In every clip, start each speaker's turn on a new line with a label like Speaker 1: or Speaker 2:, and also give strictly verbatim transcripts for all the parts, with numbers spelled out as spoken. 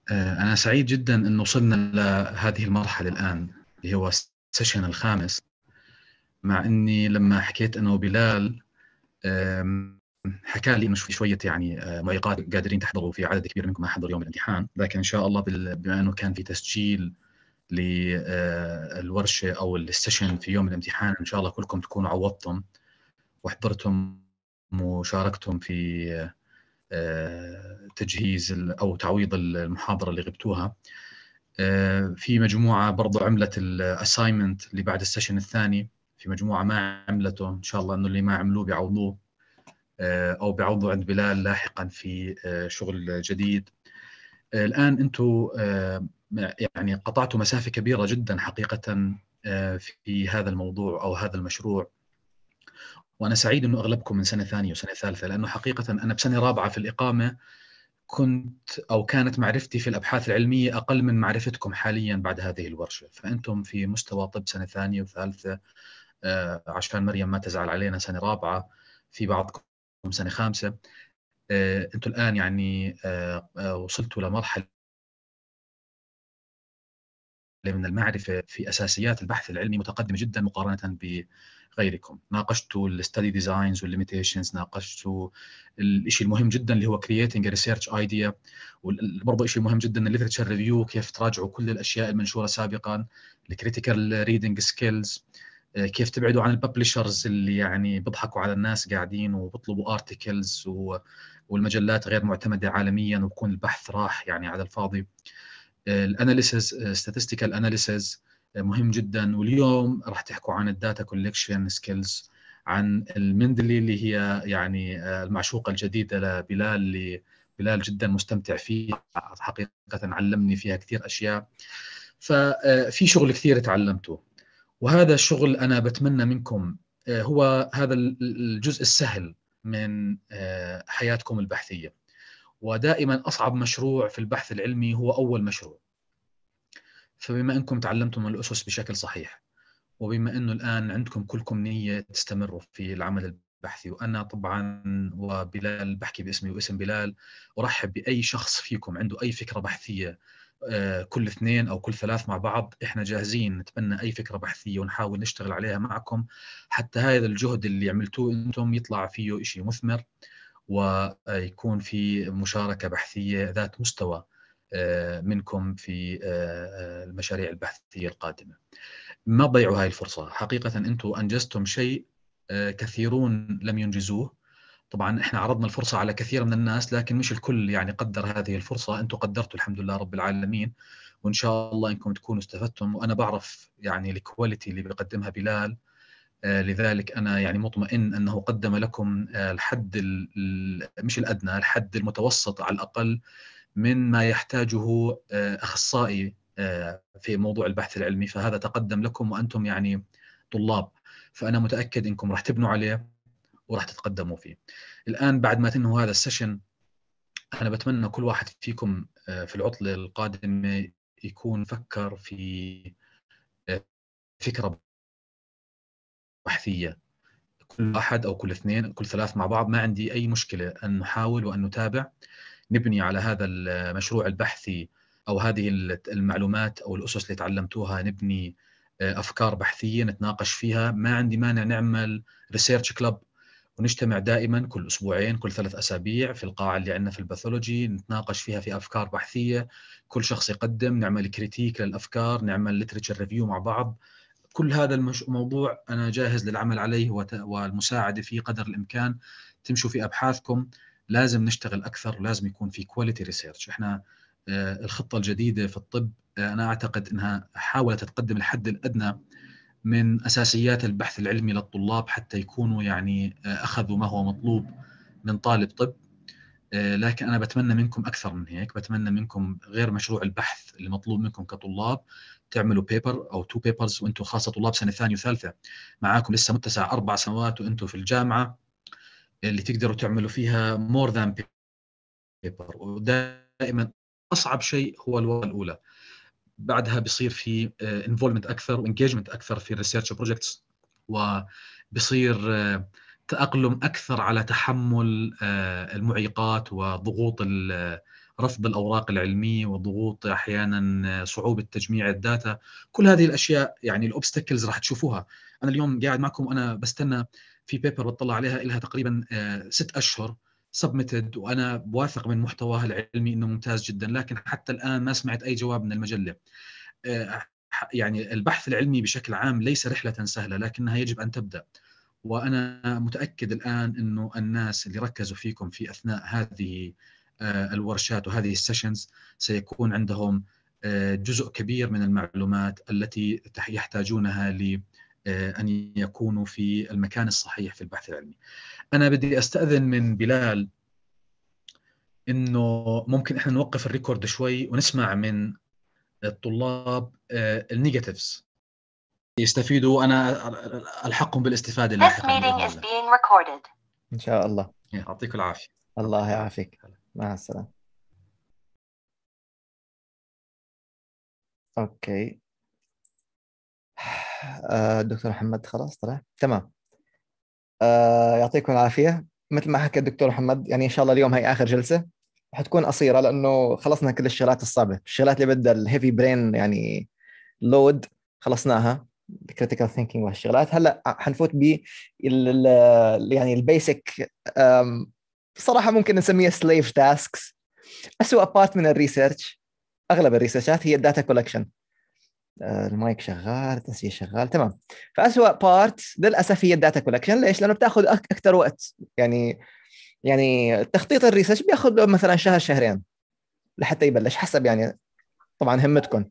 Speaker 1: أنا سعيد جدا أن وصلنا لهذه المرحلة الآن اللي هو السيشن الخامس، مع أني لما حكيت أنه بلال حكى لي أنه في شوية يعني معيقات قادرين تحضروا، في عدد كبير منكم ما حضر يوم الامتحان، لكن إن شاء الله بما أنه كان في تسجيل للورشة أو السيشن في يوم الامتحان، إن شاء الله كلكم تكونوا عوضتم وحضرتم وشاركتم في تجهيز أو تعويض المحاضرة اللي غبتوها. في مجموعة برضو عملت الاساينمنت اللي بعد السيشن الثاني، في مجموعة ما عملته، إن شاء الله إنه اللي ما عملوه بيعوضوه أو بيعوضوا عند بلال لاحقا في شغل جديد. الآن أنتم يعني قطعتوا مسافة كبيرة جدا حقيقة في هذا الموضوع أو هذا المشروع، وأنا سعيد إنه أغلبكم من سنة ثانية وسنة ثالثة، لأنه حقيقة أنا بسنة رابعة في الإقامة كنت أو كانت معرفتي في الأبحاث العلمية أقل من معرفتكم حاليا بعد هذه الورشة، فأنتم في مستوى طب سنة ثانية وثالثة، آه عشان مريم ما تزعل علينا سنة رابعة، في بعضكم سنة خامسة. آه أنتم الآن يعني آه آه وصلتوا لمرحلة من المعرفة في أساسيات البحث العلمي متقدمة جدا مقارنة بغيركم. ناقشتوا الستدي ديزاينز والليميتيشنز، ناقشتوا الشيء المهم جدا اللي هو creating a research idea، وبرضه شيء مهم جدا الليترشر ريفيو، كيف تراجعوا كل الأشياء المنشورة سابقا، الكريتيكال ريدنج سكيلز، كيف تبعدوا عن الببلشرز اللي يعني بيضحكوا على الناس قاعدين وبيطلبوا ارتكلز والمجلات غير معتمدة عالميا وبكون البحث راح يعني على الفاضي. الاناليسز، statistical analysis مهم جدا. واليوم راح تحكوا عن الداتا كولكشن سكيلز، عن المندلي اللي هي يعني المعشوقة الجديدة لبلال، اللي بلال جدا مستمتع فيه حقيقة، علمني فيها كثير أشياء، ففي شغل كثير تعلمته، وهذا الشغل أنا بتمنى منكم هو هذا الجزء السهل من حياتكم البحثية. ودائما أصعب مشروع في البحث العلمي هو أول مشروع، فبما أنكم تعلمتم الأسس بشكل صحيح، وبما أنه الآن عندكم كلكم نية تستمروا في العمل البحثي، وأنا طبعا وبلال بحكي باسمي واسم بلال، أرحب بأي شخص فيكم عنده أي فكرة بحثية، كل اثنين أو كل ثلاث مع بعض، إحنا جاهزين نتبنى أي فكرة بحثية ونحاول نشتغل عليها معكم، حتى هذا الجهد اللي عملتوه أنتم يطلع فيه شيء مثمر، ويكون في مشاركة بحثية ذات مستوى منكم في المشاريع البحثية القادمة. ما تضيعوا هاي الفرصة، حقيقة أنتم أنجزتم شيء كثيرون لم ينجزوه. طبعا احنا عرضنا الفرصة على كثير من الناس، لكن مش الكل يعني قدر هذه الفرصة، انتم قدرتوا الحمد لله رب العالمين، وان شاء الله انكم تكونوا استفدتم. وانا بعرف يعني الكواليتي اللي بيقدمها بلال، آه لذلك انا يعني مطمئن انه قدم لكم آه الحد مش الادنى، الحد المتوسط على الاقل من ما يحتاجه آه اخصائي آه في موضوع البحث العلمي، فهذا تقدم لكم وانتم يعني طلاب، فانا متاكد انكم راح تبنوا عليه وراح تتقدموا فيه. الآن بعد ما تنهوا هذا السيشن، أنا بتمنى كل واحد فيكم في العطلة القادمة يكون فكر في فكرة بحثية، كل واحد أو كل اثنين كل ثلاث مع بعض، ما عندي أي مشكلة أن نحاول وأن نتابع، نبني على هذا المشروع البحثي أو هذه المعلومات أو الأسس اللي تعلمتوها، نبني أفكار بحثية نتناقش فيها. ما عندي مانع نعمل ريسيرش كلاب ونجتمع دائما كل أسبوعين كل ثلاث أسابيع في القاعة اللي عندنا في الباثولوجي، نتناقش فيها في أفكار بحثية، كل شخص يقدم، نعمل كريتيك للأفكار، نعمل ليتريتشر ريفيو مع بعض. كل هذا الموضوع أنا جاهز للعمل عليه والمساعدة فيه قدر الإمكان. تمشوا في أبحاثكم، لازم نشتغل أكثر، لازم يكون في كواليتي ريسيرش. إحنا الخطة الجديدة في الطب أنا أعتقد أنها حاولت تقدم الحد الأدنى من أساسيات البحث العلمي للطلاب حتى يكونوا يعني أخذوا ما هو مطلوب من طالب طب، لكن أنا بتمنى منكم أكثر من هيك. بتمنى منكم غير مشروع البحث اللي مطلوب منكم كطلاب تعملوا بيبر أو تو بيبرز، وأنتم خاصة طلاب سنة ثانية وثالثة معاكم لسه متسع أربع سنوات وأنتم في الجامعة اللي تقدروا تعملوا فيها more than paper. ودائما أصعب شيء هو الورقة الأولى، بعدها بيصير في انفولمنت اكثر وانجيجمنت اكثر في الريسيرش بروجكتس، وبصير تاقلم اكثر على تحمل المعيقات وضغوط رفض الأوراق العلمية وضغوط أحيانا صعوبة تجميع الداتا. كل هذه الأشياء يعني الأوبستكلز راح تشوفوها. أنا اليوم قاعد معكم وأنا بستنى في بيبر بطلع عليها إلها تقريبا ست أشهر سبميتد، وأنا بواثق من محتواها العلمي إنه ممتاز جدا، لكن حتى الآن ما سمعت أي جواب من المجلة. يعني البحث العلمي بشكل عام ليس رحلة سهلة، لكنها يجب أن تبدأ. وأنا متأكد الآن أنه الناس اللي ركزوا فيكم في أثناء هذه الورشات وهذه السيشنز سيكون عندهم جزء كبير من المعلومات التي يحتاجونها لأن يكونوا في المكان الصحيح في البحث العلمي. أنا بدي أستأذن من بلال أنه ممكن إحنا نوقف الريكورد شوي ونسمع من الطلاب النيجاتيفز يستفيدوا، وأنا ألحقهم بالاستفادة لاحقا.
Speaker 2: إن شاء الله.
Speaker 1: يعطيكم العافية.
Speaker 2: الله يعافيك. مع السلامة. أوكي. آه دكتور محمد خلاص طلع تمام. آه يعطيكم العافية. مثل ما حكى الدكتور محمد، يعني إن شاء الله اليوم هي آخر جلسة، حتكون قصيرة لأنه خلصنا كل الشغلات الصعبة، الشغلات اللي بدها الهيفي برين يعني لود خلصناها، critical thinking والشغلات. هلا حنفوت ب يعني البيسك، صراحة ممكن نسميها slave tasks. أسوأ بارت من الريسيرش، أغلب الريسيرشات هي الداتا كولكشن. المايك شغال، التسجيل شغال تمام. فأسوأ بارت للأسف هي الداتا كولكشن. ليش؟ لأنه بتاخذ أكثر وقت. يعني يعني تخطيط الريسيرش بياخذ له مثلا شهر شهرين لحتى يبلش، حسب يعني طبعا همتكم.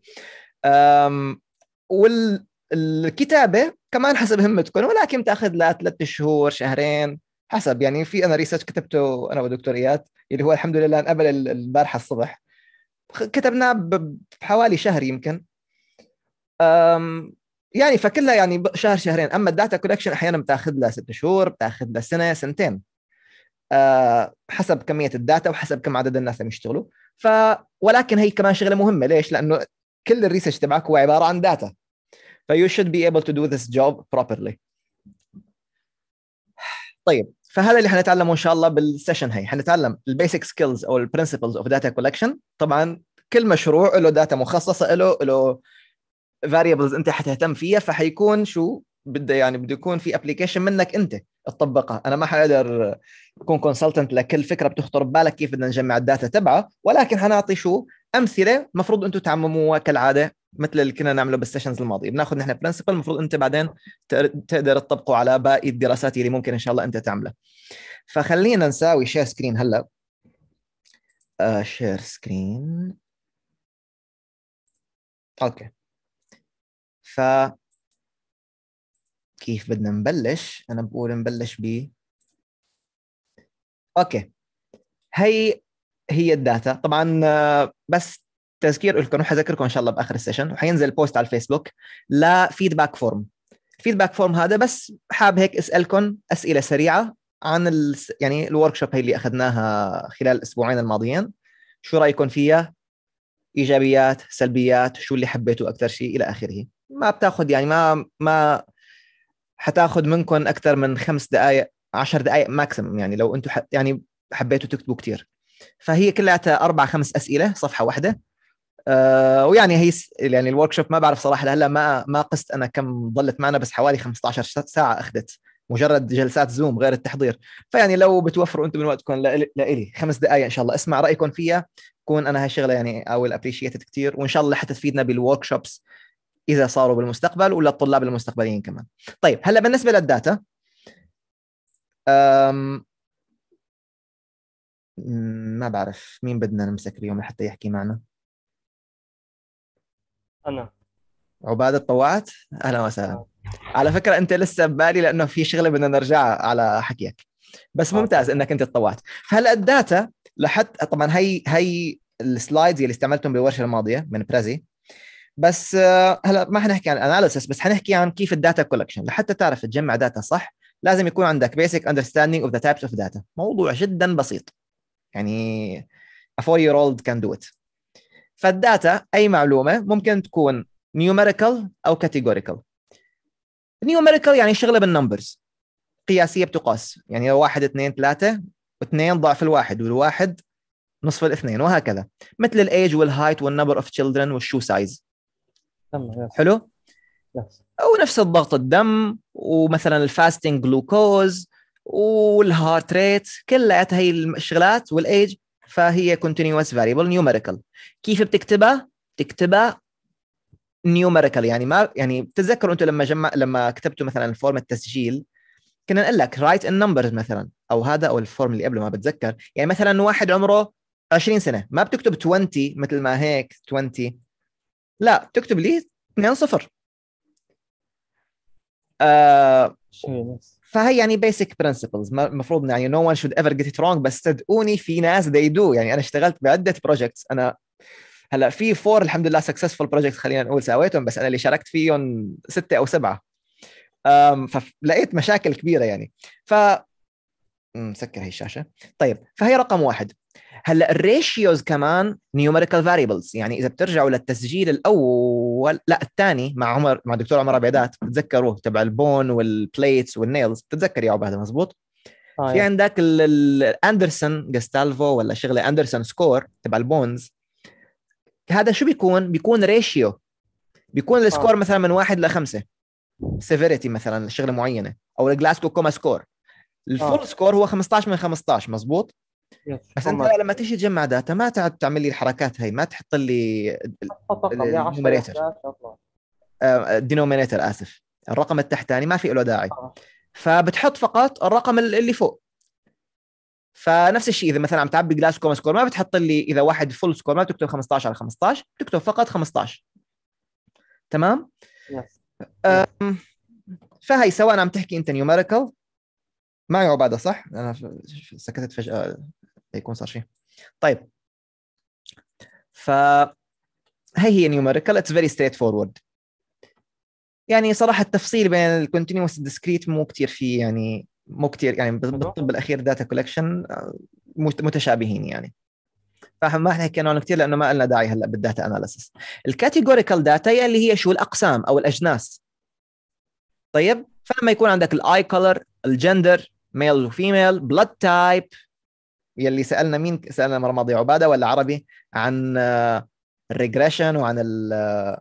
Speaker 2: والكتابة كمان حسب همتكم، ولكن تأخذ لا ثلاثة شهور شهرين حسب. يعني في أنا ريسيرش كتبته أنا ودكتور إياد اللي هو الحمد لله قبل البارحة الصبح، كتبناه بحوالي شهر يمكن. أم يعني فكلها يعني شهر شهرين. أما الداتا كولكشن أحيانا بتاخذ لها ست شهور، بتاخذ لها سنة سنتين، أه حسب كمية الداتا وحسب كم عدد الناس اللي يشتغلوا. ف ولكن هي كمان شغلة مهمة. ليش؟ لأنه كل الريسيرش تبعك هو عبارة عن داتا. ف you should be able to do this job properly. طيب، فهذا اللي حنتعلمه إن شاء الله بالسيشن هي. حنتعلم البيسك سكيلز أو البرنسبلز أوف داتا كولكشن. طبعا كل مشروع له داتا مخصصة له له variables أنت حتهتم فيها، فحيكون شو بده يعني بده يكون في ابلكيشن منك أنت تطبقها. أنا ما حقدر أكون كونسلتنت لكل فكرة بتخطر ببالك كيف بدنا نجمع الداتا تبعها، ولكن حنعطي شو أمثلة مفروض أنتم تعمموها كالعادة مثل اللي كنا نعمله بالسيشنز الماضية. بناخذ نحن برنسبل مفروض أنت بعدين تقدر تطبقه على باقي الدراسات اللي ممكن إن شاء الله أنت تعملها. فخلينا نساوي شير سكرين هلا. آه شير سكرين. أوكي. ف كيف بدنا نبلش؟ أنا بقول نبلش ب أوكي. هي هي الداتا طبعا. بس تذكير لكم، روح أذكركم إن شاء الله بآخر السيشن وحينزل بوست على الفيسبوك لا فيدباك فورم. الفيدباك فورم هذا بس حاب هيك أسألكم أسئلة سريعة عن ال... يعني الوركشوب هي اللي أخذناها خلال الأسبوعين الماضيين. شو رأيكم فيها؟ إيجابيات، سلبيات، شو اللي حبيته أكثر شيء إلى آخره. ما بتاخذ يعني ما ما حتاخذ منكم أكثر من خمس دقائق عشر دقائق ماكسيمم. يعني لو أنتم ح... يعني حبيتوا تكتبوا كتير. فهي كلها أربع خمس أسئلة صفحة واحدة. أه ويعني هي يعني الوركشوب ما بعرف صراحة هلا ما ما قست أنا كم ضلت معنا، بس حوالي خمسة عشر ساعة أخذت مجرد جلسات زوم غير التحضير. فيعني لو بتوفروا أنتم من وقتكم لإلي خمس دقائق إن شاء الله اسمع رأيكم فيها، كون أنا هالشغلة يعني I will appreciate it كتير، وإن شاء الله حتى تفيدنا بالوركشوبس إذا صاروا بالمستقبل ولا الطلاب المستقبليين كمان. طيب هلا بالنسبة للداتا، أم ما بعرف مين بدنا نمسك اليوم لحتى يحكي معنا.
Speaker 3: أنا
Speaker 2: عبادة طوعت. أهلا وسهلا. آه. على فكرة أنت لسه ببالي لأنه في شغلة بدنا نرجع على حكيك، بس ممتاز آه. إنك أنت تطوعت. فهلا الداتا لحتى طبعا هي هي السلايدز اللي استعملتهم بالورشة الماضية من بريزي، بس هلا ما حنحكي عن اناليسيس، بس حنحكي عن كيف الداتا كولكشن. لحتى تعرف تجمع داتا صح لازم يكون عندك basic understanding of the types of data. موضوع جدا بسيط يعني a four year old can do it. فالداتا أي معلومة ممكن تكون numerical أو categorical. numerical يعني شغلة بالنمبرز، قياسية بتقاس، يعني واحد اثنين ثلاثة واثنين ضعف الواحد والواحد نصف الاثنين وهكذا، مثل الايج والهايت والنمبر اوف تشيلدرن والشو سايز. حلو.
Speaker 3: يس.
Speaker 2: او نفس الضغط الدم، ومثلا الفاستنج جلوكوز والهارت ريت، كلها هي الشغلات والايج، فهي continuous variable numerical. كيف بتكتبها؟ تكتبها numerical، يعني ما يعني بتتذكروا انتم لما جمع لما كتبتوا مثلا الفورم التسجيل كنا نقول لك write in numbers مثلا، او هذا او الفورم اللي قبله ما بتذكر، يعني مثلا واحد عمره عشرين سنه ما بتكتب عشرين مثل ما هيك عشرين، لا بتكتب لي اثنين صفر. آه فهي يعني basic principles، المفروض يعني no one should ever get it wrong، بس صدقوني في ناس they do. يعني انا اشتغلت بعده projects، انا هلا في فور الحمد لله successful projects خلينا نقول سويتهم، بس انا اللي شاركت فيهم ستة او سبعة، فلقيت مشاكل كبيره يعني. ف نسكر هي الشاشه. طيب فهي رقم واحد. هلا الريشيوز كمان نيوميريكال فاريبلز، يعني اذا بترجعوا للتسجيل الاول لا الثاني مع عمر مع دكتور عمر عبيدات بتذكروه تبع البون والبليتس والنيلز، بتتذكر يا عبد هذا مزبوط؟
Speaker 3: آه
Speaker 2: في عندك الاندرسون جاستالفو ولا شغله اندرسون سكور تبع البونز، هذا شو بيكون؟ بيكون ريشيو، بيكون السكور
Speaker 3: آه.
Speaker 2: مثلا من واحد لخمسة سيفيريتي مثلا شغله معينه، او الجلاسكو كوما سكور. الفول
Speaker 3: آه.
Speaker 2: سكور هو خمسطعش من خمسطعش مزبوط.
Speaker 3: يس.
Speaker 2: بس انت
Speaker 3: هم-
Speaker 2: لما تيجي تجمع داتا ما تعد تعمل لي الحركات هي، ما تحط لي
Speaker 3: حط رقم يا عشرة يا
Speaker 2: النوميريتور،
Speaker 3: إحدى عشر اطلع.
Speaker 2: الدينومينيتور اسف، الرقم التحتاني ما في له داعي،
Speaker 3: آه.
Speaker 2: فبتحط فقط الرقم اللي فوق. فنفس الشيء اذا مثلا عم تعبي جلاس كوما سكور ما بتحط لي اذا واحد فول سكور ما بتكتب خمسطعش على خمسطعش، بتكتب فقط خمسطعش. تمام.
Speaker 3: يس.
Speaker 2: أم، فهي سواء عم تحكي انت نيوميريكال معي عباده صح؟ انا ف- سكتت فجاه يكون صار شيء. طيب فهي هي نيوميريكال اتس فيري ستريت فورورد. يعني صراحه التفصيل بين الكونتينوس والديسكريت مو كثير فيه، يعني مو كثير يعني بالطب الاخير داتا كولكشن متشابهين يعني، فما حكينا عنه كثير لانه ما لنا داعي هلا بالداتا اناليسيس. الكاتيجوريكال داتا اللي هي شو الاقسام او الاجناس. طيب فلما يكون عندك الاي كولر، الجندر ميل وفيميل، بلاد تايب يلي سالنا مين سالنا المره الماضيه عباده ولا عربي عن الريجريشن وعن ال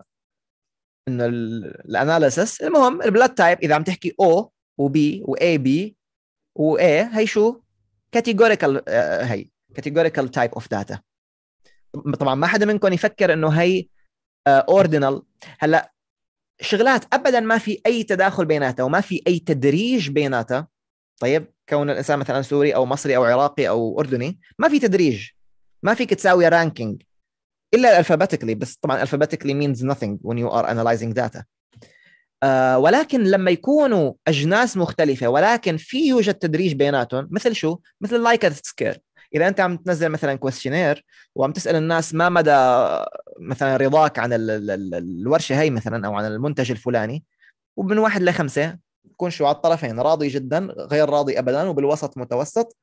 Speaker 2: انه الاناليسيس. المهم البلاد تايب اذا عم تحكي او وبي واي بي واي هي شو كاتيجوريكال، هي كاتيجوريكال تايب اوف داتا. طبعا ما حدا منكم يفكر انه هي اوردينال. هلا شغلات ابدا ما في اي تداخل بيناتها وما في اي تدريج بيناتها. طيب كون الانسان مثلا سوري او مصري او عراقي او اردني ما في تدريج، ما فيك تساوي رانكينج الا alphabetically، بس طبعا alphabetically means nothing when you are analyzing data. آه ولكن لما يكونوا اجناس مختلفه ولكن في يوجد تدريج بيناتهم، مثل شو؟ مثل اللايكرت سكيل. اذا انت عم تنزل مثلا كويستشنير وعم تسال الناس ما مدى مثلا رضاك عن ال ال ال الورشه هي مثلا او عن المنتج الفلاني، ومن واحد لخمسه يكون شو على الطرفين راضي جدا غير راضي ابدا وبالوسط متوسط،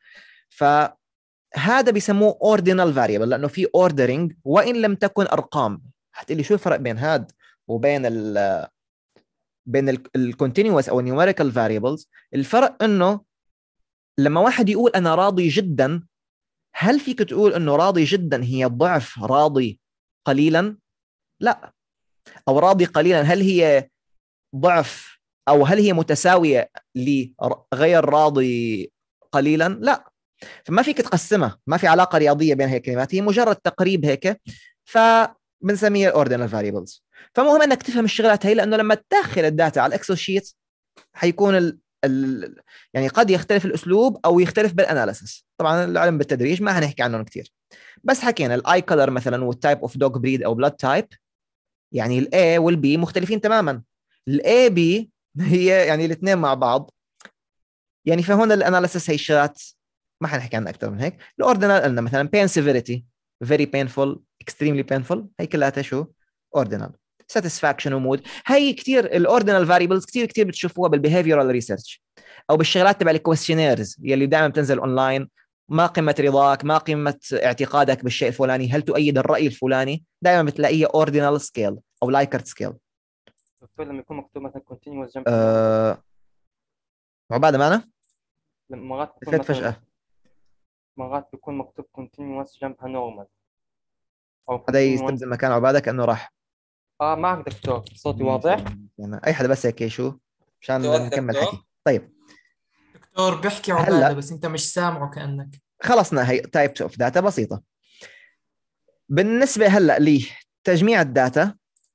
Speaker 2: فهذا بيسموه اوردينال فاريبل لانه في اوردرينج وان لم تكن ارقام. هتقولي شو الفرق بين هاد وبين ال بين الكونتينوس او النيوميريكال فاريبلز؟ الفرق انه لما واحد يقول انا راضي جدا، هل فيك تقول انه راضي جدا هي ضعف راضي قليلا؟ لا. او راضي قليلا هل هي ضعف او هل هي متساويه لغير راضي قليلا؟ لا. فما فيك تقسمها، ما في علاقه رياضيه بين هي الكلمات، هي مجرد تقريب هيك، فبنسميها اوردينال فاريبلز. فمهم انك تفهم الشغلات هي لانه لما تدخل الداتا على الاكسل شيت حيكون ال ال يعني قد يختلف الاسلوب او يختلف بالاناليسيس. طبعا العلم بالتدريج ما هنحكي عنهم كثير، بس حكينا الاي كلر مثلا والتايب اوف دوغ بريد او بلاد تايب، يعني الاي والبي مختلفين تماما. الاي بي هي يعني الاثنين مع بعض يعني. فهون الاناليسيس هي الشغلات ما حنحكي عنها اكثر من هيك. الاوردينال قلنا مثلا pain severity very painful extremely painful، هي كلها شو اوردينال. satisfaction ومود هي كثير الاوردينال فاريبلز كثير كثير بتشوفوها بالبيهيفيرال ريسيرش او بالشغلات تبع الكويستشنيرز يلي دائما بتنزل اونلاين. ما قيمه رضاك، ما قيمه اعتقادك بالشيء الفلاني، هل تؤيد الراي الفلاني، دائما بتلاقيها اوردينال سكيل او لايكرت سكيل.
Speaker 3: دكتور لما يكون مكتوب مثلا continuous جنب
Speaker 2: أه... عباده معنا
Speaker 3: لما مرات يكون
Speaker 2: فات
Speaker 3: مثلا
Speaker 2: فجاه
Speaker 3: مرات بيكون مكتوب continuous جنبها normal أو
Speaker 2: هذا
Speaker 3: continuous.
Speaker 2: يستلزم مكان عبادة كأنه راح.
Speaker 3: آه معك دكتور، صوتي واضح؟
Speaker 2: يعني أي حدا بس هيك يشوف عشان
Speaker 4: واضح
Speaker 2: نكمل
Speaker 4: دكتور.
Speaker 2: حكي. طيب
Speaker 4: دكتور بيحكي عبادة
Speaker 2: هلا
Speaker 4: بس انت مش سامعه كأنك.
Speaker 2: خلصنا، هي تايبس اوف داتا بسيطة. بالنسبة هلا لتجميع الداتا،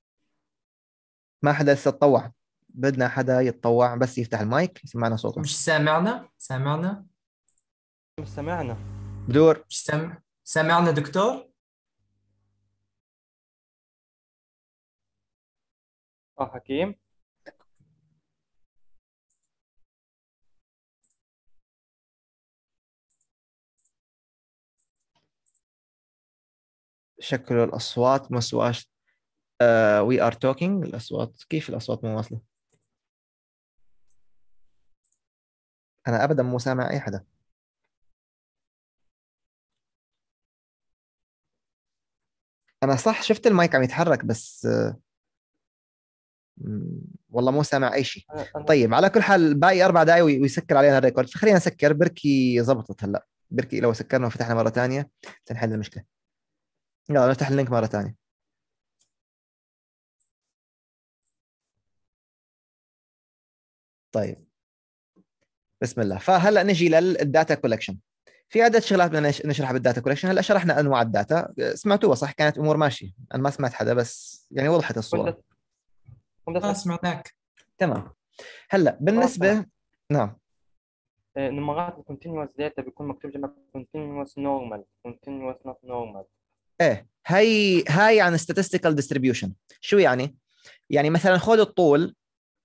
Speaker 2: ما حدا لسه تطوع، بدنا حدا يتطوع بس يفتح المايك يسمعنا صوته.
Speaker 4: مش سامعنا سامعنا
Speaker 3: مش سمعنا.
Speaker 2: بدور
Speaker 4: مش سامع سامعنا دكتور.
Speaker 3: آه حكيم.
Speaker 2: شكل الأصوات مسواش. uh, we are talking. الأصوات كيف الأصوات مو واصلة؟ أنا أبدا مو سامع أي حدا. أنا صح شفت المايك عم يتحرك بس uh, والله مو سامع أي شيء. طيب على كل حال باقي أربع دقايق ويسكر علينا الريكورد، فخلينا نسكر بركي زبطت. هلا بركي لو سكرنا وفتحنا مرة ثانية تنحل المشكلة. يلا نفتح اللينك مرة ثانية. طيب بسم الله. فهلا نجي للداتا كولكشن. في عدة شغلات بدنا نشرحها بالداتا كولكشن. هلا شرحنا انواع الداتا، سمعتوها صح؟ كانت امور ماشيه، انا ما سمعت حدا بس يعني وضحت الصوره.
Speaker 4: ما سمعناك.
Speaker 2: تمام. هلا بالنسبه نعم
Speaker 3: إنه مرات الكونتينوس داتا بيكون مكتوب جنبها continuous normal continuous not normal.
Speaker 2: ايه هاي هاي عن statistical distribution. شو يعني؟ يعني مثلا خذ الطول،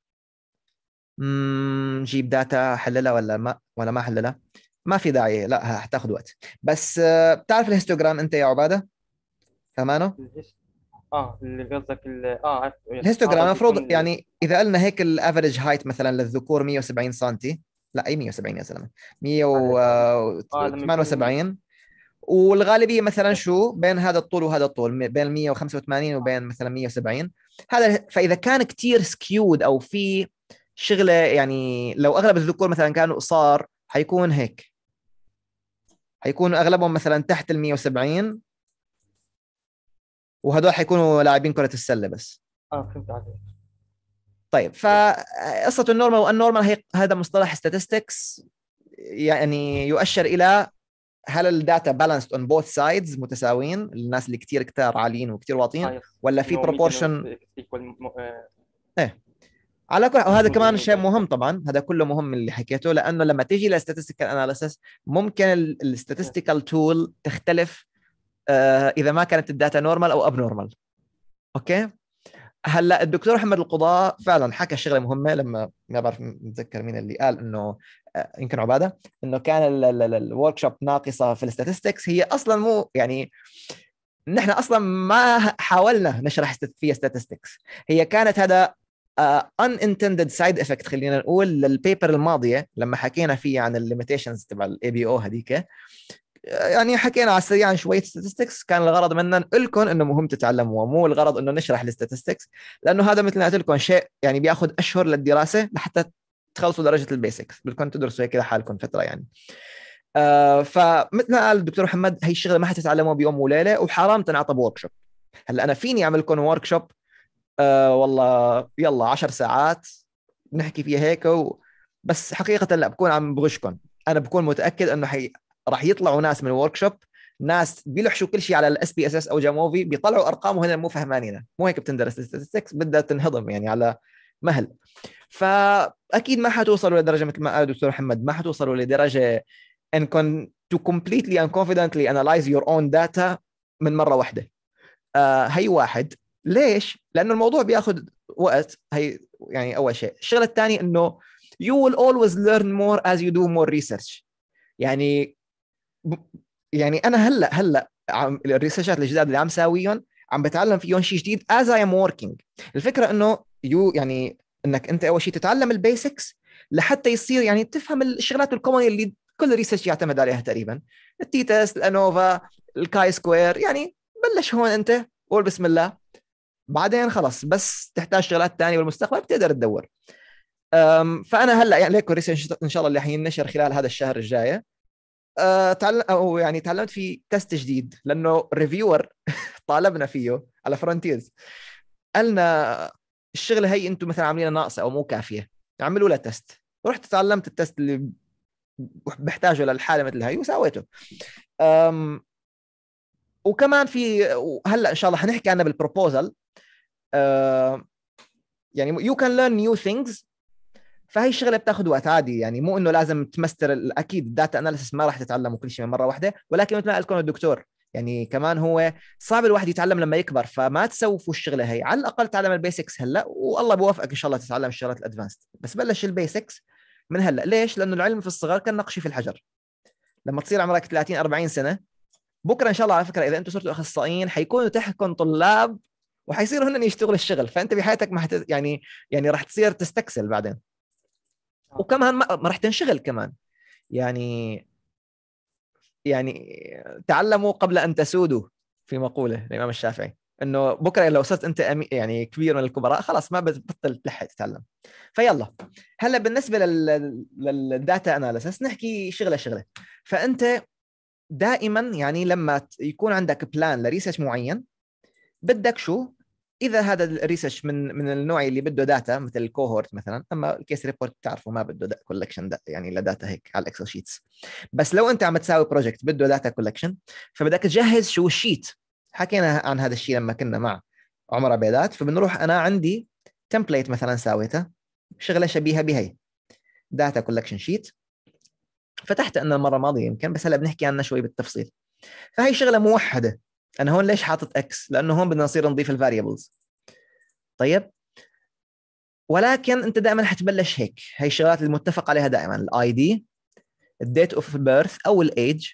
Speaker 2: امم جيب داتا حللها ولا ما ولا ما حللها، ما في داعي، لا حتاخذ وقت. بس آه، بتعرف الهيستوجرام انت يا عباده؟ فهمانه؟
Speaker 3: الهيست- اه اللي قصدك ال- اه عرفت.
Speaker 2: الهيستوجرام
Speaker 3: هذا
Speaker 2: المفروض
Speaker 3: بيكون
Speaker 2: يعني اذا قلنا هيك الافريج هايت مثلا للذكور مية وسبعين سنتي، لا اي مية وسبعين يا زلمه،
Speaker 3: آه لما يكون
Speaker 2: مية وثمانين، والغالبيه مثلا شو بين هذا الطول وهذا الطول، بين مية وخمسة وثمانين وبين مثلا مية وسبعين. هذا فاذا كان كتير سكيود او في شغله، يعني لو اغلب الذكور مثلا كانوا قصار حيكون هيك، حيكونوا اغلبهم مثلا تحت ال مية وسبعين، وهدول حيكونوا لاعبين كره السله بس.
Speaker 3: اه فهمت عليك.
Speaker 2: طيب فقصة النورمال والنورمال هي هذا مصطلح statistics، يعني يؤشر إلى هل الداتا balanced on both sides، متساويين، الناس اللي كتير كتار عاليين وكتير واطين،
Speaker 3: آه
Speaker 2: ولا في
Speaker 3: no
Speaker 2: proportion.
Speaker 3: median equal آه
Speaker 2: ايه على كل، وهذا كمان
Speaker 3: median
Speaker 2: شيء
Speaker 3: equal.
Speaker 2: مهم طبعا، هذا كله مهم اللي حكيته، لأنه لما تيجي للstatistical analysis ممكن الستاتستيكال تول تختلف آه إذا ما كانت الداتا نورمال أو abnormal. أوكي. هلا الدكتور محمد القضاء فعلا حكى شغله مهمه، لما ما بعرف متذكر مين اللي قال انه يمكن عباده، انه كان الورك شوب ناقصه في الستاتستكس. هي اصلا مو يعني نحن اصلا ما حاولنا نشرح فيها statistics، هي كانت هذا uh, unintended side effect خلينا نقول للبيبر الماضيه لما حكينا فيه عن الليميتيشنز تبع الاي بي او هذيك. يعني حكينا على السريع عن شويه statistics، كان الغرض منا نقول لكم انه مهم تتعلموا، مو الغرض انه نشرح الستاتستكس، لانه هذا مثل ما قلت لكم شيء يعني بياخذ اشهر للدراسه لحتى تخلصوا درجه البيسكس، بدكم تدرسوا هيك لحالكم فتره يعني. آه فمثل ما قال الدكتور محمد، هي الشغله ما حتتعلموها بيوم وليله، وحرام تنعطى بورك شوب. هلا انا فيني اعمل لكم ورك شوب آه والله يلا عشر ساعات نحكي فيها هيك و... بس حقيقه لا، بكون عم بغشكم. انا بكون متاكد انه حي... راح يطلعوا ناس من الورك شوب، ناس بيلحشوا كل شيء على الاس بي اس اس او جاموفي، بيطلعوا ارقام وهنا مو فهمانينها، مو هيك بتندرس الستاتستكس، بدها تنهضم يعني على مهل. فاكيد ما حتوصلوا لدرجه مثل ما قال الدكتور محمد، ما حتوصلوا لدرجه ان كن to completely and confidently analyze your own data من مره واحده. آه هي واحد. ليش؟ لانه الموضوع بياخذ وقت. هي يعني اول شيء. الشغله الثانيه انه you will always learn more as you do more research. يعني يعني انا هلا هلا عم الريسيرشات الجداد اللي عم ساويهم عم بتعلم فيهم شيء جديد as I am working. الفكره انه يو يعني انك انت اول شيء تتعلم البيسكس لحتى يصير يعني تفهم الشغلات الكومن اللي كل الريسيرش يعتمد عليها تقريبا، التي تيست، الانوفا، الكاي سكوير. يعني بلش هون انت قول بسم الله، بعدين خلص بس تحتاج شغلات ثانيه بالمستقبل بتقدر تدور. فانا هلا يعني ليكو ريسيرش ان شاء الله اللي حينشر خلال هذا الشهر الجاي آه تعلم او يعني تعلمت في تيست جديد، لانه ريفيور طالبنا فيه على فرونتيرز، قالنا الشغله هي انتم مثلا عاملينها ناقصه او مو كافيه، اعملوا لها تيست. رحت تعلمت التيست اللي بحتاجه للحاله مثل هاي وسويته. أم وكمان في هلا ان شاء الله حنحكي عنها بالبروبوزل. يعني you can learn new things، فهي الشغله بتاخذ وقت عادي، يعني مو انه لازم تمستر. اكيد الداتا اناليسيس ما راح تتعلمه كل شيء من مره واحده، ولكن مثل ما قال لكم الدكتور يعني كمان هو صعب الواحد يتعلم لما يكبر، فما تسوفوا الشغله هي، على الاقل تعلم البيسكس هلا، والله بوفقك ان شاء الله تتعلم الشغلات الادفانسد، بس بلش البيسكس من هلا. ليش؟ لانه العلم في الصغر كالنقش في الحجر. لما تصير عمرك ثلاثين أربعين سنه بكره ان شاء الله، على فكره اذا انتم صرتوا اخصائيين حيكونوا تحتكم طلاب وحيصيروا هن يشتغلوا الشغل، فانت بحياتك ما حت... يعني يعني راح تصير تستكسل بعدين، وكمان ما راح تنشغل كمان. يعني يعني تعلموا قبل ان تسودوا، في مقوله الامام الشافعي، انه بكره لو صرت انت أمي... يعني كبير من الكبراء خلاص ما بتبطل تلحق تتعلم. فيلا هلا بالنسبه لل... للداتا اناليسيس نحكي شغله شغله. فانت دائما يعني لما يكون عندك بلان لريسيرش معين بدك شو، اذا هذا الريسيرش من من النوع اللي بده داتا مثل الكوهورت مثلا، اما الكيس ريبورت بتعرفوا ما بده كولكشن يعني لداتا هيك على الاكسل شيتس. بس لو انت عم تساوي بروجكت بده داتا كولكشن فبدك تجهز شو الشيت. حكينا عن هذا الشيء لما كنا مع عمر عبيدات. فبنروح انا عندي تمبليت مثلا ساويتها شغله شبيهه بهي داتا كولكشن شيت، فتحت أنا المره الماضيه يمكن، بس هلا بنحكي عنها شوي بالتفصيل. فهي شغله موحده. انا هون ليش حاطط اكس؟ لانه هون بدنا نصير نضيف الفاريبلز. طيب ولكن انت دائما حتبلش هيك، هي الشغلات المتفق عليها دائما، الاي دي، الديت اوف بيرث او الايج،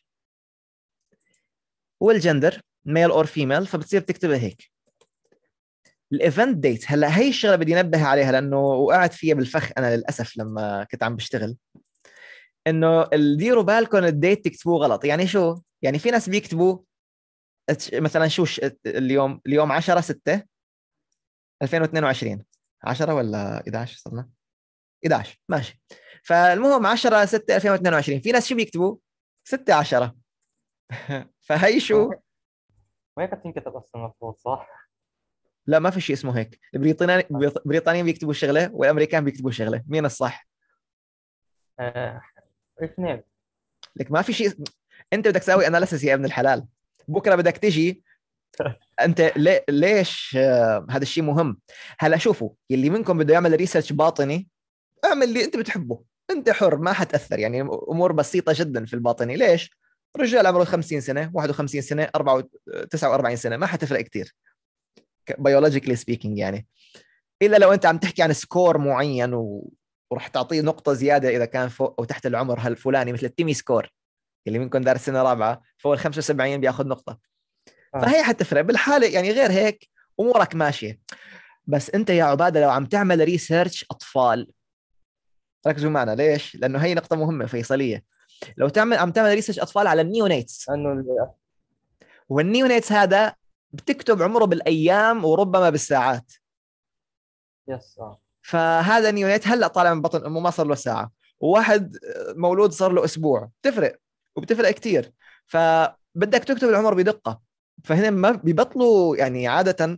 Speaker 2: والجندر ميل اور فيميل، فبتصير تكتبها هيك. الايفنت ديت، هلا هي الشغله بدي انبه عليها لانه وقعت فيها بالفخ انا للاسف لما كنت عم بشتغل، انه ديروا بالكم الديت تكتبوه غلط. يعني شو؟ يعني في ناس بيكتبوا مثلا شو اليوم اليوم عشرة ستة ألفين واثنين وعشرين، عشرة ولا إحدى عشر صرنا؟ إحدى عشر ماشي. فالمهم عشرة ستة ألفين واثنين وعشرين، في ناس شو بيكتبوا ستة عشرة. فهي شو؟
Speaker 3: وهيك تنكتب اصلا المفروض صح؟
Speaker 2: لا ما في شيء اسمه هيك. البريطانيين البريطانيين بيكتبوا شغله والامريكان بيكتبوا شغله، مين الصح؟
Speaker 3: آه، اثنين.
Speaker 2: لك ما في شيء. انت بدك تسوي اناليسيس يا ابن الحلال، بكره بدك تجي انت لي... ليش آه هذا الشيء مهم. هلا شوفوا، يلي منكم بده يعمل ريسيرش باطني اعمل اللي انت بتحبه، انت حر ما حتاثر. يعني امور بسيطه جدا في الباطني. ليش؟ رجال عمره خمسين سنه واحد وخمسين سنه أربعة تسعة وأربعين سنه ما حتفرق كثير بيولوجيكلي سبيكينج. يعني الا لو انت عم تحكي عن سكور معين و... وراح تعطيه نقطه زياده اذا كان فوق او تحت العمر هالفلاني، مثل التيمي سكور اللي منكم دارس سنه رابعه فوق ال خمسة وسبعين بياخذ نقطه.
Speaker 3: آه.
Speaker 2: فهي حتفرق بالحاله. يعني غير هيك امورك ماشيه. بس انت يا عباده لو عم تعمل ريسيرش اطفال، ركزوا معنا ليش؟ لانه هي نقطه مهمه فيصليه. لو تعمل عم تعمل ريسيرش اطفال على النيونيتس،
Speaker 3: لانه
Speaker 2: والنيونيتس هذا بتكتب عمره بالايام وربما بالساعات.
Speaker 3: يس اه
Speaker 2: فهذا نيونيت هلا طالع من بطن امه ما صار له ساعه، وواحد مولود صار له اسبوع، تفرق وبتفرق كثير. فبدك تكتب العمر بدقه. فهنا ما بيبطلوا يعني عاده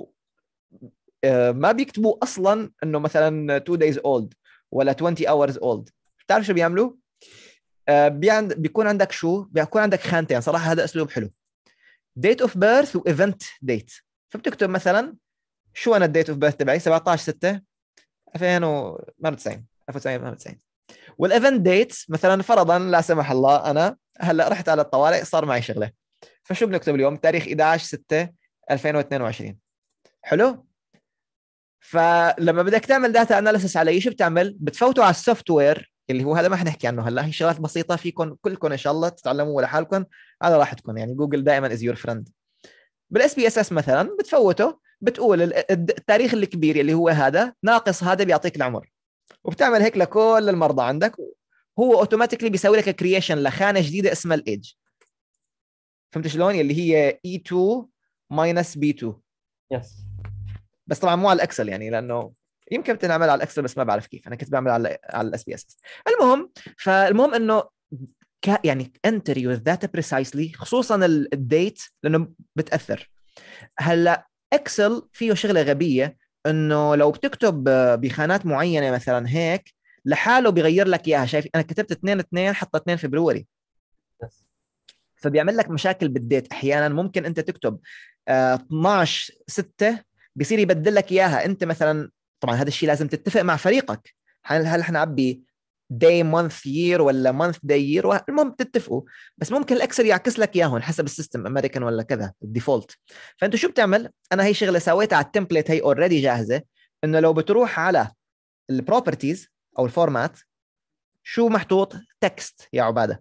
Speaker 2: ما بيكتبوا اصلا انه مثلا two days old ولا twenty hours old. بتعرف شو بيعملوا؟ آه بيكون عندك شو؟ بيكون عندك خانتين. صراحه هذا اسلوب حلو، date of birth و event date. فبتكتب مثلا شو انا الديت اوف بيرث تبعي سبعة عشر ستة ألفين وثمانية وتسعين ألف وتسعمية وثمانية وتسعين، والايفنت ديت مثلا فرضا لا سمح الله انا هلا رحت على الطوارئ صار معي شغله، فشو بنكتب اليوم؟ تاريخ إحدى عشر ستة ألفين واثنين وعشرين. حلو. فلما بدك تعمل داتا اناليسيس على شو بتعمل؟ بتفوتوا على السوفت وير اللي هو هذا ما حنحكي عنه هلا، هي شغلات بسيطه فيكم كلكم ان شاء الله تتعلموا لحالكم على راحتكم. يعني جوجل دائما از يور فريند. بالاس بي اس اس مثلا بتفوته، بتقول التاريخ الكبير اللي هو هذا ناقص هذا بيعطيك العمر، وبتعمل هيك لكل المرضى عندك. هو اوتوماتيكلي بيسوي لك كرييشن لخانه جديده اسمها الايدج. فهمت شلون؟ اللي هي إي تو ماينس بي تو.
Speaker 3: يس.
Speaker 2: بس طبعا مو على الاكسل يعني، لانه يمكن بتنعمل على الاكسل بس ما بعرف كيف. انا كنت بعمل على على الاس بي اس اس. المهم فالمهم انه ك يعني enter your data precisely، خصوصا الديت لانه بتاثر. هلا اكسل فيه شغله غبيه، انه لو بتكتب بخانات معينه مثلا هيك لحاله بيغير لك اياها. شايف انا كتبت اثنين اثنين حط اثنين فبراير، فبيعمل لك مشاكل بالديت. احيانا ممكن انت تكتب آه اثناشر ستة بيصير يبدل لك اياها انت مثلا. طبعا هذا الشيء لازم تتفق مع فريقك، هل هل احنا عبي day month year ولا month day year، المهم تتفقوا. بس ممكن الاكسل يعكس لك اياهم حسب السيستم امريكان ولا كذا الديفولت. فانت شو بتعمل؟ انا هي شغله سويتها على التمبليت، هي اوريدي جاهزه، انه لو بتروح على البروبرتيز او الفورمات شو محطوط؟ تكست يا عباده.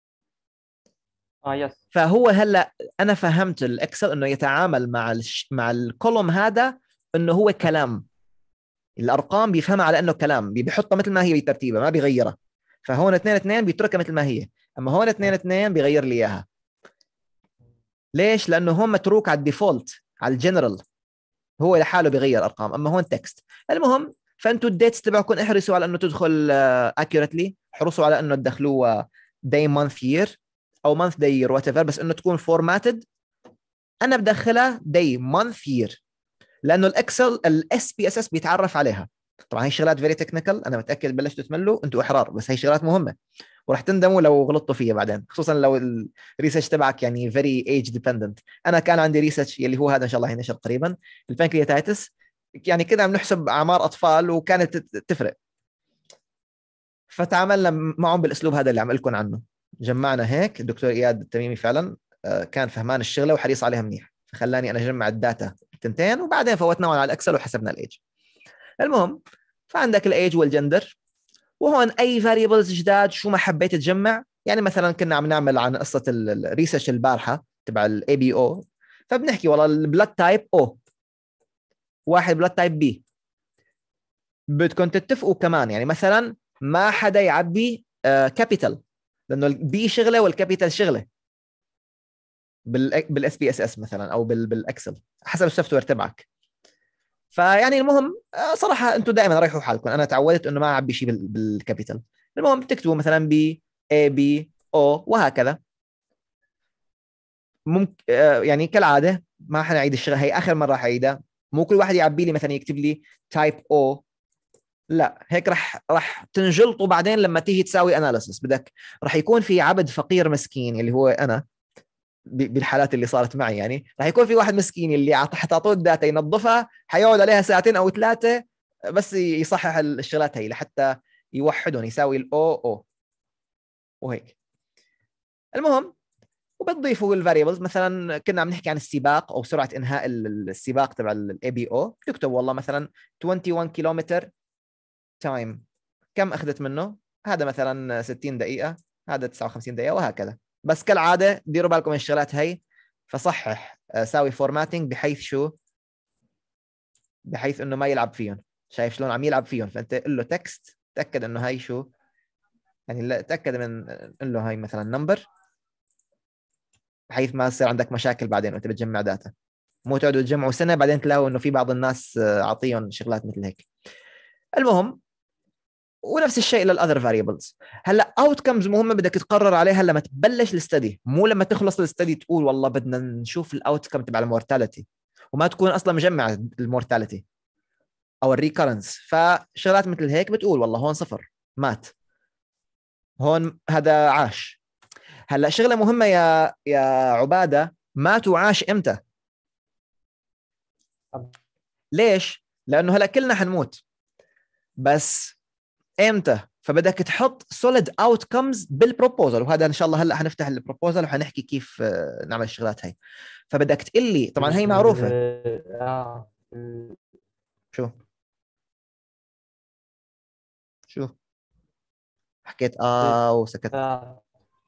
Speaker 3: اه يس.
Speaker 2: فهو هلا انا فهمت الاكسل انه يتعامل مع الش... مع الكولوم هذا انه هو كلام، الارقام بيفهمها على انه كلام، بيحطها مثل ما هي بترتيبها ما بيغيرها. فهون اثنين اثنين بيتركها مثل ما هي، اما هون اثنين اثنين بيغير لي اياها. ليش؟ لانه هون متروك على الديفولت على الجنرال، هو لحاله بيغير ارقام، اما هون تكست. المهم فانتوا الديتس تبعكم احرصوا على انه تدخل اكيوريتلي، احرصوا على انه تدخلوه داي مانث يير او مانث داي يير وات ايفر، بس انه تكون فورماتد. انا بدخلها داي مانث يير لانه الاكسل الاس بي اس اس بيتعرف عليها. طبعا هي شغلات فيري تكنيكال، انا متاكد بلشتوا تملوا انتوا احرار، بس هي شغلات مهمه وراح تندموا لو غلطتوا فيها بعدين، خصوصا لو الريسيرش تبعك يعني فيري ايج ديبندنت. انا كان عندي ريسيرش اللي هو هذا ان شاء الله هينشر قريبا، البانكرياتايتس، يعني كده عم نحسب اعمار اطفال وكانت تفرق، فتعاملنا معهم بالاسلوب هذا اللي عم لكم عنه. جمعنا هيك الدكتور اياد التميمي فعلا كان فهمان الشغله وحريص عليها منيح، فخلاني انا اجمع الداتا التنتين، وبعدين فوتناهم على الاكسل وحسبنا الايج. المهم فعندك الايج والجندر، وهون اي فاريبلز جداد شو ما حبيت تجمع. يعني مثلا كنا عم نعمل عن قصه الريسيرش البارحه تبع الاي بي او، فبنحكي والله البلاد تايب او واحد، بلاد تايب بي، بدكم تتفقوا كمان. يعني مثلا ما حدا يعبي كابيتال، uh, لانه البي شغله والكابيتال شغله بالاس بي اس اس مثلا او بالاكسل حسب السوفت وير تبعك. فيعني المهم صراحه انتم دائما ريحوا حالكم، انا تعودت انه ما اعبي شيء بالكابيتال. المهم بتكتبوا مثلا بي اي بي او وهكذا. ممكن يعني كالعاده ما حنعيد الشغله، هي اخر مره حعيدها. مو كل واحد يعبي لي مثلا يكتب لي تايب او، لا هيك رح رح تنجلطوا بعدين لما تيجي تساوي اناليسيس. بدك رح يكون في عبد فقير مسكين اللي هو انا بالحالات اللي صارت معي، يعني رح يكون في واحد مسكين اللي حتعطوه الداتا ينظفها حيقعد عليها ساعتين او ثلاثه بس يصحح الشغلات هي لحتى يوحدهم يساوي الاو او وهيك. المهم وبتضيفوا الفاريبلز. مثلا كنا عم نحكي عن السباق او سرعه انهاء السباق تبع الاي بي او، تكتب والله مثلا واحد وعشرين كيلومتر تايم، كم اخذت منه؟ هذا مثلا ستين دقيقه، هذا تسعة وخمسين دقيقه وهكذا. بس كالعاده ديروا بالكم من الشغلات هي، فصحح ساوي فورماتنج بحيث شو، بحيث انه ما يلعب فيهم. شايف شلون عم يلعب فيهم؟ فانت قل له تكست، تاكد انه هاي شو، يعني لا تاكد من قل له هاي مثلا نمبر، بحيث ما يصير عندك مشاكل بعدين وانت بتجمع داتا. مو تقعدوا تجمعوا سنه بعدين تلاقوا انه في بعض الناس عاطيهم شغلات مثل هيك. المهم ونفس الشيء للاذر فاريبلز. هلا اوتكمز مهمه بدك تقرر عليها لما تبلش الاستدي، مو لما تخلص الاستدي تقول والله بدنا نشوف الاوتكم تبع المورتاليتي وما تكون اصلا مجمع المورتاليتي او الريكرنس. فشغلات مثل هيك بتقول والله هون صفر مات، هون هذا عاش. هلا شغله مهمه يا يا عباده، مات وعاش امتى؟ ليش؟ لانه هلا كلنا حنموت، بس امتى؟ فبدك تحط solid outcomes بالبروبوزل، وهذا ان شاء الله هلا حنفتح البروبوزل وحنحكي كيف نعمل الشغلات هاي. فبدك تقول لي طبعا هي معروفه. شو شو حكيت اه وسكت؟
Speaker 3: اه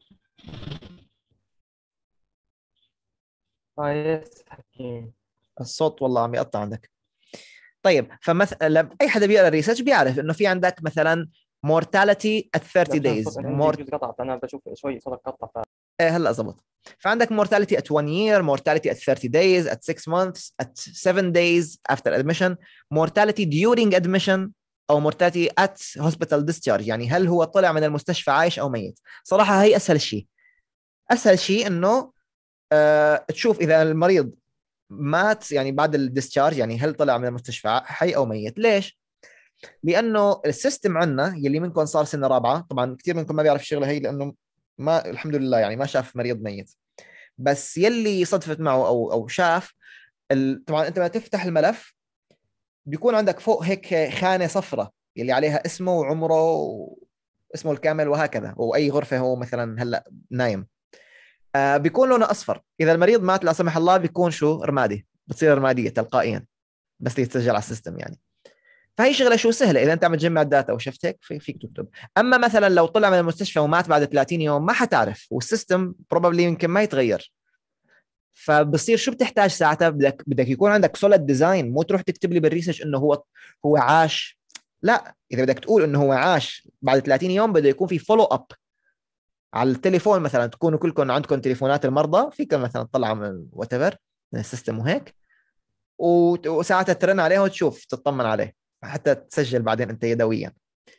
Speaker 3: يس حكيم.
Speaker 2: الصوت والله عم يقطع عندك. طيب فمثلا اي حدا بيقرا ريسيرش بيعرف انه في عندك مثلا mortality at thirty days.
Speaker 3: مور... قطعت انا بشوف شوي صوتك قطع.
Speaker 2: ايه هلا زبط. فعندك mortality at one year, mortality at thirty days, at six months, at seven days after admission, mortality during admission او مورتاليتي ات هوسبيتال ديسشارج، يعني هل هو طلع من المستشفى عايش او ميت. صراحه هي اسهل شيء، اسهل شيء انه أه تشوف اذا المريض مات يعني بعد الديسشارج، يعني هل طلع من المستشفى حي او ميت. ليش؟ لانه السيستم عندنا يلي منكم صار سنه رابعه، طبعا كثير منكم ما بيعرف الشغله هي لانه ما الحمد لله يعني ما شاف مريض ميت، بس يلي صدفت معه او او شاف ال... طبعا انت ما تفتح الملف بيكون عندك فوق هيك خانه صفراء يلي عليها اسمه وعمره واسمه الكامل وهكذا، واي غرفه هو مثلا هلا نايم. آه بيكون لونه اصفر. اذا المريض مات لا سمح الله بيكون شو رمادي، بتصير رماديه تلقائيا بس يتسجل على السيستم يعني. فهي شغله شو سهله، اذا انت عم تجمع الداتا وشفت هيك فيك تكتب. اما مثلا لو طلع من المستشفى ومات بعد ثلاثين يوم ما حتعرف، والسيستم بروبابلي يمكن ما يتغير. فبصير شو بتحتاج ساعتها؟ بدك بدك يكون عندك سوليد ديزاين، مو تروح تكتب لي بالريسيرش انه هو هو عاش. لا، اذا بدك تقول انه هو عاش بعد ثلاثين يوم بده يكون في فولو اب على التليفون. مثلا تكونوا كلكم عندكم تليفونات المرضى، فيكم مثلا تطلع من وات ايفر من السيستم وهيك، وساعتها ترن عليه وتشوف تطمن عليه حتى تسجل بعدين انت يدويا.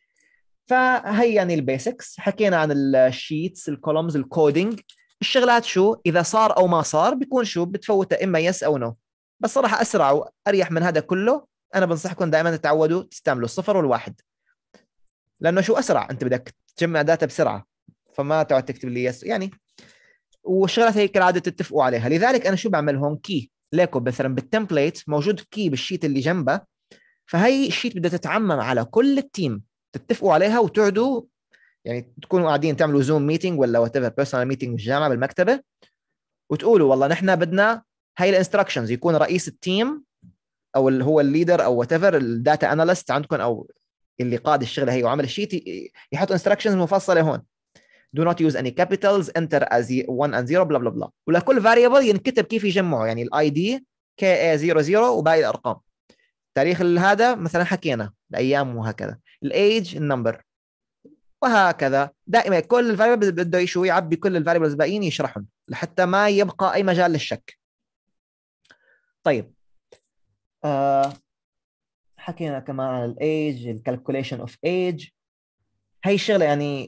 Speaker 2: فهي يعني البيسكس. حكينا عن الشيتس، الكولومز، الكودينج، الشغلات شو اذا صار او ما صار بيكون شو بتفوته اما يس او نو. بس صراحه اسرع واريح من هذا كله. انا بنصحكم دائما تتعودوا تستعملوا الصفر والواحد، لانه شو اسرع، انت بدك تجمع داتا بسرعه فما تقعد تكتب لي يس يعني. والشغلات هي كالعاده تتفقوا عليها. لذلك انا شو بعمل هون؟ كي ليكو مثلا بالتمبليت موجود كي بالشيت اللي جنبه، فهي الشيت بدها تتعمم على كل التيم، تتفقوا عليها وتقعدوا يعني تكونوا قاعدين تعملوا زوم ميتينج ولا وات ايفر بيرسونال ميتينج بالجامعه بالمكتبه، وتقولوا والله نحن بدنا هاي الانستراكشنز. يكون رئيس التيم او اللي هو الليدر او وات ايفر الداتا اناليست عندكم او اللي قاد الشغله هي وعمل الشيت يحط انستراكشنز مفصله هون. do not use any capitals, enter as one and zero بلا بلا بلا. ولكل variable ينكتب كيف يجمعه، يعني الاي دي كي اي صفر صفر وباقي الارقام. تاريخ هذا مثلا حكينا الايام وهكذا، الايج النمبر وهكذا. دائما كل الفاريبلز بده يشو يعبي كل الفاريبلز الباقيين يشرحهم لحتى ما يبقى اي مجال للشك. طيب آه حكينا كمان عن الايج، الكالكوليشن اوف ايج. هي الشغله يعني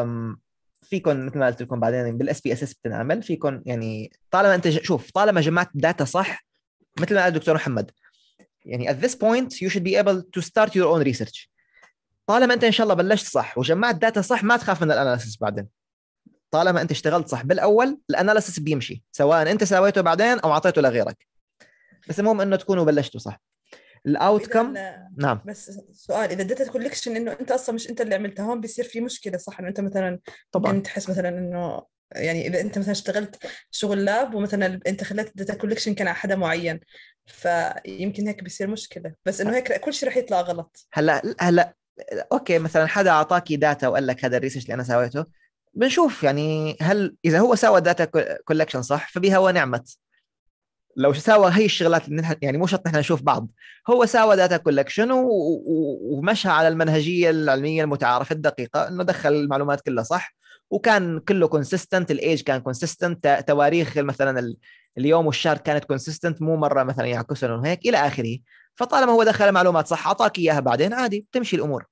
Speaker 2: فيكم مثل ما قلت لكم بعدين بالاس بي اس اس بتنعمل فيكم، يعني طالما انت شوف طالما جمعت داتا صح مثل ما قال الدكتور محمد، يعني at this point you should be able to start your own research. طالما انت ان شاء الله بلشت صح وجمعت داتا صح ما تخاف من الاناليسيس بعدين. طالما انت اشتغلت صح بالاول الاناليسيس بيمشي، سواء انت سويته بعدين او اعطيته لغيرك، بس المهم انه تكونوا بلشتوا صح. الاوتكم نعم.
Speaker 5: بس سؤال، اذا الداتا كولكشن انه انت اصلا مش انت اللي عملتها، هون بيصير في مشكله صح؟ انه انت مثلا
Speaker 2: طبعا
Speaker 5: ممكن تحس مثلا انه يعني اذا انت مثلا اشتغلت شغل لاب ومثلا انت خليت الداتا كولكشن كان على حدا معين، فيمكن هيك بيصير مشكله. بس انه هيك كل شيء رح يطلع غلط.
Speaker 2: هلا هلا اوكي مثلا حدا اعطاكي داتا وقال لك هذا الريسيرش اللي انا سويته، بنشوف يعني هل اذا هو سوى داتا كولكشن صح فبها هو نعمت. لو سوى هي الشغلات يعني مو شرط نحن نشوف بعض، هو سوى داتا كولكشن ومشى على المنهجيه العلميه المتعارفه الدقيقه انه دخل المعلومات كلها صح وكان كله كونسيستنت. الايج كان كونسيستنت، تواريخ مثلا اليوم والشهر كانت كونسيستنت، مو مره مثلا يعكسون وهيك الى اخره. فطالما هو دخل معلومات صح اعطاك اياها بعدين عادي تمشي الامور.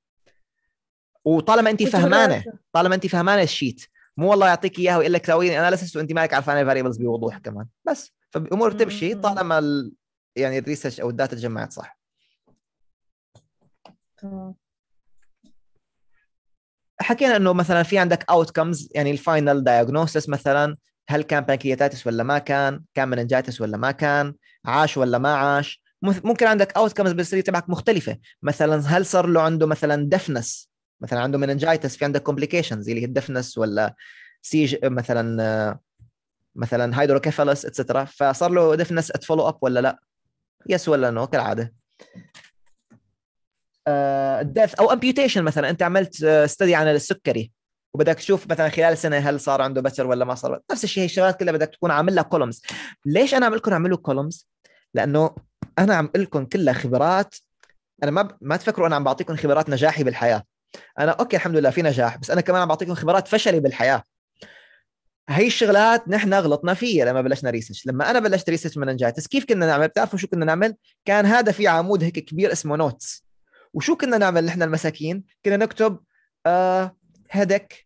Speaker 2: وطالما انت فهمانه طالما انت فهمانه الشيت، مو والله يعطيك اياها ويقول لك سوي لي اناليسيس وانت مالك عارفانه الفاريبلز بوضوح كمان، بس فالامور تمشي طالما ال... يعني الريسيرش او الداتا تجمعت صح. حكينا انه مثلا في عندك اوتكمز، يعني الفاينل دايغنوستس مثلا، هل كان بانكرياتايتس ولا ما كان، كان مننجايتس ولا ما كان، عاش ولا ما عاش. ممكن عندك اوتكمز بالسرير تبعك مختلفه، مثلا هل صار له عنده مثلا دفنس، مثلا عنده مننجايتس في عندك كومبليكيشنز اللي هي الدفنس ولا سيج مثلا مثلا هيدروكيفالس اتسترا، فصار له دفنس اتفولو اب ولا لا، يس ولا نو كالعاده. الدث او امبيوتيشن، مثلا انت عملت استدي عن السكري وبدك تشوف مثلا خلال سنه هل صار عنده بتر ولا ما صار، نفس الشيء. هي الشغلات كلها بدك تكون عامل لها كولومز. ليش انا عم لكم اعملوا كولومز؟ لانه انا عم لكم كلها خبرات. انا ما ما تفكروا انا عم بعطيكم خبرات نجاحي بالحياه. انا اوكي الحمد لله في نجاح، بس انا كمان عم بعطيكم خبرات فشلي بالحياه. هي الشغلات نحن غلطنا فيها لما بلشنا ريسيرش. لما انا بلشت ريسيرش مننجايتس كيف كنا نعمل؟ بتعرفوا شو كنا نعمل؟ كان هذا في عمود هيك كبير اسمه نوتس، وشو كنا نعمل نحن المساكين؟ كنا نكتب آه هيدك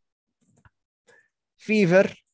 Speaker 2: فيفر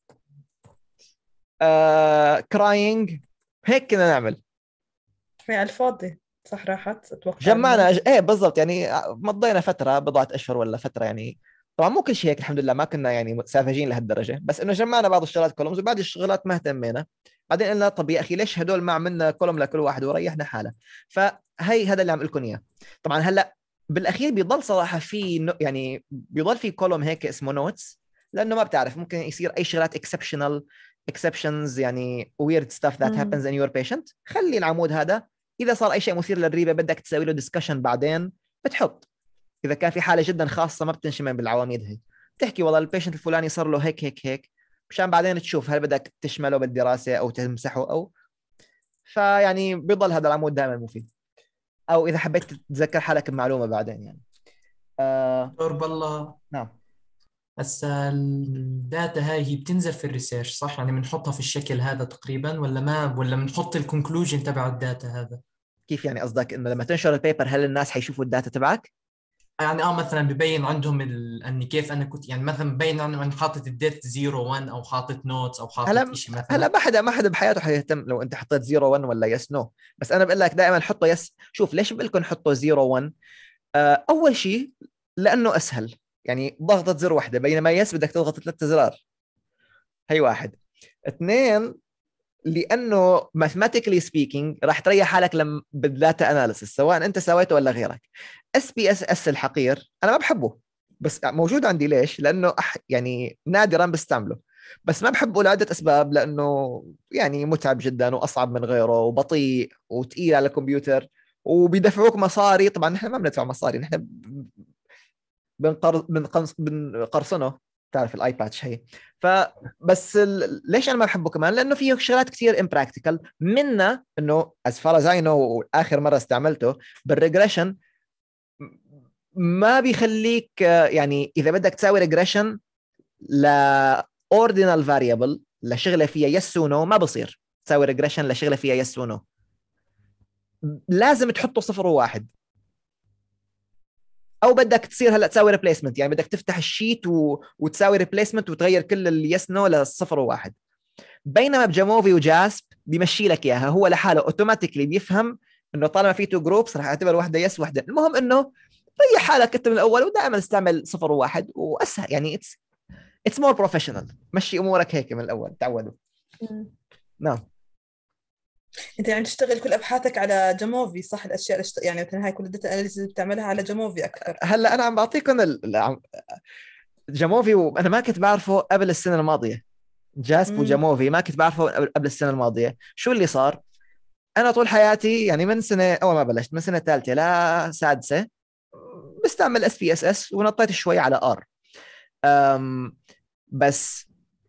Speaker 2: آه كراينج، هيك كنا نعمل.
Speaker 5: يعني على الفاضي صح، راحت اتوقع
Speaker 2: جمعنا
Speaker 5: إنه-
Speaker 2: أج... ايه بالضبط، يعني مضينا فتره بضعه اشهر ولا فتره، يعني طبعا مو كل شيء هيك الحمد لله، ما كنا يعني سافجين لهالدرجه، بس انه جمعنا بعض الشغلات كولومز وبعض الشغلات ما اهتمينا. بعدين قلنا طب يا اخي ليش هدول ما عملنا كولوم لكل واحد وريحنا حاله. فهي هذا اللي عم لكم اياه. طبعا هلا بالاخير بيضل صراحه في نو... يعني بيضل في كولوم هيك اسمه نوتس، لانه ما بتعرف ممكن يصير اي شغلات exceptional exceptions، يعني weird stuff that
Speaker 5: مم.
Speaker 2: happens in your patient. خلي العمود هذا إذا صار أي شيء مثير للريبة بدك تسوي له ديسكشن بعدين بتحط، إذا كان في حالة جدا خاصة ما بتنشمل بالعواميد هي بتحكي والله البيشنت الفلاني صار له هيك هيك هيك، مشان بعدين تشوف هل بدك تشمله بالدراسة أو تمسحه أو. فيعني بيضل هذا العمود دائما مفيد، أو إذا حبيت تتذكر حالك بمعلومة بعدين يعني. آه
Speaker 4: دكتور بالله،
Speaker 2: نعم.
Speaker 4: هسا الداتا هاي هي بتنزل في الريسيرش صح؟ يعني بنحطها في الشكل هذا تقريبا، ولا ما ولا بنحط الكونكلوجن تبع الداتا هذا؟
Speaker 2: كيف يعني قصدك إنه لما تنشر البيبر هل الناس حيشوفوا الداتا تبعك؟
Speaker 4: يعني اه مثلا ببين عندهم ال... اني كيف انا كنت، يعني مثلا ببين انه انا حاطط الديت صفر واحد او حاطط نوتس او حاطط
Speaker 2: هلا
Speaker 4: شيء
Speaker 2: هلا
Speaker 4: مثلا.
Speaker 2: ما حدا ما حدا بحياته حيهتم لو انت حطيت صفر واحد ولا يس نو، بس انا بقول لك دائما حطوا يس. شوف ليش بقول لكم حطوا صفر واحد؟ آه، اول شيء لانه اسهل، يعني ضغطة زر واحدة، بينما يس بدك تضغط ثلاثة زرار. هي واحد. اثنين، لانه mathematically speaking راح تريح حالك لما بالداتا اناليسيس سواء انت سويته ولا غيرك. اس بي اس اس الحقير انا ما بحبه، بس موجود عندي. ليش؟ لانه أح يعني نادرا بستعمله، بس ما بحبه لعدة اسباب، لانه يعني متعب جدا واصعب من غيره وبطيء وثقيل على الكمبيوتر وبيدفعوك مصاري. طبعا نحن ما بندفع مصاري، نحن بنقر... بنقرص... بنقرصنه، تعرف الاي باتش هي. فبس ال... ليش انا ما بحبه كمان؟ لانه فيه شغلات كثير امبراكتيكال، منها انه از فار از اي نو اخر مره استعملته بالريجريشن ما بيخليك، يعني اذا بدك تساوي ريجريشن ل اوردينال فاريبل لشغله فيها يس ونو ما بصير تساوي ريجريشن لشغله فيها يس ونو، لازم تحطه صفر وواحد. او بدك تصير هلا تساوي ريبليسمنت، يعني بدك تفتح الشيت و... وتساوي ريبليسمنت وتغير كل اليس نو لصفر وواحد. بينما بجاموفي وجاسب بيمشي لك اياها هو لحاله اوتوماتيكلي، بيفهم انه طالما في تو جروبس راح اعتبر واحده يس واحده. المهم انه ريح حالك انت من الاول، ودائما استعمل صفر وواحد واسهل، يعني اتس اتس مور بروفيشنال. مشي امورك هيك من الاول، تعودوا.
Speaker 5: مم.
Speaker 2: نعم.
Speaker 5: انت يعني تشتغل كل ابحاثك على جاموفي صح؟ الاشياء اللي اشت... يعني مثلا هاي كل الداتا اناليسيس بتعملها على جاموفي اكثر.
Speaker 2: هلا انا عم بعطيكم ال... جاموفي، وانا ما كنت بعرفه قبل السنه الماضيه. جاسب
Speaker 5: مم.
Speaker 2: وجاموفي ما كنت بعرفه قبل السنه الماضيه. شو اللي صار؟ انا طول حياتي يعني من سنه اول ما بلشت، من سنه ثالثه لا سادسه بستعمل اس بي اس اس، ونطيت شوي على ار. بس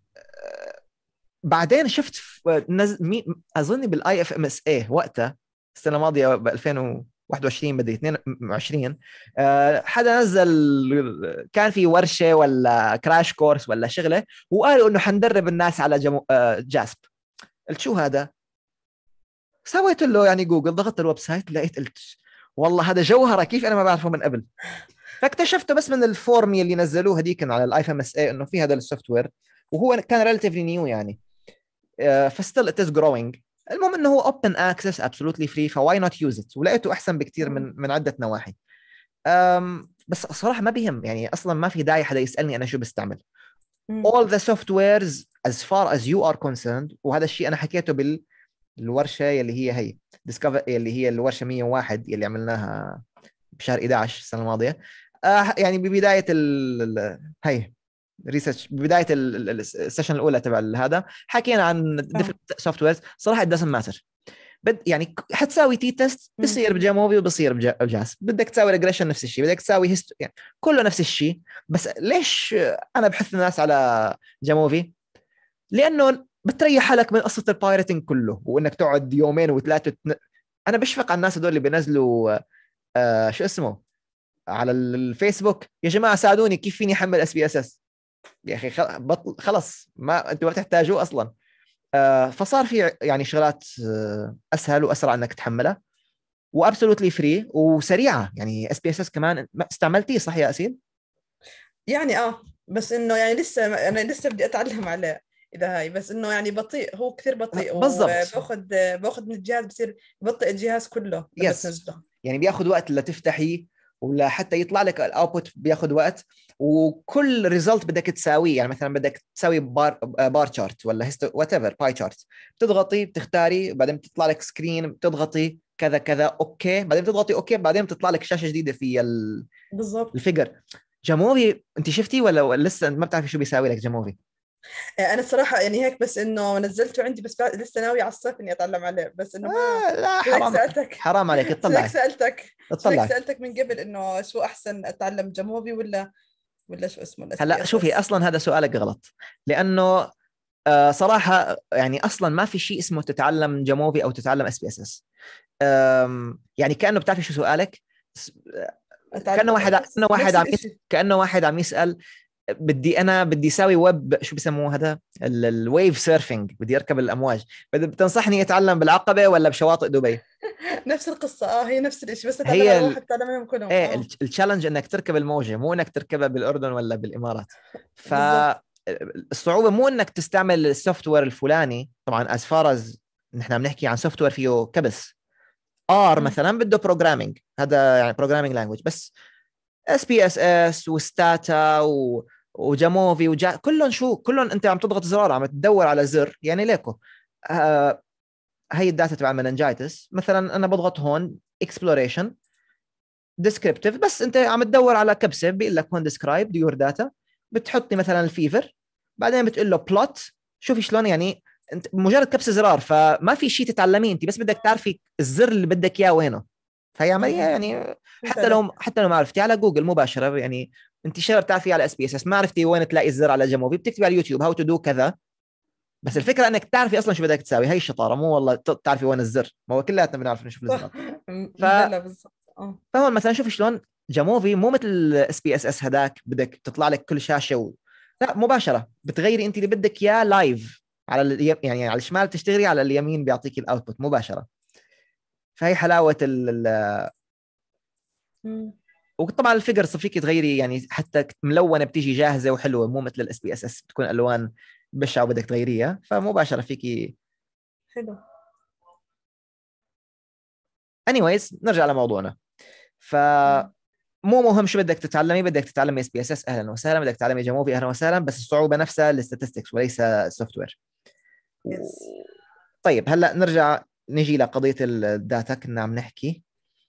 Speaker 2: بعدين شفت نز... مي... اظني بالاي اف ام اس اي وقتها السنه الماضيه ب ألفين وواحد وعشرين بدي اثنين وعشرين، أه حدا نزل كان في ورشه ولا كراش كورس ولا شغله، وقالوا انه حندرب الناس على جمو... أه جاسب. قلت شو هذا؟ سويت له يعني جوجل، ضغطت الويب سايت لقيت، قلت والله هذا جوهره، كيف انا ما بعرفه من قبل؟ فاكتشفته بس من الفورم اللي نزلوه هذيك على الاي اف ام اس اي انه في هذا السوفت وير، وهو كان ريلاتيفلي نيو يعني. فستيل ات از جروينج. المهم انه هو اوبن اكسس ابسولوتلي فري، فواي نوت يوز ات، ولقيته احسن بكثير من من عده نواحي. بس صراحه ما بيهم، يعني اصلا ما في داعي حدا يسالني انا شو بستعمل. all the softwares as far as you are concerned، وهذا الشيء انا حكيته بالورشه اللي هي هي ديسكفر، اللي هي الورشه مية وواحد اللي عملناها بشهر احد عشر السنه الماضيه. آه يعني ببدايه ال هي ريسيرش، ببدايه السيشن الاولى تبع هذا حكينا عن different سوفت ويرز. صراحه it doesn't matter. بد يعني حتساوي تي تيست بصير بجاموفي وبصير بجاس، بدك تساوي ريجريشن نفس الشيء، بدك تساوي هيست، يعني كله نفس الشيء. بس ليش انا بحث الناس على جاموفي؟ لانه بتريح حالك من قصه البايرتنج كله، وانك تقعد يومين وثلاثه تن... انا بشفق على الناس هذول اللي بينزلوا آه شو اسمه على الفيسبوك، يا جماعه ساعدوني كيف فيني احمل اس بي اس اس. يا اخي خلص ما انتوا ما بتحتاجوه اصلا. آه فصار في يعني شغلات آه اسهل واسرع انك تحملها. وابسولوتلي فري وسريعه. يعني اس بي اس اس كمان استعملتيه صح يا اسيل؟
Speaker 5: يعني اه بس انه يعني لسه انا لسه بدي اتعلم عليه اذا هاي، بس انه يعني بطيء، هو كثير بطيء
Speaker 2: بالضبط.
Speaker 5: وباخذ باخذ من الجهاز، بصير ببطئ الجهاز كله لما
Speaker 2: يس.
Speaker 5: تنزله.
Speaker 2: يعني بياخذ وقت لتفتحيه ولا حتى يطلع لك الاوتبوت بياخذ وقت، وكل ريزلت بدك تساويه. يعني مثلا بدك تساوي بار بار تشارت ولا وات ايفر باي تشارت، بتضغطي بتختاري بعدين بتطلع لك سكرين، بتضغطي كذا كذا اوكي، بعدين بتضغطي اوكي، بعدين بتطلع لك شاشه جديده في
Speaker 5: بالضبط.
Speaker 2: الفيجر. جاموفي انت شفتي ولا لسه ما بتعرفي شو بيساوي لك جاموفي؟
Speaker 5: انا الصراحه يعني هيك بس انه نزلته عندي، بس بعد- لسه ناوي على الصيف اني اتعلم عليه، بس انه ما
Speaker 2: آه لا
Speaker 5: عشان هيك
Speaker 2: حرام،
Speaker 5: سالتك
Speaker 2: حرام عليك
Speaker 5: عشان هيك
Speaker 2: اطلعي
Speaker 5: سالتك عشان هيك
Speaker 2: اطلعي.
Speaker 5: سالتك من قبل انه شو احسن اتعلم جاموفي ولا ولا شو اسمه الاس بي
Speaker 2: هلا
Speaker 5: اس
Speaker 2: شوفي،
Speaker 5: اس.
Speaker 2: اصلا هذا سؤالك غلط، لانه آه صراحه يعني اصلا ما في شيء اسمه تتعلم جاموفي او تتعلم اس بي اس اس. يعني كانه بتعرفي شو سؤالك؟ كانه واحد كانه واحد عم يسأل كانه واحد عم يسال بدي انا بدي اسوي ويب، شو بسموه هذا الويف سيرفينج، بدي اركب الامواج، بتنصحني اتعلم بالعقبه ولا بشواطئ دبي؟
Speaker 5: نفس القصه، اه هي نفس الشيء، بس اتعلم
Speaker 2: هي
Speaker 5: على
Speaker 2: ال...
Speaker 5: واحد تعلمهم كلهم.
Speaker 2: ايه
Speaker 5: اه
Speaker 2: التشالنج انك تركب الموجه، مو انك تركبها بالاردن ولا بالامارات. ف
Speaker 5: بالضبط.
Speaker 2: الصعوبه مو انك تستعمل السوفت وير الفلاني، طبعا از فار از نحن بنحكي عن سوفت وير فيه كبس. ار
Speaker 5: م.
Speaker 2: مثلا بده بروجرامينج، هذا يعني بروجرامينج لانجويج، بس اس بي اس اس وستاتا و... وجاموفي وجا كلهم شو كلهم انت عم تضغط زرار، عم تدور على زر. يعني ليكو آه... هي الداتا تبع المننجايتس مثلا، انا بضغط هون اكسبلوريشن ديسكريبتيف، بس انت عم تدور على كبسه بيقول لك هون ديسكرايب يور داتا، بتحطي مثلا الفيفر، بعدين بتقول له بلوت. شوفي شلون يعني انت مجرد كبسه زرار، فما في شيء تتعلميه انت، بس بدك تعرفي الزر اللي بدك اياه وينه. فهي عمليه يعني حتى لو حتى لو ما عرفتي على جوجل مباشره، يعني انت شغله بتعرفي على اس بي اس اس، ما عرفتي وين تلاقي الزر على جاموفي، بتكتبي على اليوتيوب هاو تو دو كذا. بس الفكره انك تعرفي اصلا شو بدك تساوي، هي الشطاره، مو والله تعرفي وين الزر، ما هو كلياتنا بنعرف نشوف الزر. ف
Speaker 5: بلا بالضبط. اه
Speaker 2: فهون مثلا شوف شلون جاموفي مو مثل اس بي اس اس هداك بدك تطلع لك كل شاشه و... لا مباشره بتغيري انت اللي بدك اياه لايف على ال... يعني على الشمال تشتغلي، على اليمين بيعطيك الاوتبوت مباشره. فهي حلاوه ال...
Speaker 5: م.
Speaker 2: وطبعا الفيجرز فيك تغيري، يعني حتى ملونه بتيجي جاهزه وحلوه، مو مثل الاس بي اس اس بتكون الوان بشعه وبدك تغيريها، فمباشره فيكي.
Speaker 5: حلو.
Speaker 2: anyways نرجع لموضوعنا. ف مو مهم شو بدك تتعلمي، بدك تتعلمي اس بي اس اس اهلا وسهلا، بدك تتعلمي جاموفي اهلا وسهلا، بس الصعوبه نفسها الستاتستكس وليس السوفت وير.
Speaker 5: يس.
Speaker 2: طيب هلا نرجع نجي لقضيه الداتا كنا عم نحكي.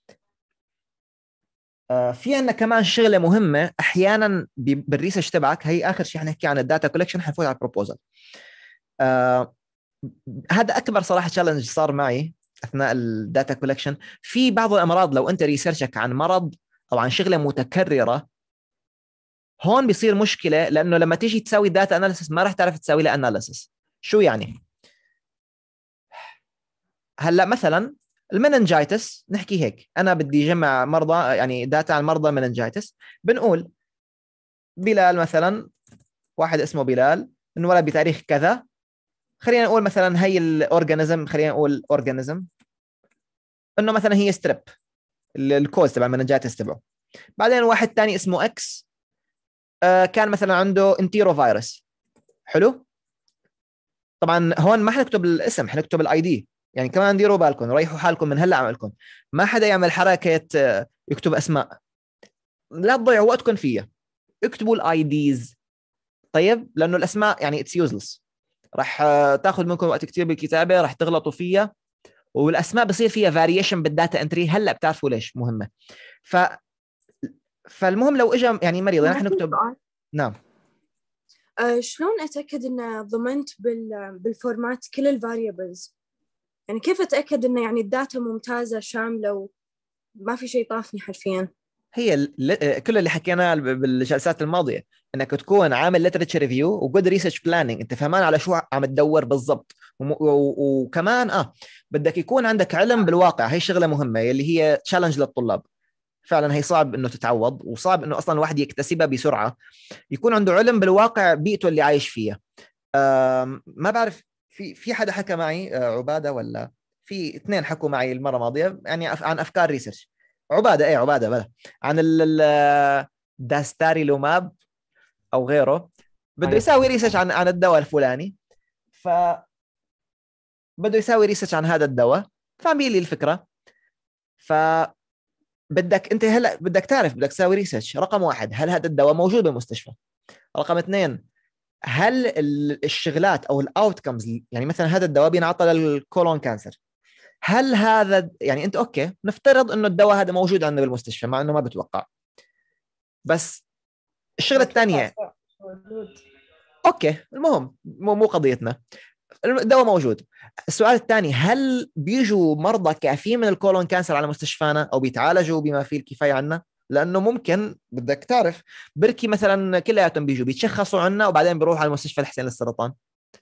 Speaker 2: آه في عندنا كمان شغله مهمه احيانا بالريسيرش تبعك، هي اخر شيء حنحكي عن الداتا كولكشن، حنفوت على البروبوزل. آه هذا اكبر صراحه تشالنج صار معي اثناء الداتا كولكشن. في بعض الامراض لو انت ريسيرشك عن مرض او عن شغله متكرره، هون بيصير مشكله، لانه لما تيجي تسوي داتا اناليسيس ما راح تعرف تسوي له اناليسيس. شو يعني؟ هلا مثلا المننجايتس نحكي هيك، انا بدي اجمع مرضى يعني داتا عن مرضى مننجايتس، بنقول بلال مثلا، واحد اسمه بلال انولد بتاريخ كذا، خلينا نقول مثلا هي الاورجانيزم، خلينا نقول اورجانيزم انه مثلا هي ستريب الكوز تبع المننجايتس تبعه. بعدين واحد تاني اسمه اكس آه كان مثلا عنده انتيرو فيروس. حلو. طبعا هون ما حنكتب الاسم، حنكتب الاي دي، يعني كمان ديروا بالكم، ريحوا حالكم من هلا عملكم، ما حدا يعمل حركه يكتب اسماء، لا تضيعوا وقتكم فيها، اكتبوا الاي ديز. طيب لانه الاسماء يعني اتس يوزلس، راح تاخذ منكم وقت كثير بالكتابه، راح تغلطوا فيها، والاسماء بصير فيها فاريشن بالداتا انتري، هلا بتعرفوا ليش مهمه. ف فالمهم لو اجى يعني مريض راح نكتب. نعم.
Speaker 6: أه شلون أتأكد إن ضمنت بال بالفورمات كل الفاريبلز؟ يعني كيف أتأكد إن يعني الداتا ممتازة شاملة وما في شيء طافني حرفيا؟
Speaker 2: هي كل اللي حكيناه بالجلسات الماضيه، انك تكون عامل ليترشر ريفيو وجود ريسيرش بلاننج، انت فهمان على شو عم تدور بالضبط، وكمان اه بدك يكون عندك علم بالواقع. هي شغله مهمه اللي هي تشالنج للطلاب، فعلا هي صعب انه تتعوض، وصعب انه اصلا الواحد يكتسبها بسرعه، يكون عنده علم بالواقع بيئته اللي عايش فيها. ما بعرف في في حدا حكى معي عباده ولا في اثنين حكوا معي المره الماضيه يعني أف... عن افكار ريسيرش. عباده ايه عباده بلا عن الداستاري لوماب او غيره، بده يساوي ريسيرش عن عن الدواء الفلاني، ف بده يساوي ريسيرش عن هذا الدواء، فعميل لي الفكره. ف بدك انت هلا بدك تعرف، بدك تساوي ريسيرش. رقم واحد، هل هذا الدواء موجود بالمستشفى؟ رقم اثنين، هل الشغلات او الاوتكمز، يعني مثلا هذا الدواء بينعطى للكولون كانسر، هل هذا يعني انت اوكي نفترض انه الدواء هذا موجود عندنا بالمستشفى، مع انه ما بتوقع، بس الشغله الثانيه اوكي المهم مو مو قضيتنا، الدواء موجود. السؤال الثاني، هل بيجوا مرضى كافيين من الكولون كانسر على مستشفانا او بيتعالجوا بما فيه الكفايه عنا؟ لانه ممكن بدك تعرف بركي مثلا كلياتهم بيجوا بيتشخصوا عنا وبعدين بيروحوا على المستشفى الحسين للسرطان.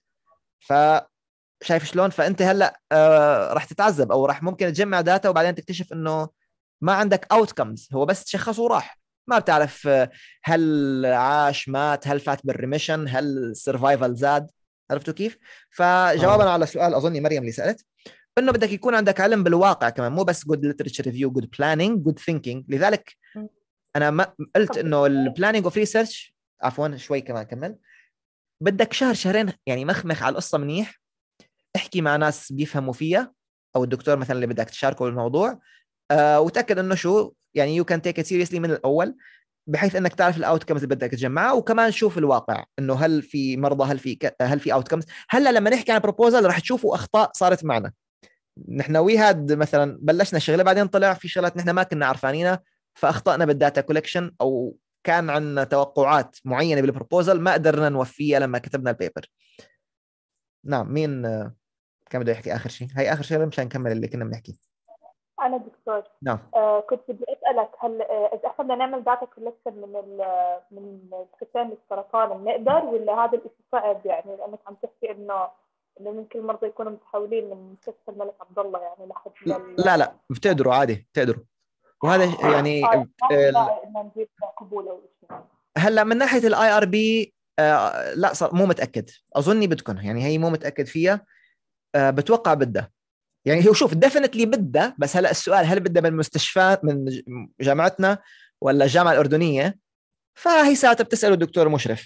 Speaker 2: فشايف شلون؟ فانت هلا آه راح تتعذب، او راح ممكن تجمع داتا وبعدين تكتشف انه ما عندك اوتكمز، هو بس تشخص وراح، ما بتعرف هل عاش مات، هل فات بالريميشن، هل السرفايفل زاد. عرفتوا كيف؟ فجوابا على سؤال اظني مريم اللي سالت، انه بدك يكون عندك علم بالواقع كمان، مو بس good literature review, good planning, good thinking. لذلك انا ما قلت انه البلانينج اوف ريسيرش، عفوا شوي كمان كمل، بدك شهر شهرين يعني مخمخ على القصه منيح، احكي مع ناس بيفهموا فيها او الدكتور مثلا اللي بدك تشاركه بالموضوع، آه وتاكد انه شو يعني you can take it seriously من الاول، بحيث انك تعرف الاوتكمز اللي بدك تجمعها، وكمان شوف الواقع انه هل في مرضى، هل في ك... هل في اوتكمز. هلا لما نحكي عن بروبوزال راح تشوفوا اخطاء صارت معنا نحن، وي هاد مثلا بلشنا شغله بعدين طلع في شغلات نحن ما كنا عارفانينها، فاخطانا بالداتا كولكشن، او كان عندنا توقعات معينه بالبروبوزال ما قدرنا نوفيها لما كتبنا البيبر. نعم، مين كان بده يحكي اخر شيء؟ هي اخر شيء مشان نكمل اللي كنا بنحكي.
Speaker 7: أنا دكتور.
Speaker 2: نعم.
Speaker 7: آه كنت بدي أسألك، هل آه إذا إحنا بدنا نعمل داتا كولكشن من ال من الختان للسرطان بنقدر، ولا هذا الإشي صعب؟ يعني لأنك عم تحكي إنه إنه ممكن المرضى يكونوا متحولين من مستشفى الملك عبد الله يعني لحد لل...
Speaker 2: لا لا بتقدروا عادي، بتقدروا. وهذا يعني
Speaker 7: آه
Speaker 2: ال...
Speaker 7: إنه نجيب قبول أو شيء.
Speaker 2: هلا من ناحيه الاي ار بي آه لا صار مو متاكد، اظني بدكم يعني هي مو متاكد فيها، آه بتوقع بدها يعني. هو شوف ديفينتلي بدها، بس هلا السؤال هل بدها من مستشفيات من جامعتنا ولا الجامعه الاردنيه؟ فهي ساعتها بتساله الدكتور المشرف،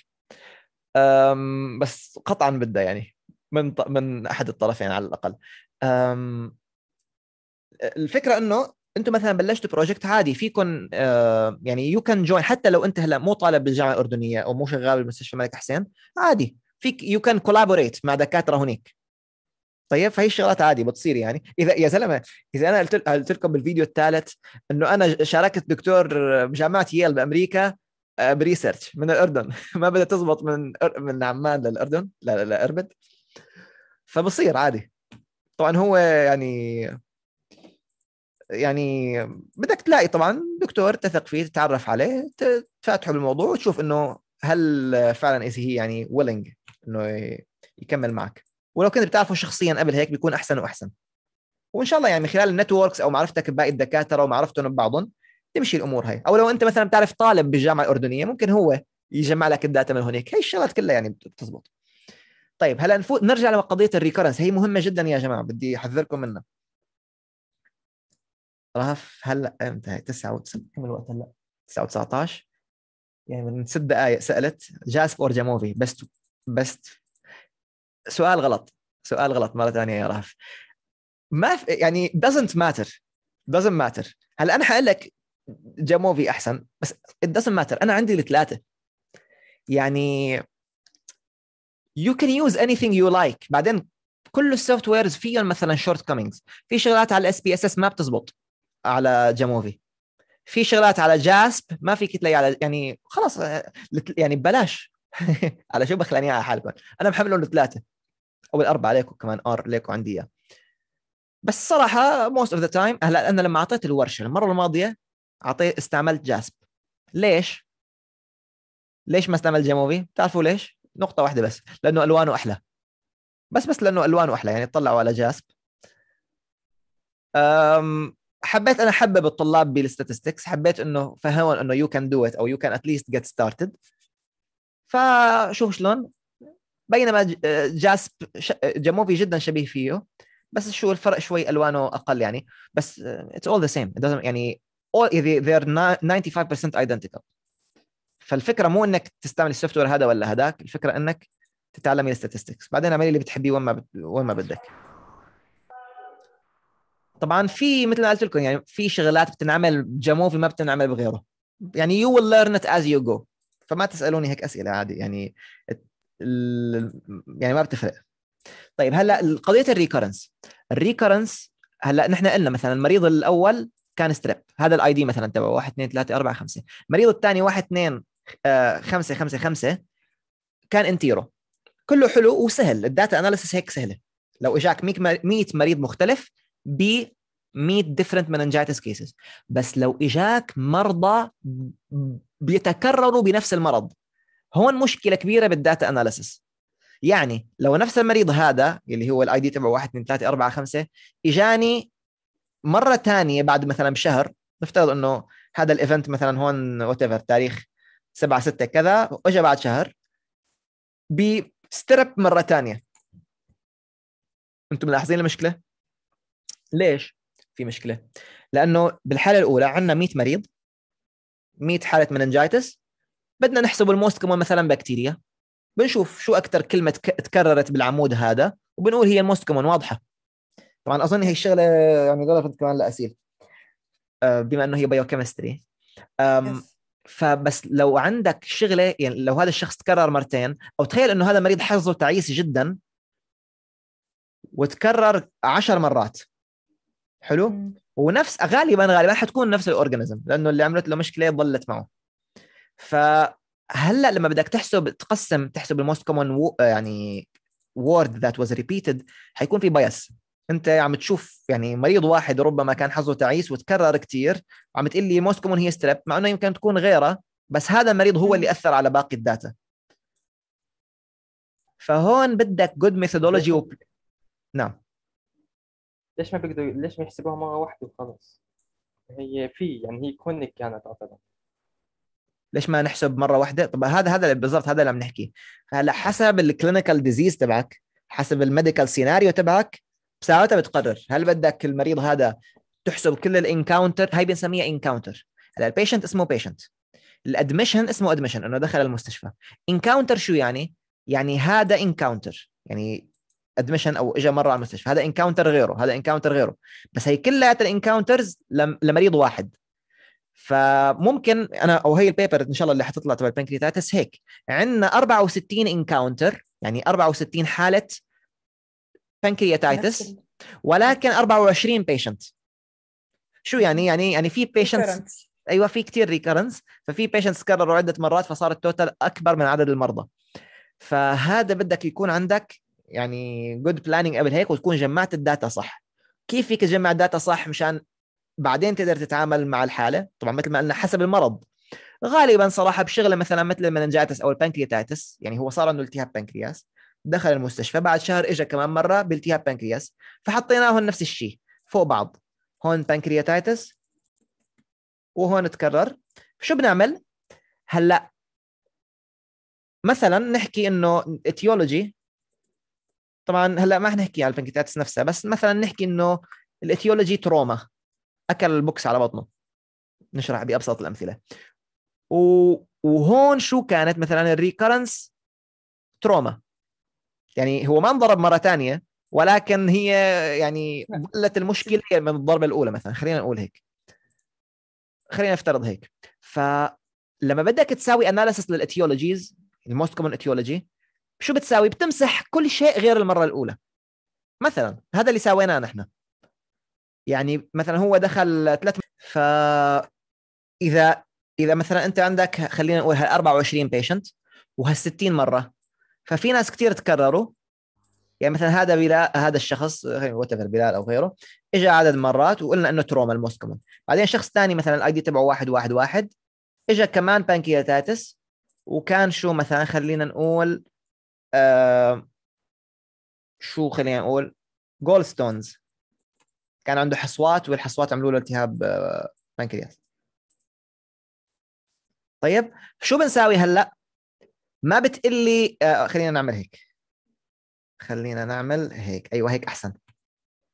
Speaker 2: بس قطعا بدها يعني من من احد الطرفين على الاقل. الفكره انه انتم مثلا بلشتوا بروجكت عادي فيكم يعني يو كان جوين، حتى لو انت هلا مو طالب بالجامعه الاردنيه او مو شغال بالمستشفى الملك حسين، عادي فيك يو كان كولابوريت مع دكاتره هناك. طيب فهي الشغلات عادي بتصير يعني. اذا يا زلمه اذا انا قلت قلت لكم بالفيديو الثالث انه انا شاركت دكتور بجامعه ييل بامريكا بريسيرش من الاردن ما بدها تزبط من من عمان للاردن، لا لا لا اربد، فبصير عادي. طبعا هو يعني يعني بدك تلاقي طبعا دكتور تثق فيه تتعرف عليه تفتحه بالموضوع وتشوف انه هل فعلا إذا هي يعني willing انه يكمل معك، ولو كنت بتعرفه شخصيا قبل هيك بيكون احسن واحسن. وان شاء الله يعني من خلال النتوركس او معرفتك بباقي الدكاتره ومعرفتهم ببعضهم تمشي الامور هاي. او لو انت مثلا بتعرف طالب بالجامعه الاردنيه ممكن هو يجمع لك الداتا من هناك، هي الشغلات كلها يعني بتزبط. طيب هلا نفوت نرجع لقضيه الريكورنس، هي مهمه جدا يا جماعه بدي احذركم منها. رهف هلا امتى؟ تسعة وتسعين كم الوقت هلا؟ تسعة وتسعطعش يعني من ست دقائق سالت جاسب اور جاموفي بس بس سؤال غلط، سؤال غلط مره ثانيه يا رهف. ما في يعني doesn't matter doesn't matter. هلا انا حقول لك جاموفي احسن بس it doesn't matter، انا عندي الثلاثه يعني you can use anything you like. بعدين كل السوفت ويرز فيهم مثلا شورت كومينجز، في شغلات على الاس بي اس اس ما بتزبط على جاموفي، في شغلات على جاسب ما فيك تلاقي على يعني خلاص يعني ببلاش على شو بخلاني على حالكم. انا محملهم الثلاثه او الاربعه عليكم كمان ار ليكم عندي اياه. بس صراحه most of the time هلا انا لما اعطيت الورشه المره الماضيه اعطيت استعملت جاسب. ليش ليش ما استعملت جاموفي؟ بتعرفوا ليش؟ نقطه واحده بس، لانه الوانه احلى، بس بس لانه الوانه احلى يعني طلعوا على جاسب. أم حبيت انا حبب الطلاب بالستاتستكس، حبيت انه فهموا انه يو كان دو ات او يو كان ات ليست جيت ستارتد. فشوف شلون، بينما جاسب جاموفي جدا شبيه فيه بس شو الفرق شوي الوانه اقل يعني، بس it's all the same. It doesn't يعني all they're ninety-five percent identical. فالفكره مو انك تستعمل السوفت وير هذا ولا هذاك، الفكره انك تتعلمي الستاتستكس، بعدين اعملي اللي بتحبيه وين ما بت... وين ما بدك. طبعا في مثل ما قلت لكم يعني في شغلات بتنعمل بجاموفي ما بتنعمل بغيره، يعني you will learn it as you go. فما تسالوني هيك اسئله عادي يعني ال... يعني ما بتفرق. طيب هلا قضيه الريكورنس. الريكورنس هلا نحن قلنا مثلا المريض الاول كان ستريب، هذا الاي دي مثلا تبعه واحد اثنين ثلاثة أربعة خمسة. المريض الثاني واحد اثنين خمسة خمسة خمسة كان انتيرو، كله حلو وسهل. الداتا اناليسيس هيك سهله. لو اجاك مية مريض مختلف ب مية different meningitis cases، بس لو اجاك مرضى بيتكرروا بنفس المرض، هون مشكله كبيره بالداتا اناليسيس. يعني لو نفس المريض هذا اللي هو الاي دي تبعه واحد اثنين ثلاثة أربعة خمسة اجاني مره ثانيه بعد مثلا بشهر، نفترض انه هذا الايفنت مثلا هون وات ايفر تاريخ سبعة ستة كذا، واجا بعد شهر بسترب مره ثانيه، انتم ملاحظين المشكله؟ ليش في مشكله؟ لانه بالحاله الاولى عندنا مية مريض، مية حاله مننجايتس، بدنا نحسب الموست كمان مثلا بكتيريا، بنشوف شو اكثر كلمه تكررت بالعمود هذا وبنقول هي الموست كمان واضحه. طبعا اظن هي الشغله يعني ريليفنت كمان لاسيل بما انه هي بايوكيمستري. فبس لو عندك شغله يعني لو هذا الشخص تكرر مرتين، او تخيل انه هذا مريض حظه تعيس جدا وتكرر عشر مرات، حلو مم. ونفس غالبا غالبا حتكون نفس الاورجانيزم لانه اللي عملت له مشكله ضلت معه. فهلا لما بدك تحسب تقسم تحسب الموست كومن يعني word that was repeated حيكون في بايس. انت عم تشوف يعني مريض واحد ربما كان حظه تعيس وتكرر كتير، وعم تقول لي موست كومن هي ستريب، مع انه يمكن تكون غيره، بس هذا المريض هو اللي اثر على باقي الداتا. فهون بدك good methodology و... نعم.
Speaker 3: ليش ما بيقدروا ليش ما يحسبوها مره واحده وخلاص؟ هي في يعني هي كونك كانت اعتقد.
Speaker 2: ليش ما نحسب مره واحده؟ طب هذا هذا بالضبط هذا اللي عم نحكي. هلا حسب الكلينيكال ديزيز تبعك، حسب الميديكال سيناريو تبعك، بساعتها بتقرر هل بدك المريض هذا تحسب كل الانكاونتر. هاي بنسميها انكاونتر. هلا البيشنت اسمه بيشنت، الادميشن اسمه ادميشن انه دخل المستشفى. انكاونتر شو يعني؟ يعني هذا انكاونتر يعني ادميشن او اجى مره على المستشفى، هذا انكاونتر غيره، هذا انكاونتر غيره، بس هي كلها الانكاونترز لمريض واحد. فممكن انا او هي البيبر ان شاء الله اللي حتطلع تبع البنكرياتايتس هيك عندنا أربعة وستين انكاونتر، يعني أربعة وستين حاله بنكرياتايتس، ولكن أربعة وعشرين بيشنت. شو يعني؟ يعني يعني في بيشنتس ايوه في كتير ريكرنس، ففي بيشنتس كرروا عده مرات فصار التوتال اكبر من عدد المرضى. فهذا بدك يكون عندك يعني جود بلاننج قبل هيك، وتكون جمعت الداتا صح. كيف فيك تجمع الداتا صح مشان بعدين تقدر تتعامل مع الحاله؟ طبعا مثل ما قلنا حسب المرض. غالبا صراحه بشغله مثلا مثل المننجايتس او البنكرياتايتس، يعني هو صار عنده التهاب بنكرياس، دخل المستشفى بعد شهر اجى كمان مره بالتهاب بنكرياس، فحطيناهم نفس الشيء فوق بعض، هون بنكرياتايتس وهون تكرر. شو بنعمل هلا؟ مثلا نحكي انه اتيولوجي، طبعا هلا ما حنحكي على البنكرياتايتس نفسها، بس مثلا نحكي انه الاتيولوجي تروما، اكل البوكس على بطنه، نشرح بابسط الامثله. وهون شو كانت مثلا الريكرنس تروما، يعني هو ما انضرب مره ثانيه، ولكن هي يعني ظلت المشكله من الضربه الاولى مثلا، خلينا نقول هيك، خلينا نفترض هيك. فلما بدك تساوي اناليسيس للاتيولوجيز الموست كومن اتيولوجي، شو بتساوي؟ بتمسح كل شيء غير المره الاولى. مثلا هذا اللي سويناه نحن، يعني مثلا هو دخل ثلاث، فاذا اذا مثلا انت عندك خلينا نقول هال أربعة وعشرين بيشنت وهال ستين مره، ففي ناس كثير تكرروا. يعني مثلا هذا بلال، هذا الشخص وات ايفر بلال او غيره، اجى عدد مرات وقلنا انه تروما الموست كومن. بعدين شخص ثاني مثلا الاي دي تبعه واحد واحد واحد، اجى كمان بانكرياتايتس، وكان شو مثلا خلينا نقول آه شو خلينا نقول جول ستونز، كان عنده حصوات والحصوات عملوا له التهاب آه بانكرياس. طيب شو بنساوي هلا؟ ما بتقلي آه خلينا نعمل هيك، خلينا نعمل هيك، ايوه هيك احسن.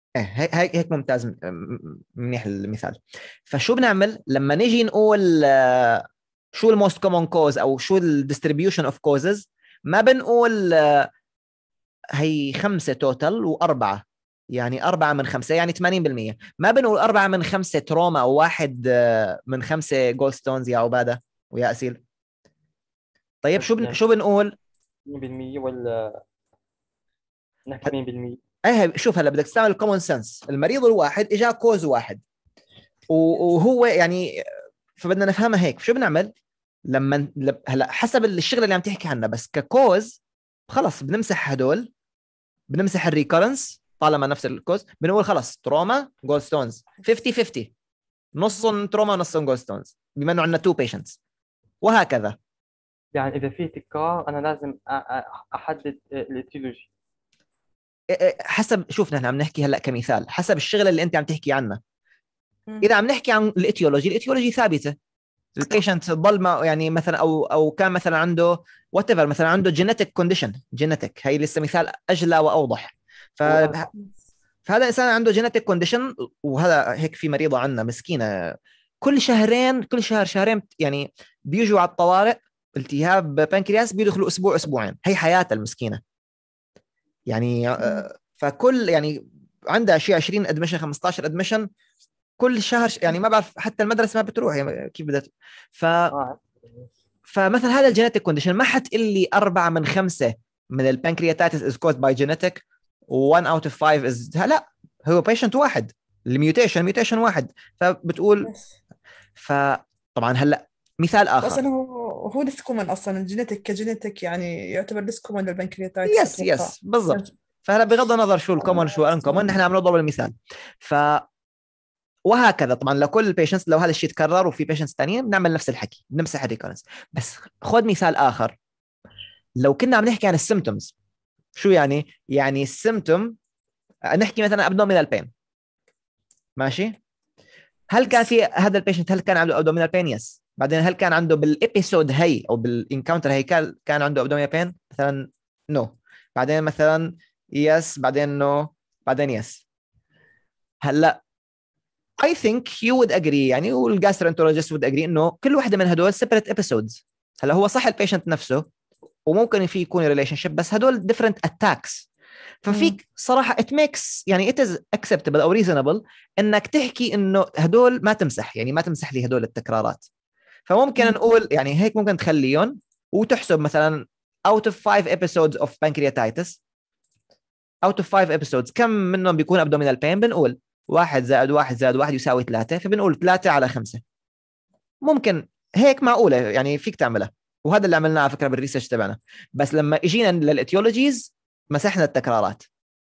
Speaker 2: ايه هيك هيك ممتاز، م- م- منيح المثال. فشو بنعمل لما نيجي نقول آه، شو الموست كومون كوز او شو الديستريبيوشن اوف كوزز؟ ما بنقول آه، هي خمسة توتال وأربعة، يعني أربعة من خمسة يعني ثمانين بالمية. ما بنقول أربعة من خمسة تروما أو واحد آه، من خمسة جول ستونز يا عبادة ويا أسيل. طيب شو بن...
Speaker 3: يعني
Speaker 2: شو بنقول؟
Speaker 3: مية بالمية ولا نحكي مية بالمية؟
Speaker 2: ايه شوف هلا بدك تستعمل الكومون سنس. المريض الواحد اجى كوز واحد و- وهو يعني، فبدنا نفهمها هيك. شو بنعمل لما لب- هلا حسب الشغله اللي عم تحكي عنها، بس ككوز خلص بنمسح هدول، بنمسح الريكورنس طالما نفس الكوز، بنقول خلص تروما جول ستونز خمسين خمسين، نص تروما نص جول ستونز، بما انه عندنا تو بيشنتس وهكذا.
Speaker 3: يعني إذا في تكرار أنا لازم أ- أ- أحدد الإتيولوجي.
Speaker 2: إيه إيه، حسب، شوف نحن عم نحكي هلا كمثال حسب الشغله اللي انت عم تحكي عنها.
Speaker 5: مم.
Speaker 2: اذا عم نحكي عن الاتيولوجي، الاتيولوجي ثابته. البيشنت ضل ما يعني مثلا او او كان مثلا عنده وات ايفر، مثلا عنده جينيتك كونديشن، جينيتك هي لسه مثال اجلى واوضح. ف
Speaker 3: و-
Speaker 2: فهذا انسان عنده جينيتك كونديشن، وهذا هيك في مريضه عندنا مسكينه كل شهرين كل شهر شهرين يعني بيجوا على الطوارئ التهاب بنكرياس، بيدخلوا اسبوع اسبوعين، هي حياتها المسكينه يعني.
Speaker 5: مم.
Speaker 2: فكل يعني عندها شيء عشرين ادمشن خمستاشر ادمشن كل شهر، يعني ما بعرف حتى المدرسه ما بتروح يعني كيف بدها. ف
Speaker 3: آه.
Speaker 2: فمثلا هذا الجينيتك كونديشن ما حتقول لي أربعة من خمسة من البنكرياتايتس is caused by genetic و one out of five is لا، هو بيشنت واحد الميوتيشن ميوتيشن واحد. فبتقول
Speaker 5: بس
Speaker 2: فطبعا هلا مثال آخر.
Speaker 5: اصلا هو هو لسه كومن اصلا الجينيتك كجينيتك يعني يعتبر لسه كومن للبنكرياتايتس
Speaker 2: يس
Speaker 5: اتوقع.
Speaker 2: يس بالضبط. فهلا بغض النظر شو الكومن شو الانكومن، نحن عم نضرب المثال. ف وهكذا طبعا لكل البيشنتس، لو هذا الشيء تكرر وفي بيشنتس ثانيين بنعمل نفس الحكي، بنمسح الريكورنس. بس خذ مثال آخر، لو كنا عم نحكي عن السيمتومز. شو يعني؟ يعني السيمتوم نحكي مثلا ابدومينال بين، ماشي؟ هل كان في هذا البيشنت هل كان عنده ابدومينال بين؟ يس. بعدين هل كان عنده بالابيسود هي او بالانكاونتر هي كان كان عنده ابدومينال بين مثلا؟ نو no. بعدين مثلا يس، بعدين نو no. بعدين يس. هلا I think you would agree يعني والجاسترونتولوجيست would agree انه كل واحده من هدول separate episodes. هلا هو صح البيشنت نفسه وممكن في يكون ريليشن شيب، بس هدول different attacks. ففيك صراحه it makes يعني it is acceptable او reasonable انك تحكي انه هدول ما تمسح، يعني ما تمسح لي هدول التكرارات. فممكن
Speaker 5: مم.
Speaker 2: نقول يعني هيك ممكن تخليهم وتحسب مثلا out of five episodes of pancreatitis out of five episodes كم منهم بيكون abdominal pain؟ بنقول واحد زائد واحد زائد واحد يساوي ثلاثة، فبنقول ثلاثة على خمسة. ممكن هيك معقولة يعني فيك تعملها، وهذا اللي عملناه على فكرة بالريسيرش تبعنا. بس لما اجينا للاتيولوجيز مسحنا التكرارات.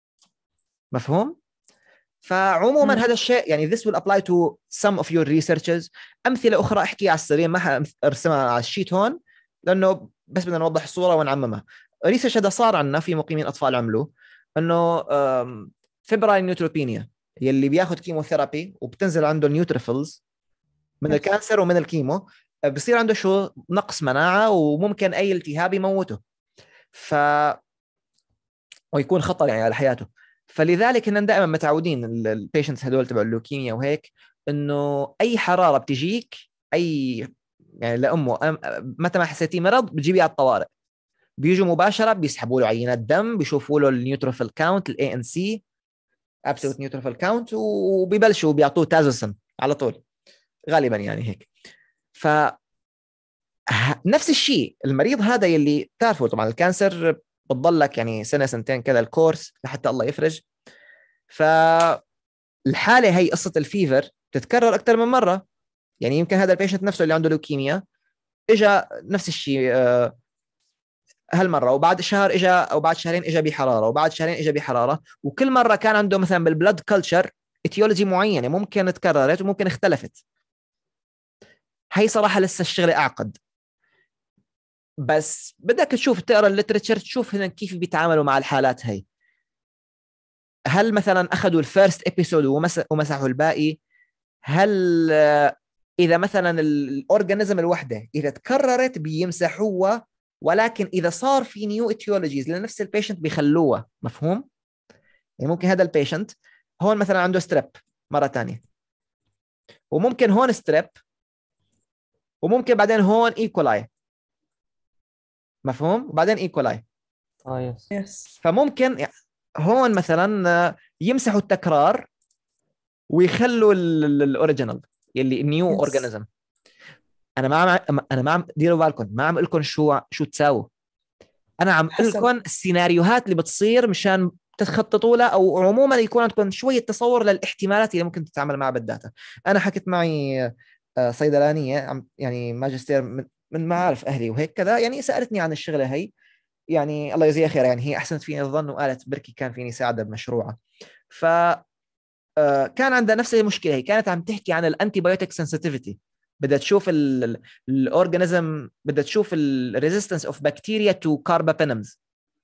Speaker 2: مفهوم؟ فعموما
Speaker 5: مم.
Speaker 2: هذا الشيء يعني this will apply to some of your researches. أمثلة أخرى أحكي على السريع، ما أرسمها على الشيت هون لأنه بس بدنا نوضح الصورة ونعممها. الريسيرش هذا صار عنا في مقيمين أطفال عملوه، أنه فيبرايل نيوتروبينيا يلي بياخد كيموثيرابي وبتنزل عنده النيوتروفيلز من الكانسر ومن الكيمو، بصير عنده شو نقص مناعة وممكن أي التهاب يموته، ف ويكون خطر يعني على حياته. فلذلك إننا دائما متعودين البيشنتس هدول تبع اللوكيميا وهيك إنه أي حرارة بتجيك أي يعني لأمه متى ما حسيتي مرض بتجيبيه على الطوارئ، بيجوا مباشرة بيسحبوا له عينات دم، بيشوفوا له النيوتروفيل كاونت ال إيه إن سي absolute neutrophil count، وبيبلشوا بيعطوه تازوسن على طول غالبا يعني هيك. ف نفس الشيء المريض هذا يلي تعرفوا طبعا الكانسر بتضلك يعني سنة سنتين كذا الكورس لحتى الله يفرج. فالحالة هي قصة الفيفر تتكرر أكثر من مرة، يعني يمكن هذا البيشنت نفسه اللي عنده لوكيميا إجا نفس الشيء هالمرة، وبعد شهر إجا أو بعد شهرين إجا بحرارة، وبعد شهرين إجا بحرارة، وكل مرة كان عنده مثلا بالبلد كلتشر اتيولوجي معينة ممكن تكررت وممكن اختلفت. هي صراحة لسه الشغلة أعقد، بس بدك تشوف تقرأ الليتراتشر تشوف هنا كيف بيتعاملوا مع الحالات هي. هل مثلا أخذوا الفيرست إبيسود ومسحوا الباقي؟ هل إذا مثلا الأورجانيزم الوحدة إذا تكررت بيمسحوها، ولكن إذا صار في نيو اتيولوجيز لنفس البيشنت بيخلوها. مفهوم؟ يعني ممكن هذا البيشنت هون مثلا عنده ستريب مرة تانية، وممكن هون ستريب، وممكن بعدين هون ايكولاي، مفهوم؟ وبعدين ايكولاي.
Speaker 3: اه يس
Speaker 5: يس
Speaker 2: فممكن هون مثلا يمسحوا التكرار ويخلوا الاوريجينال يلي نيو
Speaker 5: يس
Speaker 2: اورجانيزم. انا ما عم انا ما عم ديروا بالكم، ما عم اقول لكم شو شو تساووا، انا عم اقول
Speaker 5: حسب.
Speaker 2: لكم السيناريوهات اللي بتصير مشان تخططوا لها، او عموما يكون عندكم شويه تصور للاحتمالات اللي ممكن تتعامل معها بالداتا. انا حكيت معي آه، صيدلانيه عم يعني ماجستير من, من معارف اهلي وهيك كذا، يعني سالتني عن الشغله هي، يعني الله يجزيها خير، يعني هي احسنت فيني الظن وقالت بركي كان فيني ساعدها بمشروعها. ف آه، كان عندها نفس المشكله، هي كانت عم تحكي عن الانتي بايوتيك سنسيتيفيتي، بدها تشوف الاورجانيزم، بدها تشوف الريزيستنس اوف بكتيريا تو كاربابينمز.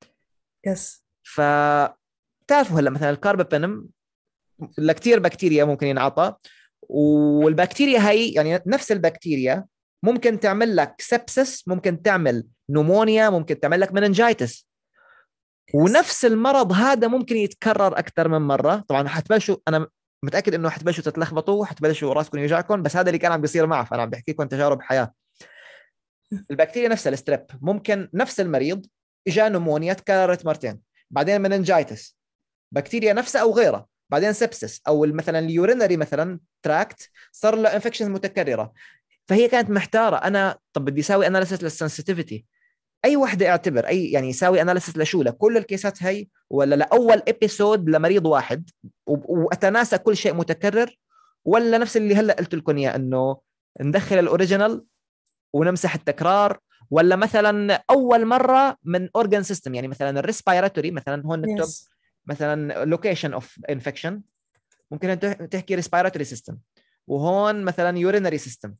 Speaker 5: يس
Speaker 2: ف تعرفوا هلا مثلا الكاربابينم لكثير بكتيريا ممكن ينعطى، والبكتيريا هي يعني نفس البكتيريا ممكن تعمل لك سبسس، ممكن تعمل نمونيا، ممكن تعمل لك مننجايتس. ونفس المرض هذا ممكن يتكرر اكثر من مره. طبعا حتبلشوا، انا متاكد انه حتبلشوا تتلخبطوا وحتبلشوا راسكم يوجعكم، بس هذا اللي كان عم بيصير معه، فانا عم بحكي لكم تجارب حياه. البكتيريا نفسها الستريب، ممكن نفس المريض اجى نمونيا تكررت مرتين، بعدين مننجايتس، بكتيريا نفسها او غيرها، بعدين سبسس، او مثلا اليورينري مثلا تراكت صار له انفكشن متكرره. فهي كانت محتاره، انا طب بدي اسوي اناليسيس للسنسيتيفيتي، اي وحده اعتبر، اي يعني يساوي اناليسيس لشو، لكل الكيسات هي ولا لاول ابيسود لمريض واحد واتناسى كل شيء متكرر، ولا نفس اللي هلا قلت لكم اياه انه ندخل الاوريجينال ونمسح التكرار، ولا مثلا اول مره من اورجان سيستم، يعني مثلا الريسبيراتوري مثلا هون نكتب
Speaker 5: يس
Speaker 2: مثلا لوكيشن اوف انفكشن، ممكن تحكي ريسبيراتوري سيستم، وهون مثلا يورينري سيستم.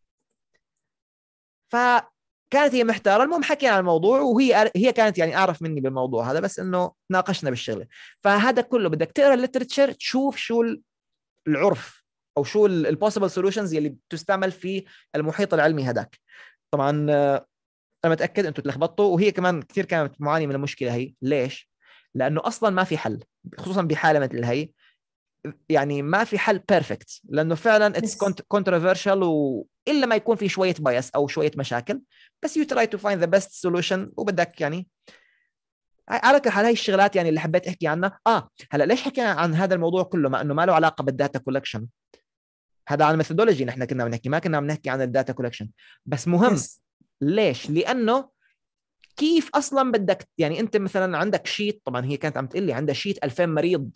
Speaker 2: فكانت هي محتاره. المهم حكينا عن الموضوع، وهي هي كانت يعني اعرف مني بالموضوع هذا، بس انه ناقشنا بالشغله. فهذا كله بدك تقرا الليترتشر، تشوف شو العرف او شو البوسيبل سولوشنز اللي بتستعمل في المحيط العلمي هذاك. طبعا انا متاكد انتم تلخبطوا، وهي كمان كثير كانت معاني من المشكله هي. ليش؟ لانه اصلا ما في حل، خصوصا بحاله مثل هي، يعني ما في حل بيرفكت، لانه فعلا اتس كونتروفيرشال، والا ما يكون في شويه بايس او شويه مشاكل، بس يو تراي تو فايند ذا بيست سولوشن. وبدك يعني على كل حال هاي الشغلات يعني اللي حبيت احكي عنها. اه هلا ليش حكينا عن هذا الموضوع كله مع انه ما له علاقه بالداتا كولكشن؟ هذا عن الميثودولوجي نحن كنا بنحكي، ما كنا عم نحكي عن الداتا كولكشن. بس مهم.
Speaker 5: يس
Speaker 2: ليش؟ لانه كيف اصلا بدك يعني انت مثلا عندك شيت، طبعا هي كانت عم تقول لي عندها شيت ألفين مريض،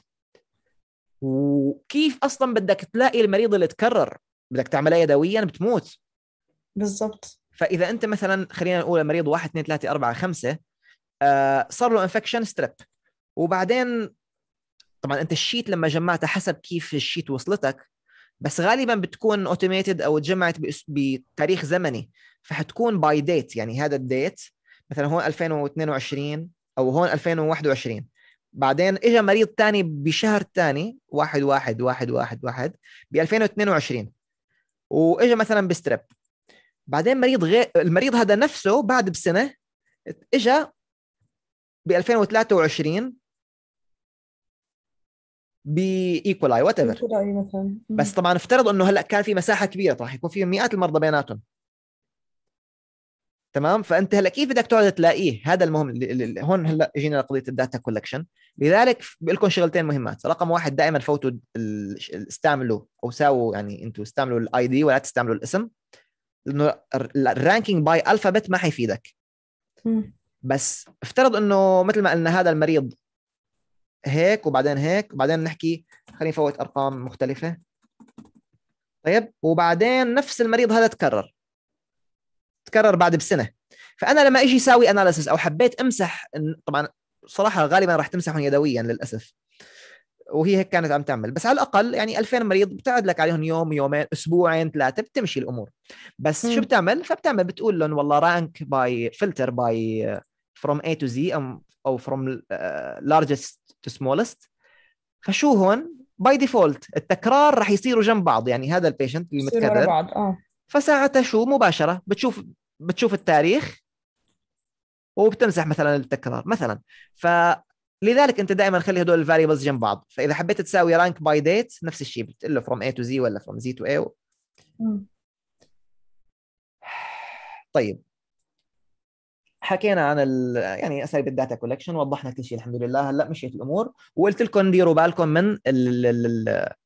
Speaker 2: وكيف اصلا بدك تلاقي المريض اللي تكرر؟ بدك تعملها يدويا بتموت.
Speaker 5: بالضبط.
Speaker 2: فاذا انت مثلا خلينا نقول مريض واحد اثنين ثلاثة أربعة خمسة آه صار له انفكشن ستريب، وبعدين طبعا انت الشيت لما جمعتها حسب كيف الشيت وصلتك، بس غالبا بتكون اوتوميتد او تجمعت بتاريخ زمني، فحتكون باي ديت، يعني هذا الديت مثلا هون ألفين واثنين وعشرين او هون ألفين وواحد وعشرين، بعدين اجى مريض تاني بشهر تاني واحد واحد واحد واحد واحد ب ألفين واثنين وعشرين، واجى مثلا بستريب، بعدين مريض غير المريض هذا نفسه بعد بسنه اجى ب ألفين وثلاثة وعشرين بايكولاي وات ايفر.
Speaker 5: مثلا
Speaker 2: بس طبعا افترض انه هلا كان في مساحه كبيره، راح يكون في مئات المرضى بيناتهم، تمام؟ فانت هلا كيف بدك تقعد تلاقيه؟ هذا المهم. هون هلا اجينا لقضيه الداتا كولكشن. لذلك بقول لكم شغلتين مهمات. رقم واحد، دائما فوتوا استعملوا او ساووا يعني انتم استعملوا الاي دي ولا تستعملوا الاسم، لانه الرانكينج باي الفابت ما حيفيدك.
Speaker 5: مم.
Speaker 2: بس افترض انه مثل ما قلنا هذا المريض هيك وبعدين هيك وبعدين نحكي خلينا نفوت ارقام مختلفه. طيب وبعدين نفس المريض هذا تكرر تكرر بعد بسنه. فانا لما اجي اسوي اناليسيس او حبيت امسح، طبعا صراحه غالبا راح تمسحهم يدويا للاسف، وهي هيك كانت عم تعمل، بس على الاقل يعني ألفين مريض بتعد لك عليهم يوم يومين اسبوعين ثلاثه بتمشي الامور. بس
Speaker 5: مم.
Speaker 2: شو بتعمل؟ فبتعمل بتقول لهم والله رانك باي فلتر باي from A to Z او from uh, largest to smallest. فشو هون باي ديفولت التكرار راح يصيروا جنب بعض، يعني هذا البيشنت اللي
Speaker 5: يصير ورا
Speaker 2: متكرر،
Speaker 5: بعض. اه
Speaker 2: فساعتها شو مباشره بتشوف بتشوف التاريخ وبتمسح مثلا التكرار مثلا. ف لذلك انت دائما خلي هدول الفاريبلز جنب بعض. فاذا حبيت تساوي رانك باي ديت نفس الشيء، بتقول له from A to Z ولا from Z to A.
Speaker 5: مم.
Speaker 2: طيب حكينا عن ال يعني اساليب الداتا كولكشن، وضحنا كل شيء الحمد لله. هلا مشيت الامور وقلت لكم ديروا بالكم من ال ال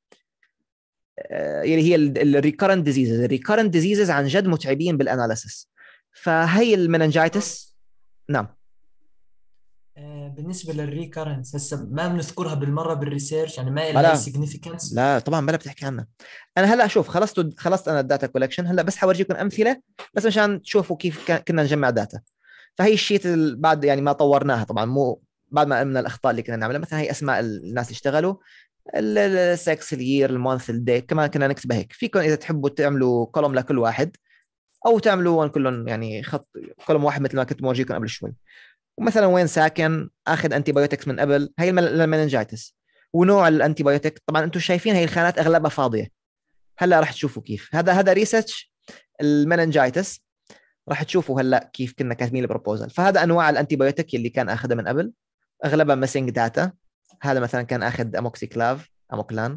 Speaker 2: اللي هي الريكورنت ديزيزز. الريكورنت ديزيزز عن جد متعبين بالاناليسيس. فهي المننجايتس. نعم.
Speaker 4: بالنسبة للريكارنس هسه ما بنذكرها بالمرة بالريسيرش، يعني ما
Speaker 2: لا.
Speaker 4: لها سيجنيفيكانس.
Speaker 2: لا طبعا بلا بتحكي عنها. انا هلا شوف خلصت خلصت انا الداتا كولكشن. هلا بس حورجيكم امثله بس مشان تشوفوا كيف كنا نجمع داتا. فهي الشيت بعد يعني ما طورناها طبعا، مو بعد ما قمنا الاخطاء اللي كنا نعملها. مثلا هي اسماء الناس اللي اشتغلوا، السكس، اليير، المانث، الديت، كمان كنا نكتبها هيك. فيكم اذا تحبوا تعملوا كولوم لكل واحد او تعملوا كلهم يعني خط كولوم واحد مثل ما كنت مورجيكم قبل شوي. ومثلا وين ساكن، اخذ انتي بايوتكس من قبل، هي المننجايتس، ونوع الانتي بايوتك. طبعا انتم شايفين هي الخانات اغلبها فاضيه. هلا راح تشوفوا كيف هذا هذا ريسيرش المننجايتس. راح تشوفوا هلا كيف كنا كاتبين البروبوزل. فهذا انواع الانتي بايوتك اللي كان اخذها من قبل، اغلبها ميسنج داتا. هذا مثلا كان اخذ اموكسيكلاف، اموكلان.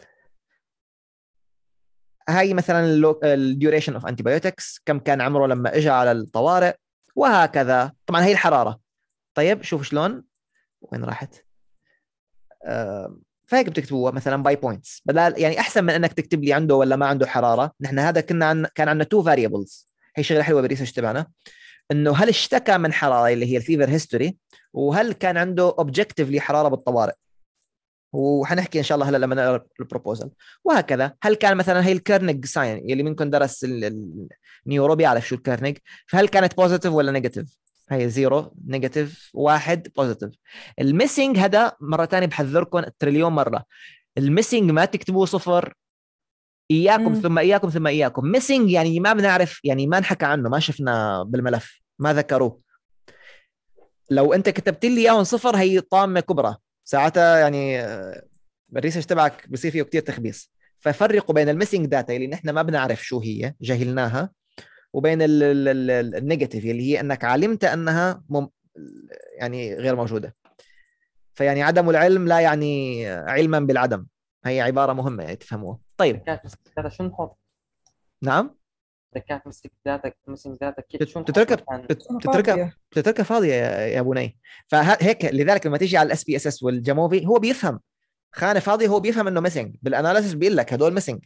Speaker 2: هاي مثلا الديوريشن اوف انتي بايوتكس، كم كان عمره لما اجى على الطوارئ، وهكذا. طبعا هي الحراره. طيب شوف شلون، وين راحت؟ آه فهيك بتكتبوها مثلا باي بوينتس، بدل يعني احسن من انك تكتب لي عنده ولا ما عنده حراره. نحن هذا كنا عن... كان عندنا تو فاريبلز. هي شغله حلوه بالريسيرش تبعنا، انه هل اشتكى من حراره اللي هي الفيفر هيستوري، وهل كان عنده اوبجكتيف لحراره بالطوارئ. وحنحكي ان شاء الله هلا لما نقرا البروبوزل. وهكذا هل كان مثلا هي الكيرنيج ساين اللي منكم درس النيورو بيعرف شو الكيرنيج، فهل كانت بوزيتيف ولا نيجاتيف. هي زيرو، نيجاتيف، واحد، بوزيتيف. الميسنج هذا مره ثانيه بحذركم تريليون مره، الميسنج ما تكتبوه صفر، اياكم
Speaker 5: مم.
Speaker 2: ثم اياكم ثم اياكم. ميسنج يعني ما بنعرف، يعني ما انحكى عنه، ما شفنا بالملف، ما ذكروه. لو انت كتبت لي اياهم صفر هي طامه كبرى ساعتها، يعني الريسيرش تبعك بصير فيه كتير تخبيص. ففرقوا بين الميسنج داتا اللي نحن ما بنعرف شو هي، جهلناها، وبين النيجاتيف اللي هي انك علمت انها مم يعني غير موجوده. فيعني عدم العلم لا يعني علما بالعدم. هي عباره مهمه يعني تفهموها. طيب
Speaker 3: كانت مسك داتا شو نحط؟
Speaker 2: نعم.
Speaker 3: إذا كانت مسك داتا مسك داتا كيف شو نحط
Speaker 2: تتركها
Speaker 3: مكان؟
Speaker 2: تتركها
Speaker 5: فاضية.
Speaker 2: تتركها فاضيه يا ابو ني. فهيك لذلك لما تيجي على الاس بي اس اس والجاموفي هو بيفهم خانه فاضيه، هو بيفهم انه ميسنج. بالاناليسيس بيقول لك هدول ميسنج.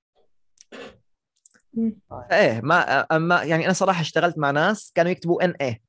Speaker 5: مم.
Speaker 2: ايه ما اما يعني انا صراحه اشتغلت مع ناس كانوا يكتبوا ان اي،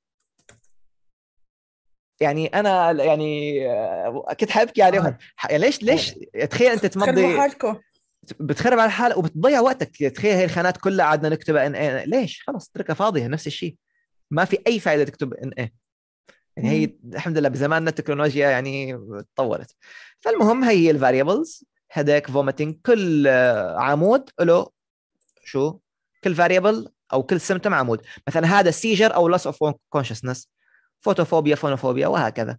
Speaker 2: يعني انا يعني كنت حابكي عليهم. يعني ليش ليش تخيل انت
Speaker 5: تخربوا
Speaker 2: تمضي،
Speaker 5: حالكم.
Speaker 2: بتخرب على الحال وبتضيع وقتك. تخيل هي الخانات كلها قعدنا نكتبها ان اي، ليش؟ خلص اتركها فاضيه. نفس الشيء ما في اي فائده تكتب ان اي. يعني هي الحمد لله بزماننا التكنولوجيا يعني تطورت. فالمهم هي الفاريبلز هداك فوميتنج، كل عمود له شو، كل فاريبل او كل سيمتوم عمود. مثلا هذا سيجر او loss of consciousness، فوتوفوبيا، فونوفوبيا، وهكذا.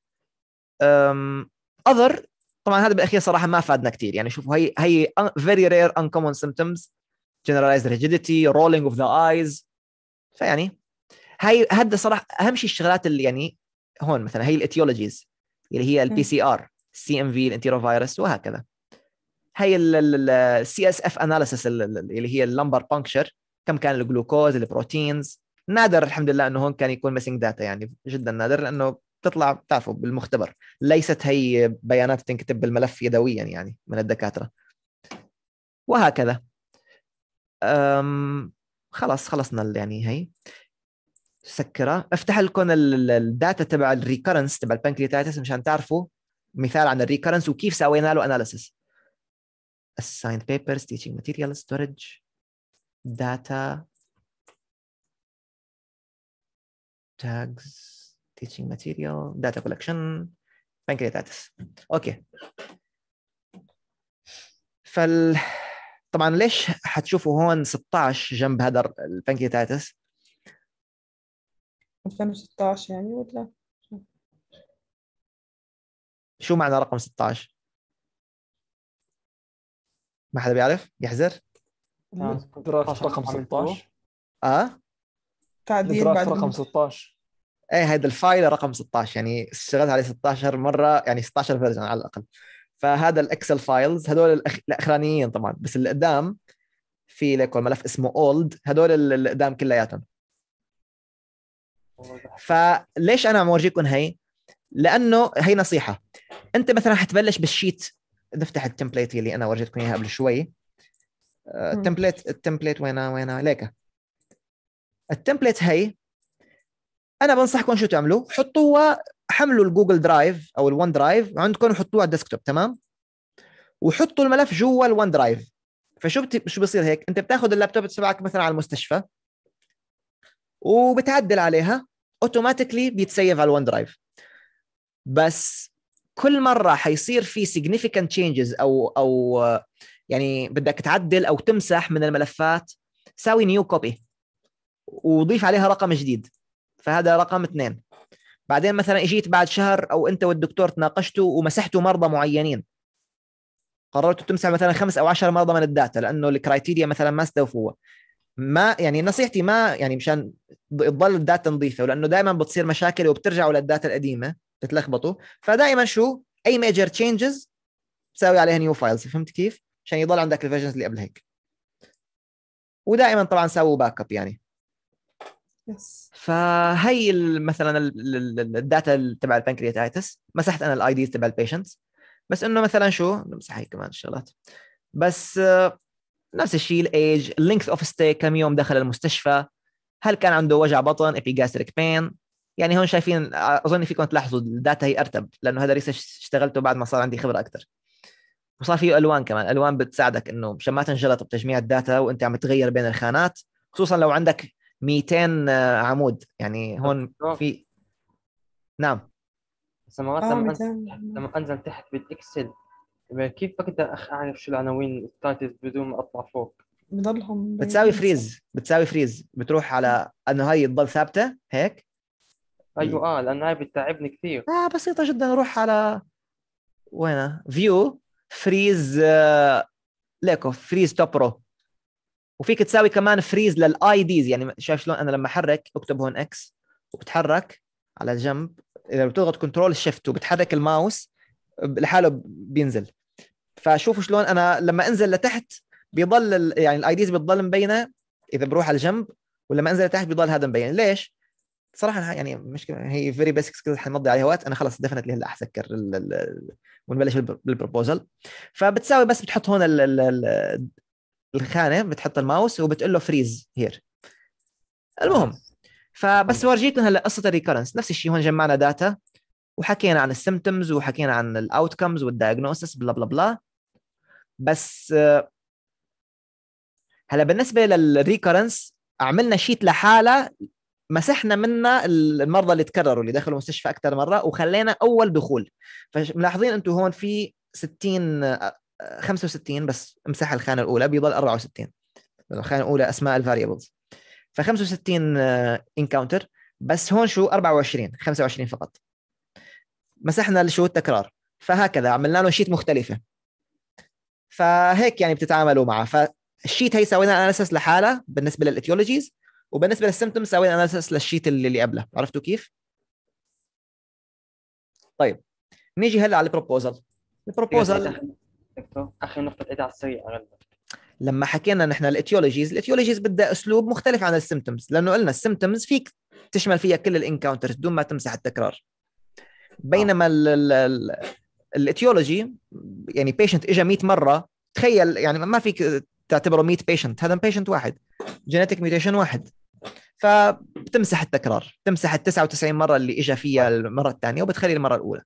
Speaker 2: اذر طبعا هذا بالاخير صراحه ما فادنا كثير. يعني شوفوا هي هي very rare uncommon symptoms، generalized rigidity، rolling of the eyes. فيعني هاي هذا صراحه اهم شيء الشغلات اللي يعني هون. مثلا هي الاتيولوجيز اللي هي البي سي ار، السي ام في، الانتيرو فيروس، وهكذا. هي السي اس اف اناليسيس اللي هي اللمبر بانكشر، كم كان الجلوكوز، البروتينز. نادر الحمد لله انه هون كان يكون ميسنج داتا، يعني جدا نادر، لانه تطلع بتعرفوا بالمختبر، ليست هي بيانات تنكتب بالملف يدويا يعني من الدكاتره. وهكذا. أم خلاص خلصنا يعني. هي سكرها. افتح لكم الداتا تبع الريكرنس تبع البنكرياتايتس مشان تعرفوا مثال عن الريكرنس وكيف سوينا له اناليسيس. assigned papers, teaching material, storage, data, tags, teaching material, data collection, pancreatitis. اوكي. فال طبعا ليش حتشوفوا هون ستة عشر جنب هذا البنكرياتيتس؟
Speaker 5: ألفين وستة عشر يعني ولا
Speaker 2: شو معنى رقم ستة عشر؟ ما حدا بيعرف؟ يحذر؟
Speaker 8: دراسة رقم ستة عشر.
Speaker 2: اه
Speaker 5: تعديل
Speaker 8: دراسة
Speaker 5: بعد
Speaker 8: رقم
Speaker 5: الم-
Speaker 8: ستة عشر.
Speaker 2: ايه هذا الفايل رقم ستة عشر، يعني اشتغلت عليه ستة عشر مره، يعني ستة عشر فيرجن على الاقل. فهذا الاكسل فايلز هذول الأخ... الاخرانيين طبعا، بس اللي قدام في لكم ملف اسمه اولد، هذول اللي قدام كلياتهم. فليش انا عم اورجيكم هي؟ لانه هي نصيحه. انت مثلا حتبلش بالشيت، نفتح التمبليت اللي انا ورجيتكم اياها قبل شوي. التمبليت التمبليت وينها وينها ليك. التمبليت هي انا بنصحكم شو تعملوا، حطوها، حملوا الجوجل درايف او الون درايف عندكم وحطوها على الديسكتوب، تمام؟ وحطوا الملف جوا الون درايف. فشو بت... شو بصير هيك؟ انت بتاخذ اللابتوب تبعك مثلا على المستشفى وبتعدل عليها، اوتوماتيكلي بيتسيف على الون درايف. بس كل مره حيصير في significant changes او او يعني بدك تعدل او تمسح من الملفات، ساوي نيو كوبي وضيف عليها رقم جديد، فهذا رقم اثنين. بعدين مثلا اجيت بعد شهر او انت والدكتور تناقشتوا ومسحتوا مرضى معينين، قررتوا تمسح مثلا خمس او عشر مرضى من الداتا لانه الكرايتيريا مثلا ما استوفوها، ما يعني نصيحتي ما يعني مشان تضل الداتا نظيفه، لانه دائما بتصير مشاكل وبترجعوا للداتا القديمه بتلخبطوا. فدائما شو اي ميجر تشينجز تساوي عليها نيو فايلز، فهمت كيف؟ عشان يضل عندك الفيرجنز اللي قبل هيك. ودائما طبعا سووا باك اب يعني.
Speaker 5: يس.
Speaker 2: فهي مثلا الداتا تبع البنكرياتايتس مسحت انا الاي دي تبع البيشنتس، بس انه مثلا شو نمسح هي كمان الشغلات. بس نفس الشيء الايج، اللينث اوف ستي، كم يوم دخل المستشفى، هل كان عنده وجع بطن، ابيجاستريك بين. يعني هون شايفين اظن فيكم تلاحظوا الداتا هي ارتب، لانه هذا ريسيرش اشتغلته بعد ما صار عندي خبره اكثر. وصار فيه الوان كمان، الوان بتساعدك انه مشان ما تنجلط بتجميع الداتا وانت عم تغير بين الخانات، خصوصا لو عندك مئتين عمود. يعني هون في نعم
Speaker 3: بس مرات
Speaker 5: اه
Speaker 3: لما أنزل
Speaker 5: ميتين
Speaker 3: لما أنزل تحت بالإكسل، كيف بقدر أخ أعرف شو العناوين التايتلز بدون ما أطلع فوق؟
Speaker 5: بضلهم
Speaker 2: بتساوي فريز، بتساوي فريز بتروح على انه هاي تضل ثابته هيك.
Speaker 3: أيوة آه لأن هاي بتتعبني كثير.
Speaker 2: اه بسيطه جدا، روح على وين فيو فريز ليكو فريز توب رو، وفيك تساوي كمان فريز للاي ديز. يعني شايف شلون انا لما احرك اكتب هون اكس وبتحرك على الجنب، اذا بتضغط كنترول شيفت وبتحرك الماوس لحاله بينزل. فشوفوا شلون انا لما انزل لتحت بيضل يعني الاي ديز بتضل مبينه اذا بروح على الجنب، ولما انزل لتحت بيضل هذا مبين. ليش؟ صراحه يعني مش هي فيري بيسك سكيلز حنمضي عليها وقت. انا خلص ديفنتلي هلا حسكر ونبلش بالبروبوزل. فبتساوي بس بتحط هون ال ال الخانه، بتحط الماوس وبتقول له فريز هير. المهم فبس ورجيكم هلا قصه الريكورنس. نفس الشيء هون جمعنا داتا وحكينا عن السيمبتومز وحكينا عن الاوتكمز والدايجنوستس بلا بلا بلا. بس هلا بالنسبه للريكورنس عملنا شيت لحاله، مسحنا منها المرضى اللي تكرروا اللي دخلوا المستشفى اكثر مره وخلينا اول دخول. فملاحظين انتم هون في ستين خمسة وستين، بس امسح الخانه الاولى بيضل أربعة وستين. الخانه الاولى اسماء الفاريبلز، ف خمسة وستين انكاونتر، بس هون شو أربعة وعشرين خمسة وعشرين فقط. مسحنا شو التكرار. فهكذا عملنا له شيت مختلفه. فهيك يعني بتتعاملوا معه. فالشيت هي سوينا اناليسيس لحاله بالنسبه للاتيولوجيز، وبالنسبه للسيمبتومز سوينا اناليسيس للشيت اللي, اللي قبله. عرفتوا كيف؟ طيب نيجي هلا على البروبوزل. البروبوزل
Speaker 3: اخي نقطه ايدي على السريع اغلب.
Speaker 2: لما حكينا نحن الاتيولوجيز، الاتيولوجيز بدها اسلوب مختلف عن السيمبتومز، لانه قلنا السيمبتومز فيك تشمل فيها كل الانكاونترز بدون ما تمسح التكرار. بينما الاتيولوجي يعني بيشنت اجى مئة مره، تخيل يعني ما فيك تعتبره مئة بيشنت، هذا بيشنت واحد جينيتيك ميوتيشن واحد، فبتمسح التكرار، تمسح ال تسعة وتسعين مره اللي اجى فيها المره الثانيه وبتخلي المره الاولى.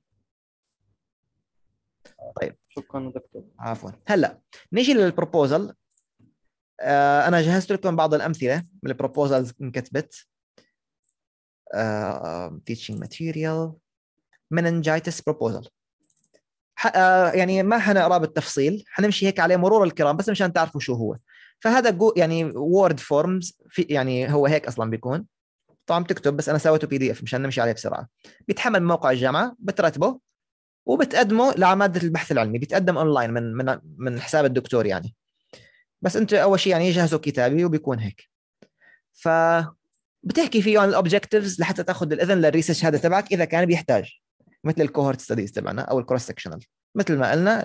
Speaker 2: طيب
Speaker 3: شكرا دكتور.
Speaker 2: عفوا. هلا نيجي للبروبوزل. آه انا جهزت لكم بعض الامثله من البروبوزلز انكتبت. آه teaching material meningitis proposal. آه يعني ما حنقرا بالتفصيل، حنمشي هيك عليه مرور الكرام بس مشان تعرفوا شو هو. فهذا جو يعني وورد فورمز في، يعني هو هيك اصلا بيكون. طبعا بتكتب، بس انا سويته بي دي اف مشان نمشي عليه بسرعه. بيتحمل من موقع الجامعه، بترتبه وبتقدمه لماده البحث العلمي. بيتقدم اونلاين من من من حساب الدكتور يعني. بس انت اول شيء يعني جهزوا كتابي وبيكون هيك. ف بتحكي فيه عن الاوبجكتيفز لحتى تاخذ الاذن للريسيرش هذا تبعك اذا كان بيحتاج، مثل الكوهورت ستاديز تبعنا او الكروس سكشنال، مثل ما قلنا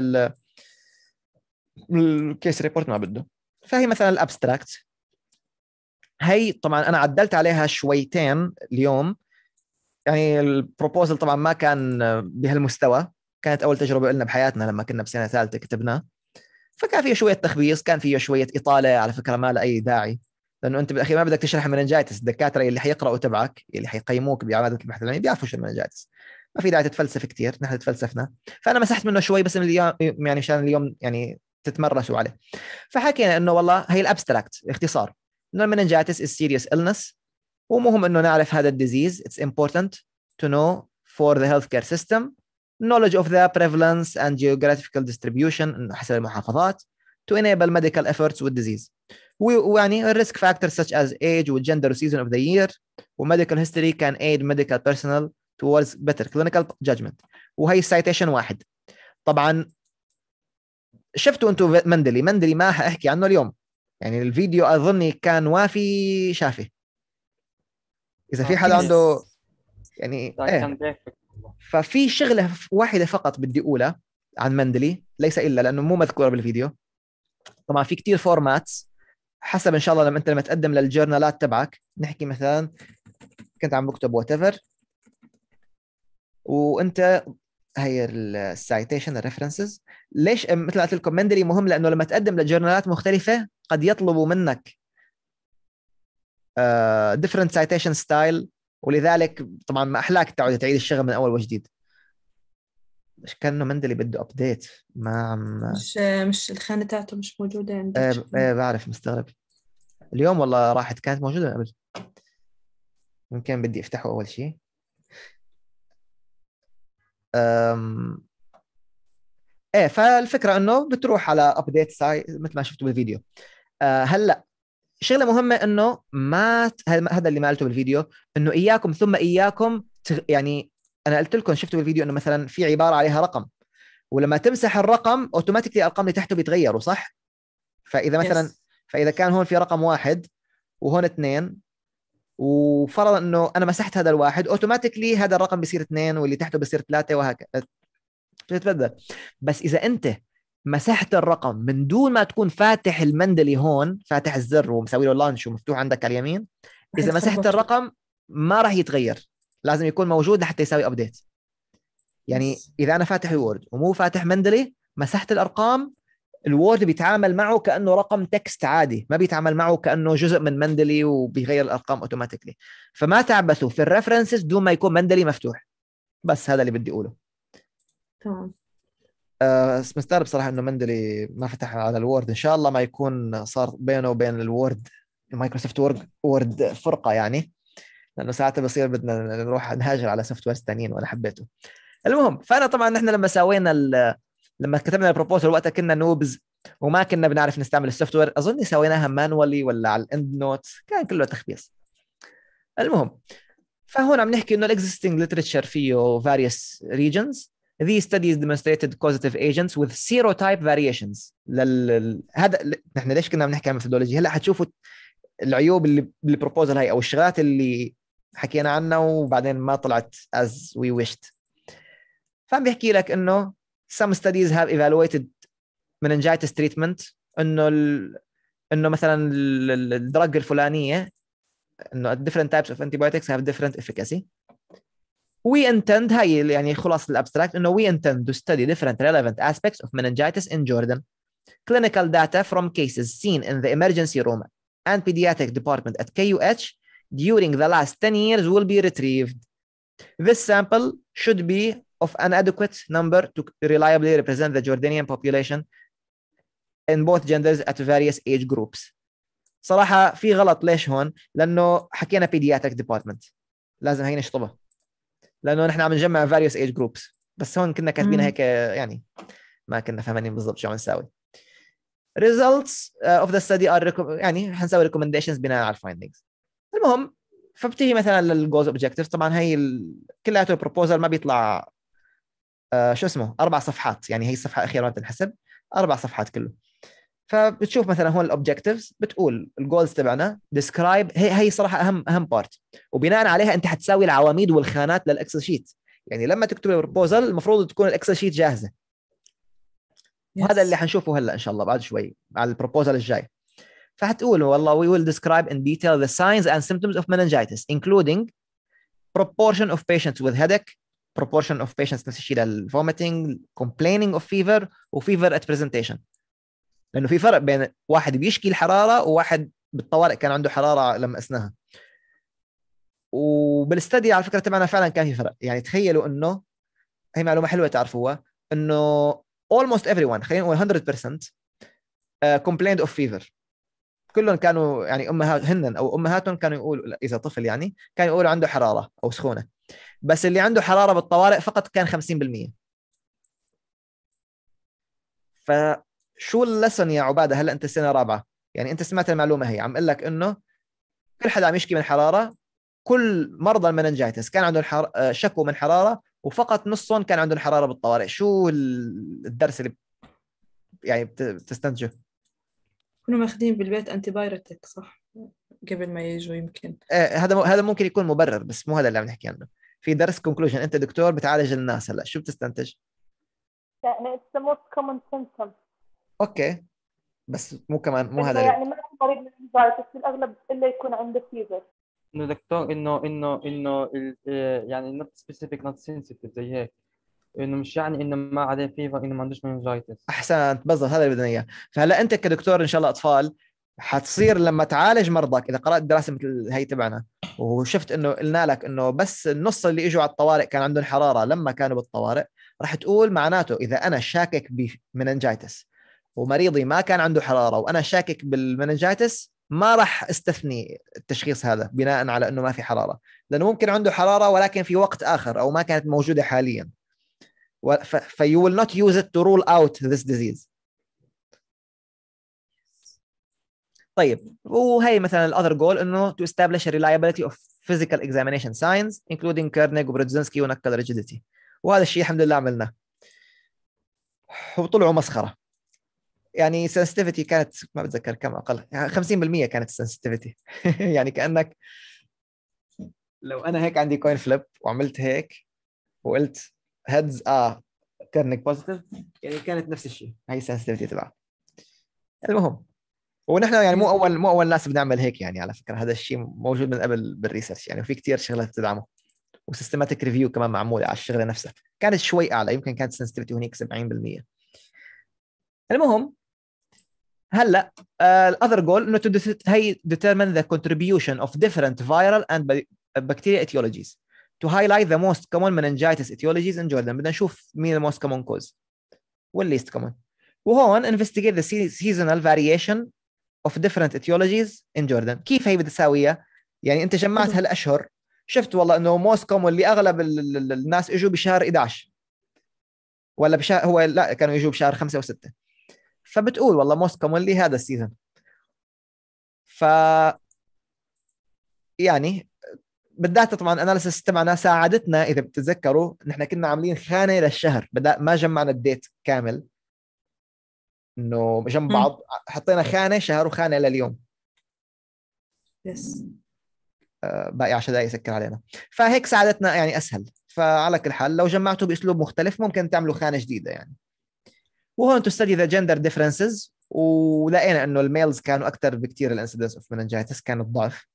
Speaker 2: الكيس ريبورت ما بده. فهي مثلا الابستراكت، هي طبعا انا عدلت عليها شويتين اليوم، يعني البروبوزل طبعا ما كان بهالمستوى، كانت اول تجربه لنا بحياتنا لما كنا بسنه ثالثه كتبناه، فكان فيه شويه تخبيص، كان فيه شويه اطاله على فكره ما لها اي داعي، لانه انت بالاخير ما بدك تشرح مننجايتس، الدكاتره اللي حيقراوا تبعك اللي حيقيموك بعماده البحث العلمي بيعرفوا شو المننجايتس، ما في داعي تتفلسف كثير، نحن تفلسفنا، فانا مسحت منه شوي بس من اليوم يعني عشان اليوم يعني تتمرسوا عليه. فحكينا انه والله هي الابستراكت اختصار انه المننجايتس is serious illness، ومهم انه نعرف هذا الديزيز، it's important to know for the healthcare system knowledge of the prevalence and geographical distribution حسب المحافظات to enable medical efforts with disease، ويعني risk factors such as age و gender و season of the year و medical history can aid medical personnel towards better clinical judgment. وهي citation واحد. طبعا شفتوا انتم مندلي، مندلي ما حاحكي عنه اليوم، يعني الفيديو اظني كان وافي شافي، اذا في حدا عنده يعني ايه. ففي شغله واحده فقط بدي اقولها عن مندلي، ليس الا لانه مو مذكوره بالفيديو. طبعا في كتير فورماتس حسب ان شاء الله لما انت لما تقدم للجورنالات تبعك، نحكي مثلا كنت عم بكتب وات ايفر وانت هي السايتيشن الريفرنسز، ليش مثل ما قلت لكم مندلي مهم؟ لانه لما تقدم لجورنالات مختلفه قد يطلبوا منك ديفرنت سايتيشن ستايل، ولذلك طبعا ما احلاك تعود تعيد الشغل من اول وجديد. ايش كانه مندلي بده ابديت، ما عم
Speaker 5: مش مش الخانه تاعته مش موجوده عندي.
Speaker 2: ايه ايه بعرف، مستغرب اليوم والله راحت، كانت موجوده قبل، ممكن بدي افتحه اول شيء. أم... ايه فالفكره انه بتروح على ابديت ساي مثل ما شفتوا بالفيديو. أه هلا شغله مهمه انه ما هذا اللي ما قلته بالفيديو، انه اياكم ثم اياكم تغ... يعني انا قلت لكم شفتوا بالفيديو انه مثلا في عباره عليها رقم، ولما تمسح الرقم اوتوماتيكلي الارقام اللي تحته بيتغيروا صح؟ فاذا مثلا yes. فاذا كان هون في رقم واحد وهون اثنين، وفرضا انه انا مسحت هذا الواحد اوتوماتيكلي هذا الرقم بيصير اثنين واللي تحته بيصير ثلاثه وهكذا بتتبدل. بس اذا انت مسحت الرقم من دون ما تكون فاتح المندلي هون، فاتح الزر ومسوي له لانش ومفتوح عندك على اليمين، اذا مسحت الرقم ما راح يتغير، لازم يكون موجود لحتى يساوي ابديت. يعني اذا انا فاتح الوورد ومو فاتح مندلي مسحت الارقام، الوورد بيتعامل معه كانه رقم تكست عادي، ما بيتعامل معه كانه جزء من مندلي وبيغير الارقام اوتوماتيكلي. فما تعبثوا في الريفرنسز دون ما يكون مندلي مفتوح. بس هذا اللي بدي اقوله.
Speaker 5: تمام.
Speaker 2: أه مستغرب صراحه انه مندلي ما فتح على الوورد، ان شاء الله ما يكون صار بينه وبين الوورد مايكروسوفت وورد وورد فرقه، يعني لانه ساعات بصير بدنا نروح نهاجر على سوفت ويرز ثانيين وانا حبيته. المهم فانا طبعا نحن لما سوينا لما كتبنا البروبوزل وقتها كنا نوبز وما كنا بنعرف نستعمل السوفت وير، اظن سويناها مانوالي ولا على الاند نوت، كان كله تخبيص. المهم فهون عم نحكي انه الاكزيستنج ليترشر فيه various regions. These studies demonstrated causative agents with serotype variations. لل... هذا نحن ليش كنا بنحكي عن ميثودولوجي؟ هلا حتشوفوا العيوب اللي بالبروبوزل هاي او الشغلات اللي حكينا عنها وبعدين ما طلعت as we wished. فعم بيحكي لك انه some studies have evaluated meningitis treatment، انه ال... انه مثلا الدرج الفلانيه انه different types of antibiotics have different efficacy. We intend هاي يعني خلاصة الابستراكت انه we intend to study different relevant aspects of meningitis in Jordan. Clinical data from cases seen in the emergency room and pediatric department at K U H during the last ten years will be retrieved. This sample should be of an adequate number to reliably represent the Jordanian population in both genders at various age groups. صراحة في غلط، ليش هون؟ لأنه حكينا pediatric department، لازم هي نشطبها لأنه نحن عم نجمع various age groups، بس هون كنا كاتبين هيك يعني ما كنا فاهمين بالضبط شو عم نساوي. Results of the study are يعني حنسوي recommendations بناء على findings. المهم فبتيجي مثلا للجوز objectives، طبعا هي كلها البروبوزل ما بيطلع آه شو اسمه أربع صفحات، يعني هي الصفحة الأخيرة ما بتنحسب، أربع صفحات كله. فبتشوف مثلا هون الاوبجكتيفز، بتقول الجولز تبعنا، ديسكرايب، هي هي صراحه اهم اهم بارت، وبناء عليها انت حتساوي العواميد والخانات للاكسل شيت. يعني لما تكتب البروبوزل المفروض تكون الاكسل شيت جاهزه، وهذا اللي حنشوفه هلا ان شاء الله بعد شوي على البروبوزل الجاي. فحتقول والله we will describe in detail the signs and symptoms of meningitis including proportion of patients with headache, proportion of patients نفس الشيء للvomiting, complaining of fever وفيفر at presentation. لأنه في فرق بين واحد بيشكي الحرارة وواحد بالطوارئ كان عنده حرارة لما أسناها. وبالستدي على فكرة تبعنا فعلا كان في فرق. يعني تخيلوا إنه هي معلومة حلوة تعرفوها، إنه almost everyone خلينا نقول one hundred percent uh, complained of fever. كلهم كانوا يعني أمهات هن أو أمهاتهم كانوا يقولوا إذا طفل يعني كانوا يقولوا عنده حرارة أو سخونة، بس اللي عنده حرارة بالطوارئ فقط كان خمسين بالمية. فشو اللسن يا عبادة؟ هلأ أنت سنة رابعة، يعني أنت سمعت المعلومة هي، عم قل لك إنه كل حدا عم يشكي من حرارة، كل مرضى المننجايتس كان عندهم حر... شكوا من حرارة، وفقط نصهم كان عندهم حرارة بالطوارئ. شو الدرس اللي يعني بتستنتجه؟
Speaker 5: كانوا ماخذين بالبيت أنتي بايروتيك صح قبل ما يجوا يمكن.
Speaker 2: آه هذا م... هذا ممكن يكون مبرر، بس مو هذا اللي عم نحكي عنه. في درس كونكلوجن، أنت دكتور بتعالج الناس، هلا شو بتستنتج؟
Speaker 7: يعني it's the most common symptom.
Speaker 2: أوكي، بس مو كمان مو هذا
Speaker 7: يعني ما في مريض من الانزايتس بالأغلب إلا يكون عنده فيفر.
Speaker 3: إنه دكتور إنه إنه إنه يعني not specific not sensitive زي هيك، إنه مش يعني إنه ما عليه فيفر إنه ما عندوش مننجايتس.
Speaker 2: أحسنت، بالضبط هذا اللي بدنا إياه. فهلا أنت كدكتور إن شاء الله أطفال حتصير لما تعالج مرضك، إذا قرأت دراسة مثل هي تبعنا وشفت إنه قلنا لك إنه بس النص اللي إجوا على الطوارئ كان عندهم حرارة لما كانوا بالطوارئ، راح تقول معناته إذا أنا شاكك بمننجايتس ومريضي ما كان عنده حرارة وأنا شاكك بالمننجايتس، ما راح استثني التشخيص هذا بناء على إنه ما في حرارة، لأنه ممكن عنده حرارة ولكن في وقت آخر أو ما كانت موجودة حاليا. ف ف you will not use it to rule out this disease. طيب، وهي مثلا الأذر جول إنه to establish a reliability of physical examination signs including Kernig وبرودزنسكي ونكال rigidity، وهذا الشيء الحمد لله عملناه وطلعوا مسخرة. يعني sensitivity كانت ما بتذكر كم، أقل خمسين بالمية كانت sensitivity. يعني كأنك لو أنا هيك عندي coin flip وعملت هيك وقلت heads آه كيرنيك بوزيتيف، يعني كانت نفس الشيء، هي sensitivity تبعها. المهم، ونحن يعني مو اول مو اول ناس بنعمل هيك، يعني على فكره هذا الشيء موجود من قبل بالريسيرش، يعني وفي كتير شغلات بتدعمه، وسيستماتيك ريفيو كمان معموله على الشغله نفسها، كانت شوي اعلى، يمكن كانت sensitivity هنيك سبعين بالمية. المهم هلا الاذر جول انه هي determine the contribution of different viral and bacterial etiologies to highlight the most common meningitis etiologies in Jordan. بدنا نشوف مين ال most common cause وال least common، وهون investigate the seasonal variation of different etiologies in Jordan. كيف هي بتساويها؟ يعني انت جمعت هالاشهر، شفت والله انه most common اللي اغلب الناس اجوا بشهر إحدى عشر ولا بشهر، هو لا كانوا يجوا بشهر خمسة وستة، فبتقول والله most common اللي هذا السيزون. ف يعني بالداتا طبعا اناليسيس تبعنا ساعدتنا، اذا بتتذكروا نحن كنا عاملين خانه للشهر، بدأ ما جمعنا الديت كامل انه جنب بعض، حطينا خانه شهر وخانه لليوم.
Speaker 5: يس
Speaker 2: آه باقي عشر دقائق يسكر علينا، فهيك ساعدتنا يعني اسهل. فعلى كل حال لو جمعتوا باسلوب مختلف ممكن تعملوا خانه جديده يعني. وهون to study the gender differences، ولقينا انه الميلز كانوا اكثر بكثير الانسيدنس اوف meningitis كانت ضعف.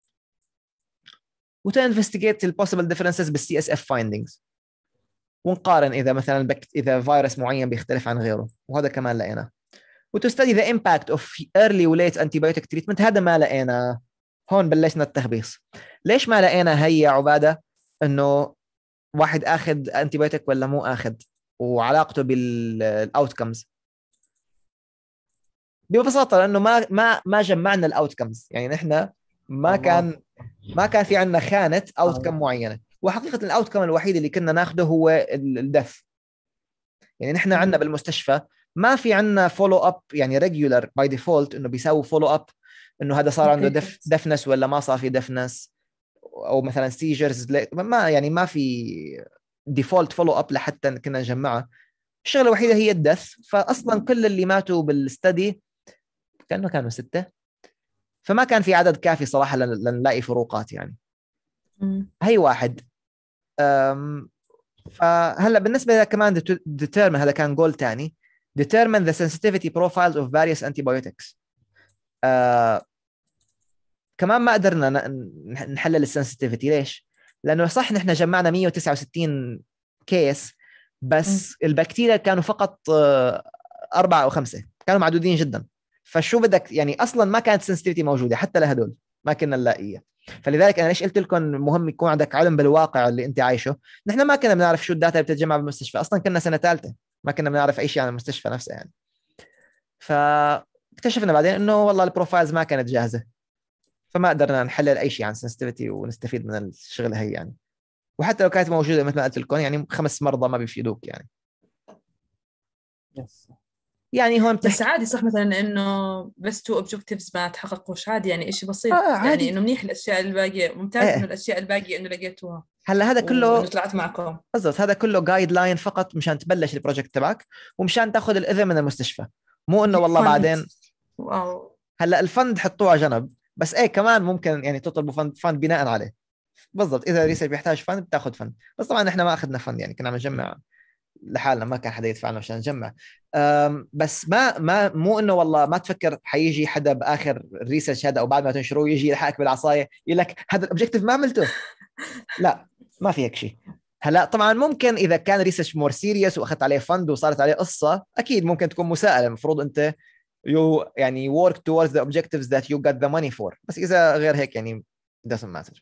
Speaker 2: وto investigate the possible differences بالسي اس اف findings، ونقارن اذا مثلا بك... اذا فيروس معين بيختلف عن غيره، وهذا كمان لقيناه. وto study the impact of early و late antibiotic treatment، هذا ما لقينا. هون بلشنا التخبيص. ليش ما لقينا هي يا عبادة انه واحد اخذ antibiotic ولا مو اخذ وعلاقته بالاوتكمز؟ ببساطة لانه ما ما ما جمعنا الاوتكمز، يعني نحن ما كان ما كان في عندنا خانة اوتكم معينة، وحقيقة الاوتكم الوحيد اللي كنا ناخده هو الدث. يعني نحن عندنا بالمستشفى ما في عندنا فولو اب يعني ريجولر باي ديفولت انه بيساوي فولو اب انه هذا صار عنده دف دفنس ولا ما صار في دفنس، او مثلا سيجرز، ما يعني ما في ديفولت فولو اب لحتى كنا نجمعها. الشغله الوحيده هي الدث. فاصلا كل اللي ماتوا بالستدي كانه كانوا سته، فما كان في عدد كافي صراحه لنلاقي فروقات يعني.
Speaker 5: مم.
Speaker 2: هي واحد. فهلا بالنسبه كمان determine، هذا كان جول تاني، determine the sensitivity profiles of various antibiotics. آه كمان ما قدرنا نحلل السنسيتيفيتي. ليش؟ لانه صح نحن جمعنا مية وتسعة وستين كيس، بس م. البكتيريا كانوا فقط أربعة أو خمسة، كانوا معدودين جدا. فشو بدك يعني، أصلا ما كانت سنسيتيفيتي موجودة حتى لهدول، ما كنا نلاقيها. فلذلك أنا ليش قلت لكم مهم يكون عندك علم بالواقع اللي أنت عايشه. نحن ما كنا بنعرف شو الداتا اللي بتتجمع بالمستشفى، أصلا كنا سنة ثالثة ما كنا بنعرف أي شيء عن المستشفى نفسها يعني. فاكتشفنا بعدين إنه والله البروفايلز ما كانت جاهزة، فما قدرنا نحلل أي شيء عن sensitivity ونستفيد من الشغل هي يعني. وحتى لو كانت موجودة مثل ما قلت لكم يعني خمس مرضى ما بيفيدوك يعني.
Speaker 3: يس.
Speaker 2: يعني هون
Speaker 5: بس عادي صح مثلا إنه بس تو objectives ما تحققوش، عادي يعني إشي بسيط.
Speaker 2: آه عادي.
Speaker 5: يعني إنه منيح الأشياء الباقية، ممتاز
Speaker 2: إيه.
Speaker 5: إنه الأشياء الباقية إنه لقيتوها.
Speaker 2: هلا هذا كله
Speaker 5: وإنه طلعت معكم.
Speaker 2: بالضبط، هذا كله جايد لاين فقط مشان تبلش البروجكت تبعك ومشان تاخذ الإذن من المستشفى، مو إنه والله
Speaker 5: فند.
Speaker 2: بعدين.
Speaker 5: واو.
Speaker 2: هلا الفند حطوه على جنب، بس إيه كمان ممكن يعني تطلبوا فند, فند بناء عليه. بالضبط، إذا ريسيرش بيحتاج فند بتاخذ فند، بس طبعا إحنا ما أخذنا فند يعني، كنا عم نجمع لحالنا، ما كان حدا يدفع لنا عشان نجمع. بس ما ما مو انه والله ما تفكر حيجي حدا باخر الريسيرش هذا او بعد ما تنشروه يجي يلحقك بالعصايه يقول لك هذا الاوبجيكتيف ما عملته. لا، ما في هيك شيء. هلا طبعا ممكن اذا كان ريسيرش مور سيريس واخذت عليه فند وصارت عليه قصه، اكيد ممكن تكون مساءله، المفروض انت يو يعني work towards the objectives that you got the money for. بس اذا غير هيك يعني doesn't matter.